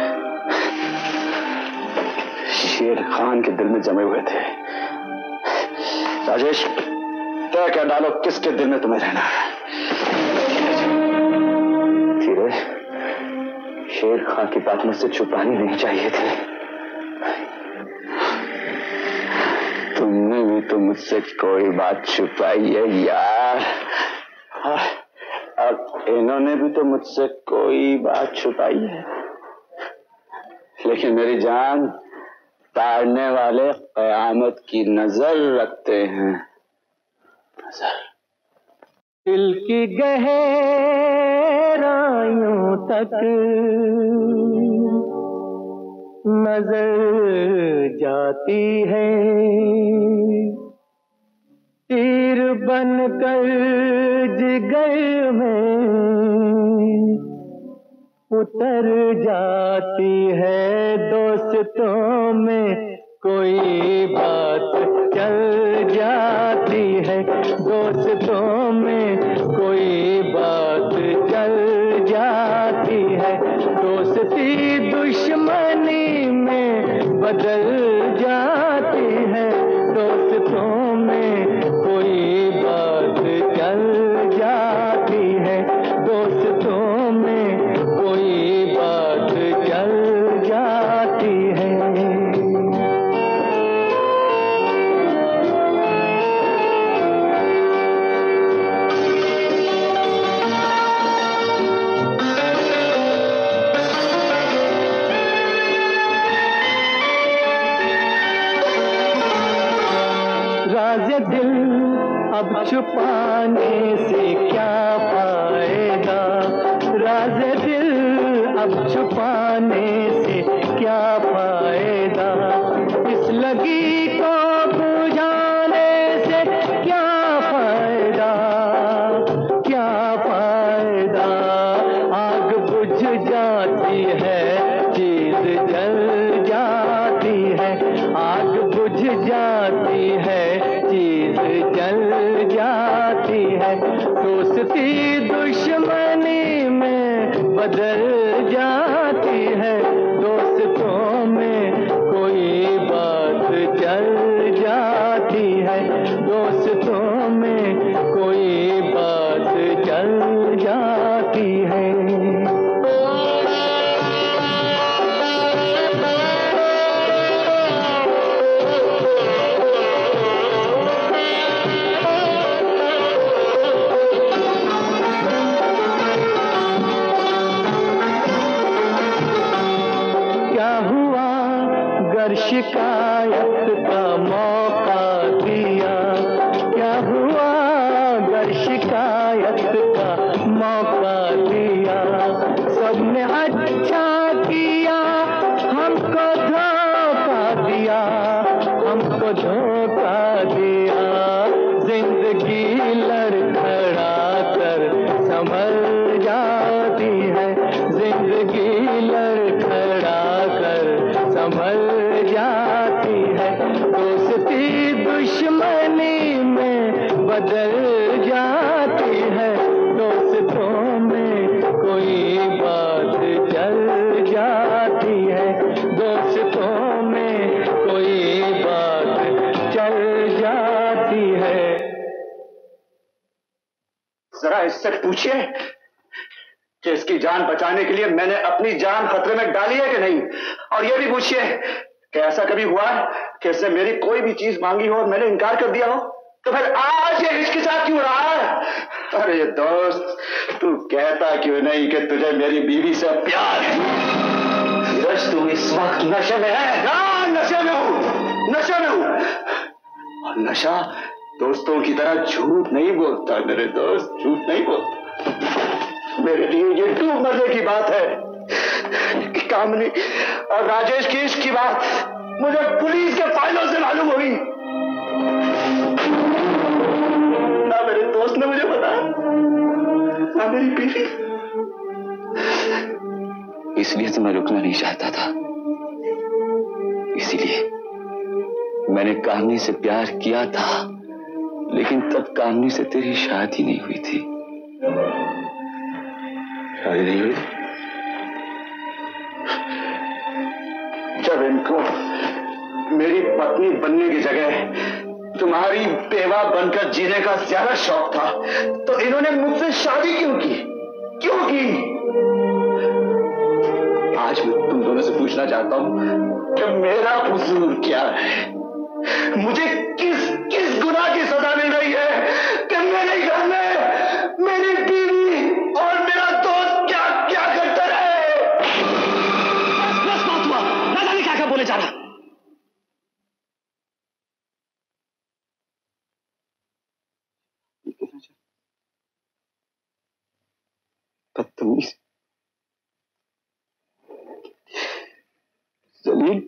शेर खान के दिल में जमे हुए थे। राजेश, तय कर डालो किसके दिल में तुम्हें रहना है। धीरज, शेर खान की बात मुझसे छुपानी नहीं चाहिए थी। तुमने भी तो मुझसे कोई बात छुपाई है यार, और इन्होंने भी तो मुझसे कोई बात छुपाई है। लेकिन मेरी जान, ताड़ने वाले कयामत की नजर रखते हैं। नजर दिल की गहराइयों तक नजर जाती है, तीर बनकर जिगर में उतर जाती है। दोस्तों में कोई बात चल जाती है, दोस्तों में कोई बात चल जाती है। दोस्ती दुश्मनी में बदल जाती है, दोस्तों में कोई बात चल जाती है, दोस्तों में कोई बात चल जाती है। राज़ दिल अब छुपाने से क्या फायदा, राज़ दिल अब छुपाने से क्या फायदा, इस लगी को बुझाने से क्या फायदा, क्या फायदा। आग बुझ जाती है, चीज जल जाती है, आग बुझ जाती है, चीज जल जाती है। दोस्ती दुश्मनी में बदल जाती है, दोस्तों में कोई बात चल जाती है, दोस्तों में कोई बात चल जाती है। पूछिए कि इसकी जान बचाने के लिए मैंने अपनी जान खतरे में डाली है कि नहीं, और ये भी पूछिए कि ऐसा कभी हुआ कि इसने मेरी कोई भी चीज मांगी हो और मैंने इनकार कर दिया हो, तो फिर आज ये हिचकिचाहट क्यों रहा है? अरे दोस्त, तू कहता क्यों नहीं कि तुझे मेरी बीवी से प्यार है? धीरज, तू इस वक्त नशे में है। हाँ, नशे में हूं, नशे में हूं। और नशा दोस्तों की तरह झूठ नहीं बोलता मेरे दोस्त, झूठ नहीं बोलता। मेरे लिए ये डूब मरने की बात है कि कामनी और राजेश की इश्क की बात मुझे पुलिस के फाइलों से मालूम हुई। ना मेरे दोस्त ने मुझे बताया, ना मेरी बीवी। इसलिए तो मैं रुकना नहीं चाहता था, इसीलिए मैंने कामनी से प्यार किया था, लेकिन तब कामनी से तेरी शादी नहीं हुई थी। शादी नहीं हुई? जब इनको मेरी पत्नी बनने की जगह तुम्हारी बेवा बनकर जीने का ज्यादा शौक था, तो इन्होंने मुझसे शादी क्यों की? क्यों की? आज मैं तुम दोनों से पूछना चाहता हूं कि मेरा कसूर क्या है? मुझे किस किस गुनाह की सजा मिल रही है कि मेरे घर में मेरी बीवी और मेरा दोस्त क्या क्या करते रहे? बस बात हुआ, ना जाने क्या क्या बोले जा रहा। बदतमीज, जलील,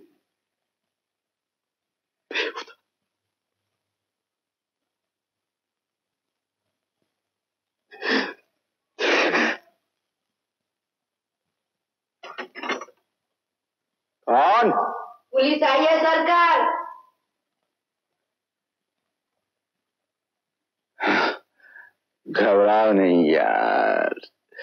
कौन? पुलिस आई है सरकार। घबराओ नहीं यार,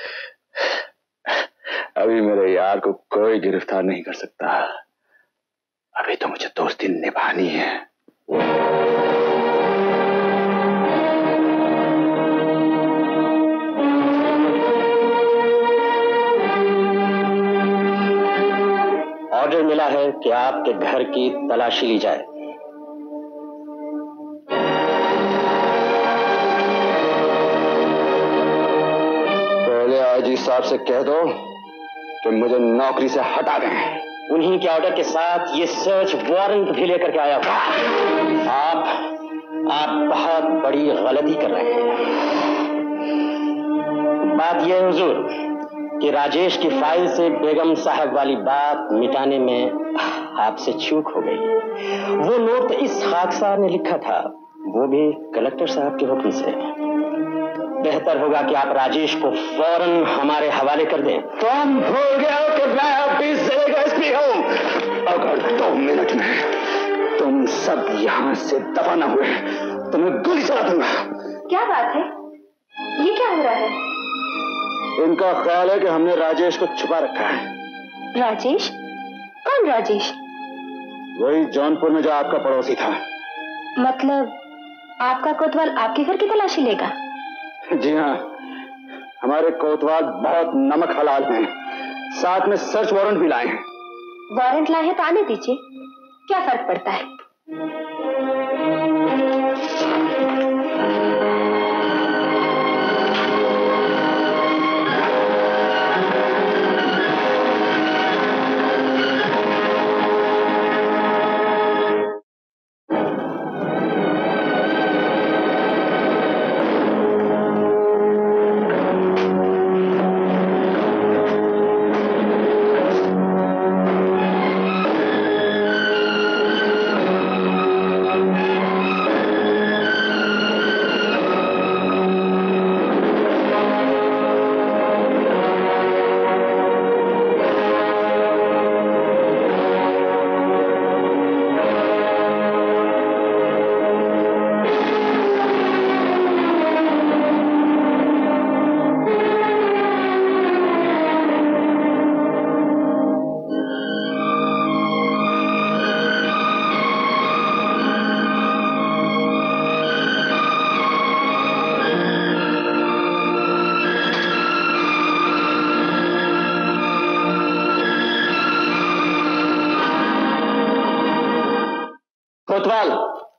अभी मेरे यार को कोई गिरफ्तार नहीं कर सकता। अभी तो मुझे दोस्ती निभानी है। ऑर्डर मिला है कि आपके घर की तलाशी ली जाए। पहले आईजी साहब से कह दो कि मुझे नौकरी से हटा दें। उन्हीं के ऑर्डर के साथ ये सर्च वारंट भी लेकर के आया हूं। आप बहुत बड़ी गलती कर रहे हैं। बात यह है हुजूर कि राजेश की फाइल से बेगम साहब वाली बात मिटाने में आपसे चूक हो गई। वो नोट तो इस खाकसार ने लिखा था, वो भी कलेक्टर साहब के हुक्म से। बेहतर होगा कि आप राजेश को फौरन हमारे हवाले कर दें। तुम भूल गए हो कि मैं अब इस जिले का एसपी हूं। अगर 2 मिनट में तुम सब यहां से दफा न हुए तो मैं गोली चला दूंगा। क्या बात है? ये क्या हो रहा है? इनका ख्याल है कि हमने राजेश को छुपा रखा है। राजेश? कौन राजेश? वही जौनपुर में जो आपका पड़ोसी था। मतलब आपका कोतवाल आपके घर की तलाशी लेगा? जी हाँ, हमारे कोतवाल बहुत नमक हलाल हैं, साथ में सर्च वारंट भी लाए हैं। वारंट लाए हैं तो आने दीजिए, क्या फर्क पड़ता है? अग्रवाल,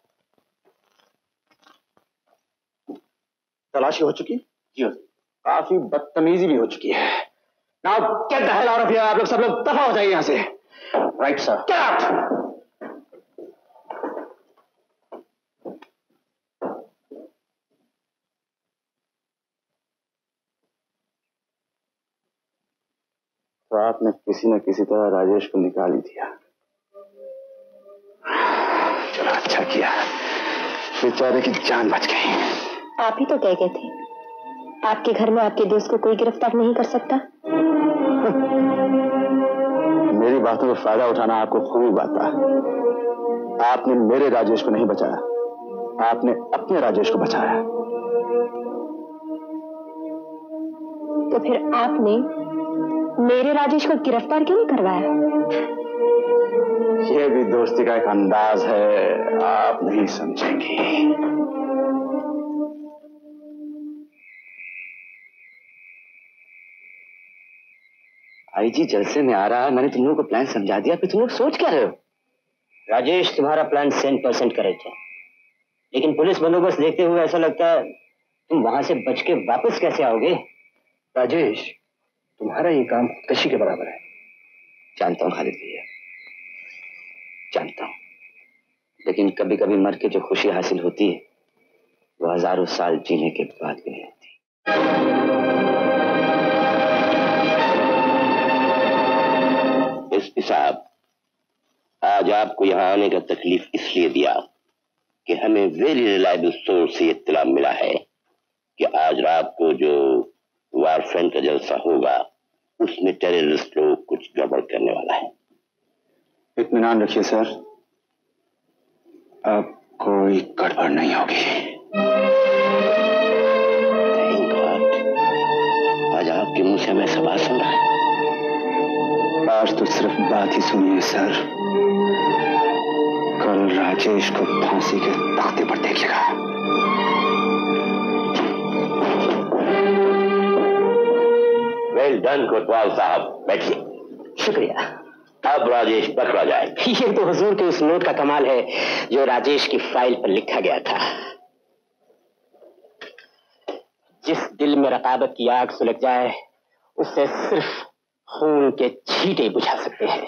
तलाशी हो चुकी? जी काफी बदतमीजी भी हो चुकी है। Now get the hell out of here. आप लोग सब लोग दफा हो जाइए यहां से। Right sir. Get out. तो आपने किसी न किसी तरह राजेश को निकाल ही दिया। चलो अच्छा किया, बेचारे की जान बच गई। आप ही तो कह गए थे आपके घर में आपके दोस्त को कोई गिरफ्तार नहीं कर सकता। मेरी बातों का फायदा उठाना आपको खूब आता। आपने मेरे राजेश को नहीं बचाया, आपने अपने राजेश को बचाया। तो फिर आपने मेरे राजेश को गिरफ्तार क्यों नहीं करवाया? यह भी दोस्ती का एक अंदाज है, आप नहीं समझेंगी। आईजी जलसे में आ रहा है, मैंने तुम लोगों को प्लान समझा दिया, फिर तुम लोग सोच क्या रहे हो? राजेश, तुम्हारा प्लान 100% करेक्ट है, लेकिन पुलिस बंदोबस्त देखते हुए ऐसा लगता है तुम वहां से बच के वापस कैसे आओगे? राजेश, तुम्हारा ये काम खुदकशी के बराबर है। जानता हूं खालिद भैया, जानता हूं, लेकिन कभी कभी मर के जो खुशी हासिल होती है वो हजारों साल जीने के बाद भी नहीं होती। एसपी साहब, आज आपको यहाँ आने का तकलीफ इसलिए दिया कि हमें वेरी रिलायबल सोर्स से इत्तला मिला है कि आज रात को जो वारफ्रंट का जलसा होगा उसमें टेररिस्ट लोग कुछ गड़बड़ करने वाला है। इत्मीनान रखिए सर, अब कोई गड़बड़ नहीं होगी। थैंक गॉड, आज आपके मुंह से हमें सब बात सुन रहा है। आज तो सिर्फ बात ही सुनिए सर, कल राजेश को फांसी के तख्ते पर देखिएगा। वेल डन कोतवाल साहब, बैठिए। शुक्रिया। अब राजेश पकड़ा जाए। ये तो हुजूर के उस नोट का कमाल है जो राजेश की फाइल पर लिखा गया था। जिस दिल में रकाबत की आग सुलग जाए उससे सिर्फ खून के छींटे बुझा सकते हैं।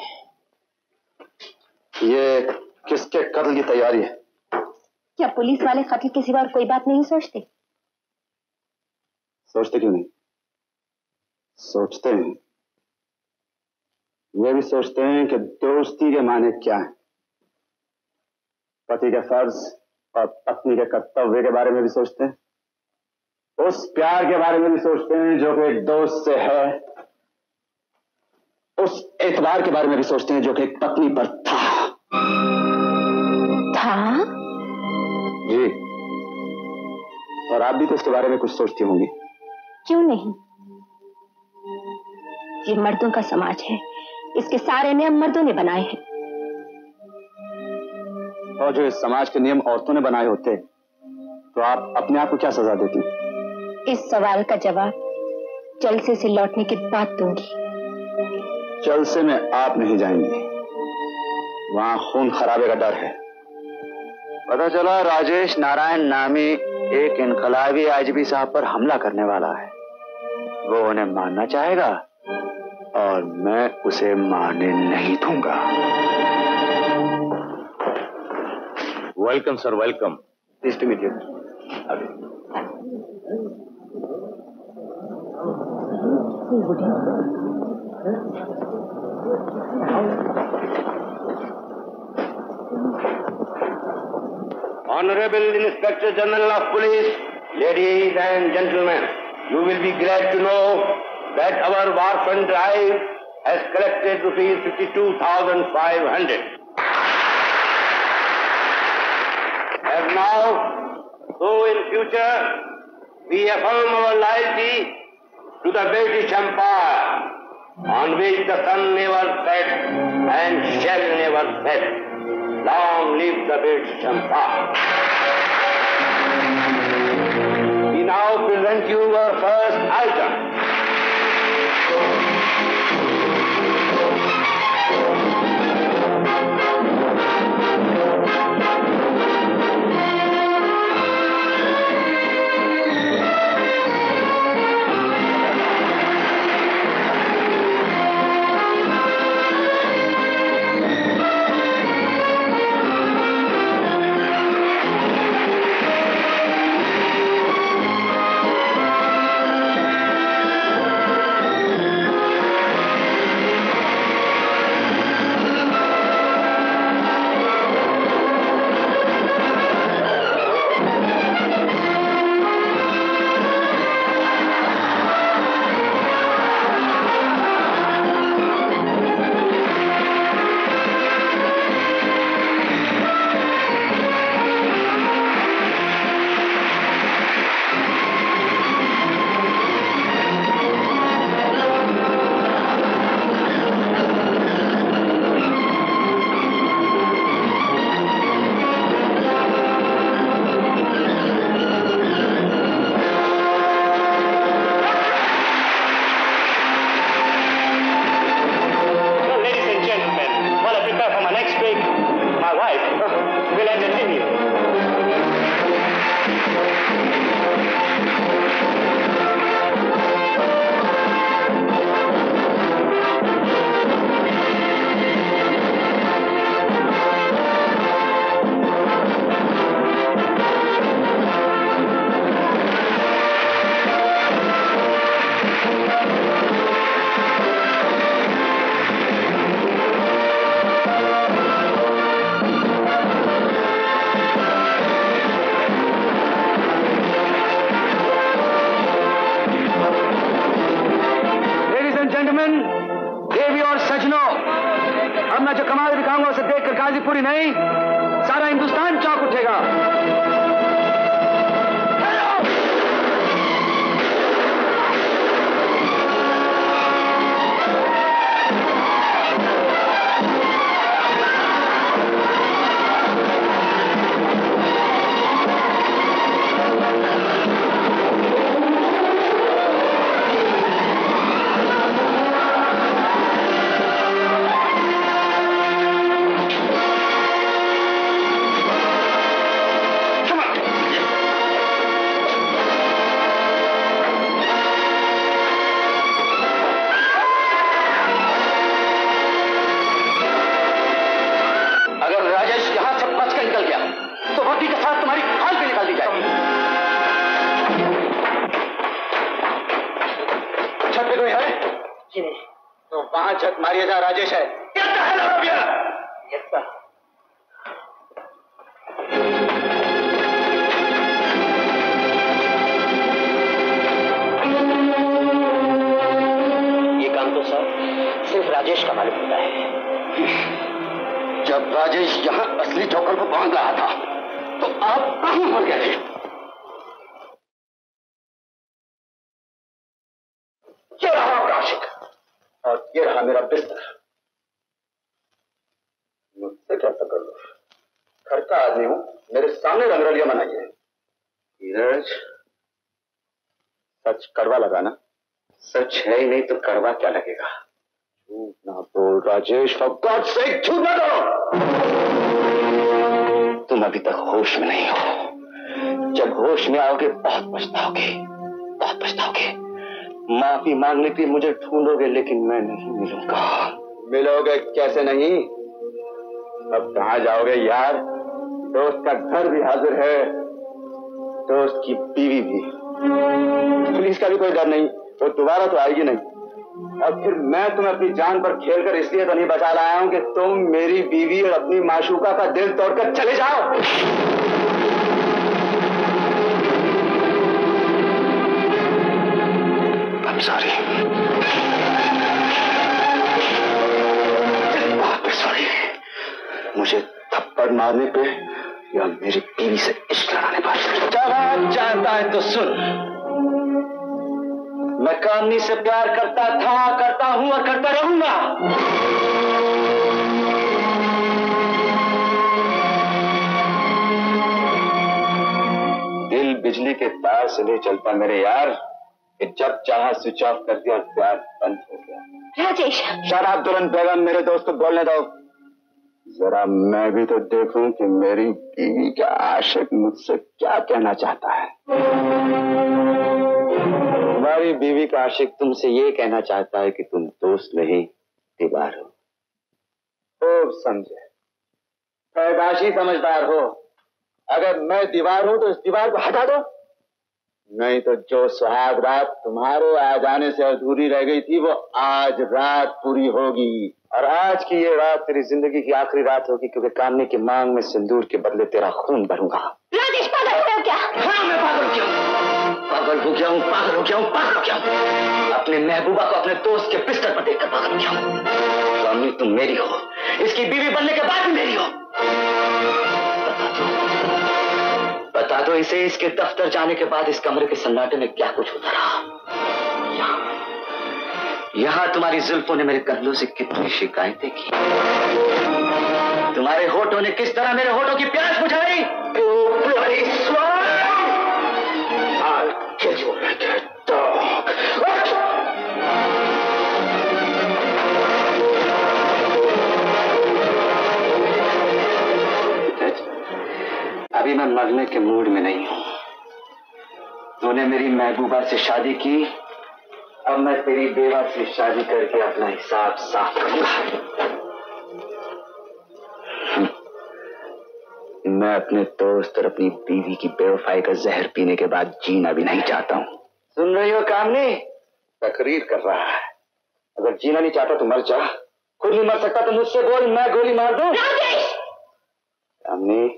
ये किसके कत्ल की तैयारी है? क्या पुलिस वाले कत्ल के सिवा और कोई बात नहीं सोचते? सोचते क्यों नहीं? सोचते हैं। ये भी सोचते हैं कि दोस्ती के माने क्या है। पति के फर्ज और पत्नी के कर्तव्य के बारे में भी सोचते हैं। उस प्यार के बारे में भी सोचते हैं जो कि एक दोस्त से है। उस एतबार के बारे में भी सोचते हैं जो कि एक पत्नी पर था। जी, और आप भी तो इसके बारे में कुछ सोचती होंगी। क्यों नहीं? ये मर्दों का समाज है, इसके सारे नियम मर्दों ने बनाए हैं। और जो इस समाज के नियम औरतों ने बनाए होते तो आप अपने आप को क्या सजा देती? इस सवाल का जवाब जलसे से लौटने के बाद दूंगी। जलसे में आप नहीं जाएंगी, वहां खून खराबे का डर है। पता चला राजेश नारायण नामी एक इनकलाबी आईजीपी साहब पर हमला करने वाला है। वो उन्हें मारना चाहेगा और मैं उसे मारने नहीं दूंगा। Welcome sir, welcome. Please to meet you. Honorable Inspector General of Police, ladies and gentlemen, you will be glad to know that our Warfront drive has collected rupees 52,500. And now, so in future, we affirm our loyalty to the British Empire, on which the sun never sets and shall never set. Long live the British Empire. We now present you our first item. Gentleman, देवी और सजनों, अब मैं जो कमाल दिखाऊंगा उसे देखकर गाजीपुरी नहीं, सारा हिंदुस्तान चौंक उठेगा। छत मारिए जा, राजेश है। क्या है ये काम तो सर सिर्फ राजेश का मालूम होता है। जब राजेश यहाँ असली ठोकर को बांध रहा था तो आप कहाँ मर गए थे? ये रहा आपका आशिक और ये रहा मेरा बिस्तर। मुझसे क्या कर लो, घर का आदमी हूं, मेरे सामने रंगरलियां मनाइए। धीरज, सच कड़वा लगा ना? सच है ही नहीं तो कड़वा क्या लगेगा? झूठ ना बोल राजेश, फॉर गॉड सेक झूठ ना करो। तुम अभी तक होश में नहीं हो। जब होश में आओगे बहुत पछताओगे, बहुत पछताओगे। माफी मांगने के लिए मुझे ढूंढोगे लेकिन मैं नहीं मिलूंगा। मिलोगे कैसे नहीं? अब कहाँ जाओगे यार? दोस्त का घर भी हाजिर है, दोस्त की बीवी भी। पुलिस का भी कोई डर नहीं, वो दोबारा तो आएगी नहीं। और फिर मैं तुम्हें अपनी जान पर खेलकर इसलिए तो नहीं बचा लाया हूं कि तुम मेरी बीवी और अपनी माशूका का दिल तोड़कर चले जाओ। I'm sorry. सॉरी, मुझे थप्पड़ मारने पे या मेरी बीवी से इश्क लड़ाने पर। जवाब जानता है तो सुन, मैं कामनी से प्यार करता था, करता हूं और करता रहूंगा। दिल बिजली के तार से नहीं चलता मेरे यार, कि जब चाहा स्विच ऑफ कर दिया और प्यार बंद हो गया। राजेश, शराब दुल्हन बेगम, मेरे दोस्त को बोलने दो। जरा मैं भी तो देखूं कि मेरी बीवी का आशिक मुझसे क्या कहना चाहता है। तुम्हारी बीवी का आशिक तुमसे ये कहना चाहता है कि तुम दोस्त नहीं दीवार हो। खूब समझे, पैदाशी समझदार हो। अगर मैं दीवार हूं तो इस दीवार को हटा दो, नहीं तो जो सुहाग रात तुम्हारे आ जाने से अधूरी रह गई थी वो आज रात पूरी होगी। और आज की ये रात तेरी जिंदगी की आखिरी रात होगी, क्योंकि कामनी की मांग में सिंदूर के बदले तेरा खून भरूंगा। राजेश, पागल हो क्या? हाँ, मैं पागल हो गया हूँ, पागल हो गया हूँ, पागल हो गया हूँ, पागल हो गया हूँ। अपने महबूबा को अपने दोस्त के बिस्तर पर देखकर पागल हो गया हूँ। कामनी तुम मेरी हो, इसकी बीवी बनने के बाद भी मेरी हो। बता दो इसे, इसके दफ्तर जाने के बाद इस कमरे के सन्नाटे में क्या कुछ होता रहा। यहाँ तुम्हारी जुल्फों ने मेरे कदमों से कितनी शिकायतें की, तुम्हारे होठों ने किस तरह मेरे होठों की प्यास बुझाई। अभी मैं मरने के मूड में नहीं हूं। तूने मेरी महबूबा से शादी की, अब मैं तेरी बेवा से शादी करके अपना हिसाब साफ करूंगा। मैं अपने दोस्त और अपनी बीवी की बेवफाई का जहर पीने के बाद जीना भी नहीं चाहता हूं। सुन रही हो कामनी? तकरीर कर रहा है। अगर जीना नहीं चाहता तो मर जा। खुद नहीं मर सकता तो मुझसे बोल, मैं गोली मार दूं। कामनी,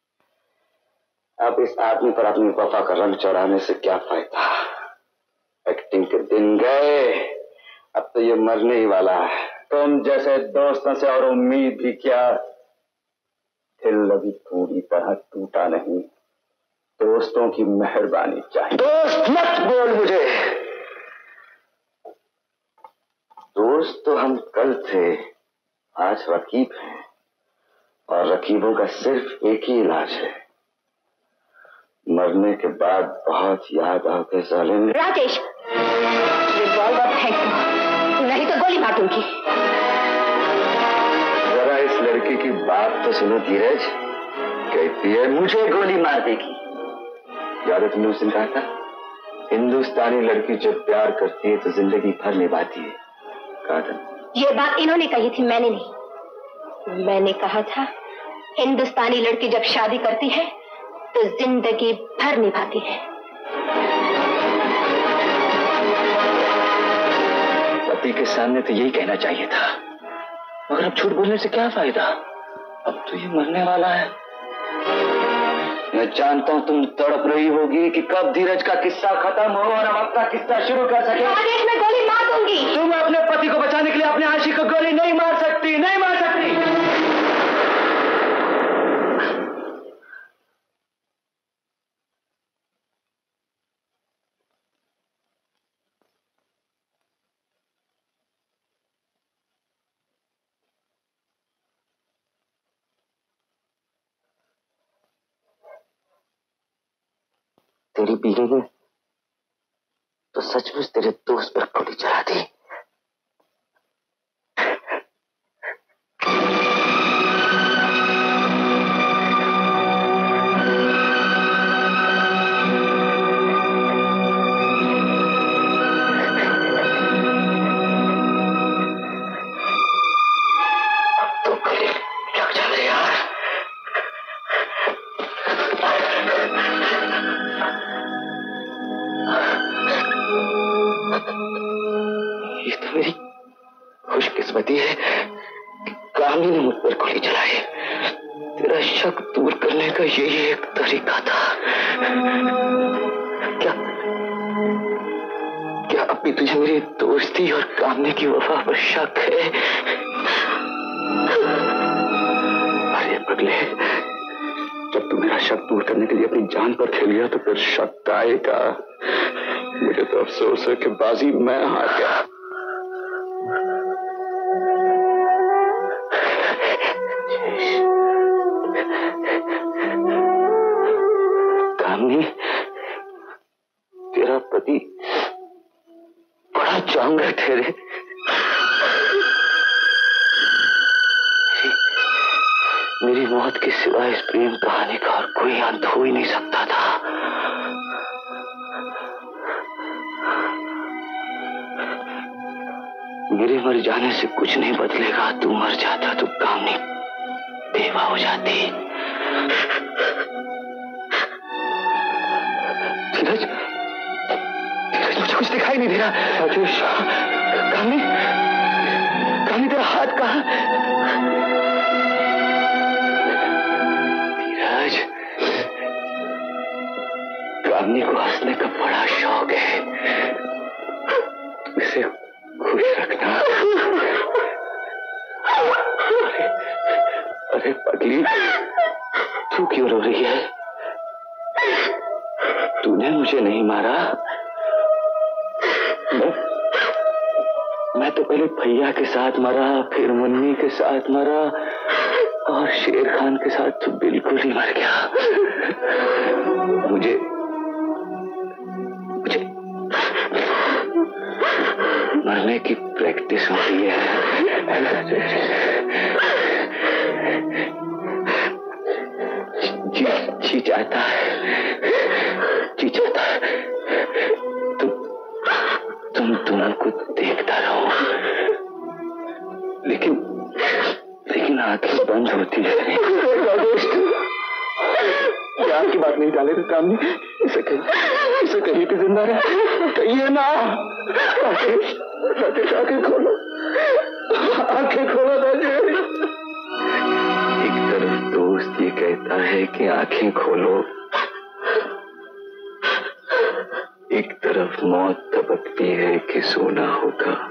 अब इस आदमी पर अपनी वफा का रंग चढ़ाने से क्या फायदा? एक्टिंग के दिन गए, अब तो ये मरने ही वाला है। तुम जैसे दोस्तों से और उम्मीद भी क्या, दिल अभी पूरी तरह टूटा नहीं। दोस्तों की मेहरबानी चाहिए। दोस्त मत बोल मुझे। दोस्त तो हम कल थे, आज रकीब हैं, और रकीबों का सिर्फ एक ही इलाज है, मरने के बाद बहुत याद आके जालिम। राजेश, रिवॉल्वर फेंक दो, नहीं तो गोली मार दूंगी। जरा इस लड़की की बात तो सुनो धीरज, कहती है मुझे गोली मार देगी। याद है तुमने उस दिन कहा था, हिंदुस्तानी लड़की जब प्यार करती है तो जिंदगी भर निभाती है, कहा था। ये बात इन्होंने कही थी, मैंने नहीं। मैंने कहा था हिंदुस्तानी लड़की जब शादी करती है तो जिंदगी भर निभाती है। पति के सामने तो यही कहना चाहिए था, मगर अब झूठ बोलने से क्या फायदा, अब तो ये मरने वाला है। मैं जानता हूँ तुम तड़प रही होगी कि कब धीरज का किस्सा खत्म हो और हम अपना किस्सा शुरू कर सके। राजेश, मैं गोली मार दूंगी। तुम अपने पति को बचाने के लिए अपने आशिक को गोली नहीं मार सकती, नहीं मार सकती। तेरी बीवी ने तो सचमुच तेरे दोस्त पर गोली चला दी। अब तो गले लग जा रहे यार। ये तो मेरी खुशकिस्मती है कि कामी ने मुझ पर गोली चलाई। तेरा शक दूर करने का यही एक तरीका था। क्या अब भी तुझे मेरी दोस्ती और कामने की वफा पर शक है? अरे पगले, जब तू मेरा शक दूर करने के लिए अपनी जान पर खेल गया तो फिर शक आएगा। मुझे तो अफसोस है कि बाजी मैं हार गया। कामनी, तेरा पति बड़ा चांगा ठहरे। मेरी मौत के सिवाय इस प्रेम कहानी का और कोई अंत हो ही नहीं सकता था। मेरे मर जाने से कुछ नहीं बदलेगा। तू मर जाता तो कामनी बेवा हो जाती। धीरज, मुझे कुछ दिखाई नहीं दे रहा। राजेश, कामनी, कामनी तेरा हाथ कहाँ? धीरज, कामनी को हंसने का बड़ा शौक है, इसे खुश रखना। अरे पगली, तू क्यों रो रही है? तूने मुझे नहीं मारा। मैं तो पहले भैया के साथ मरा, फिर मुन्नी के साथ मरा, और शेर खान के साथ तो बिल्कुल ही मर गया। मुझे मरने की प्रैक्टिस हो रही है। जी चाहता है तुम दोनों को देखता रहो, लेकिन आंखें बंद होती है। प्यार की बात नहीं डाले तो कामनी, इसे कहीं भी जिंदा रहे, कहिए ना। राजेश, आंखें खोलो, आंखें खोलो राजेश। एक तरफ दोस्त ये कहता है कि आंखें खोलो, एक तरफ मौत तबकती है कि सोना होगा।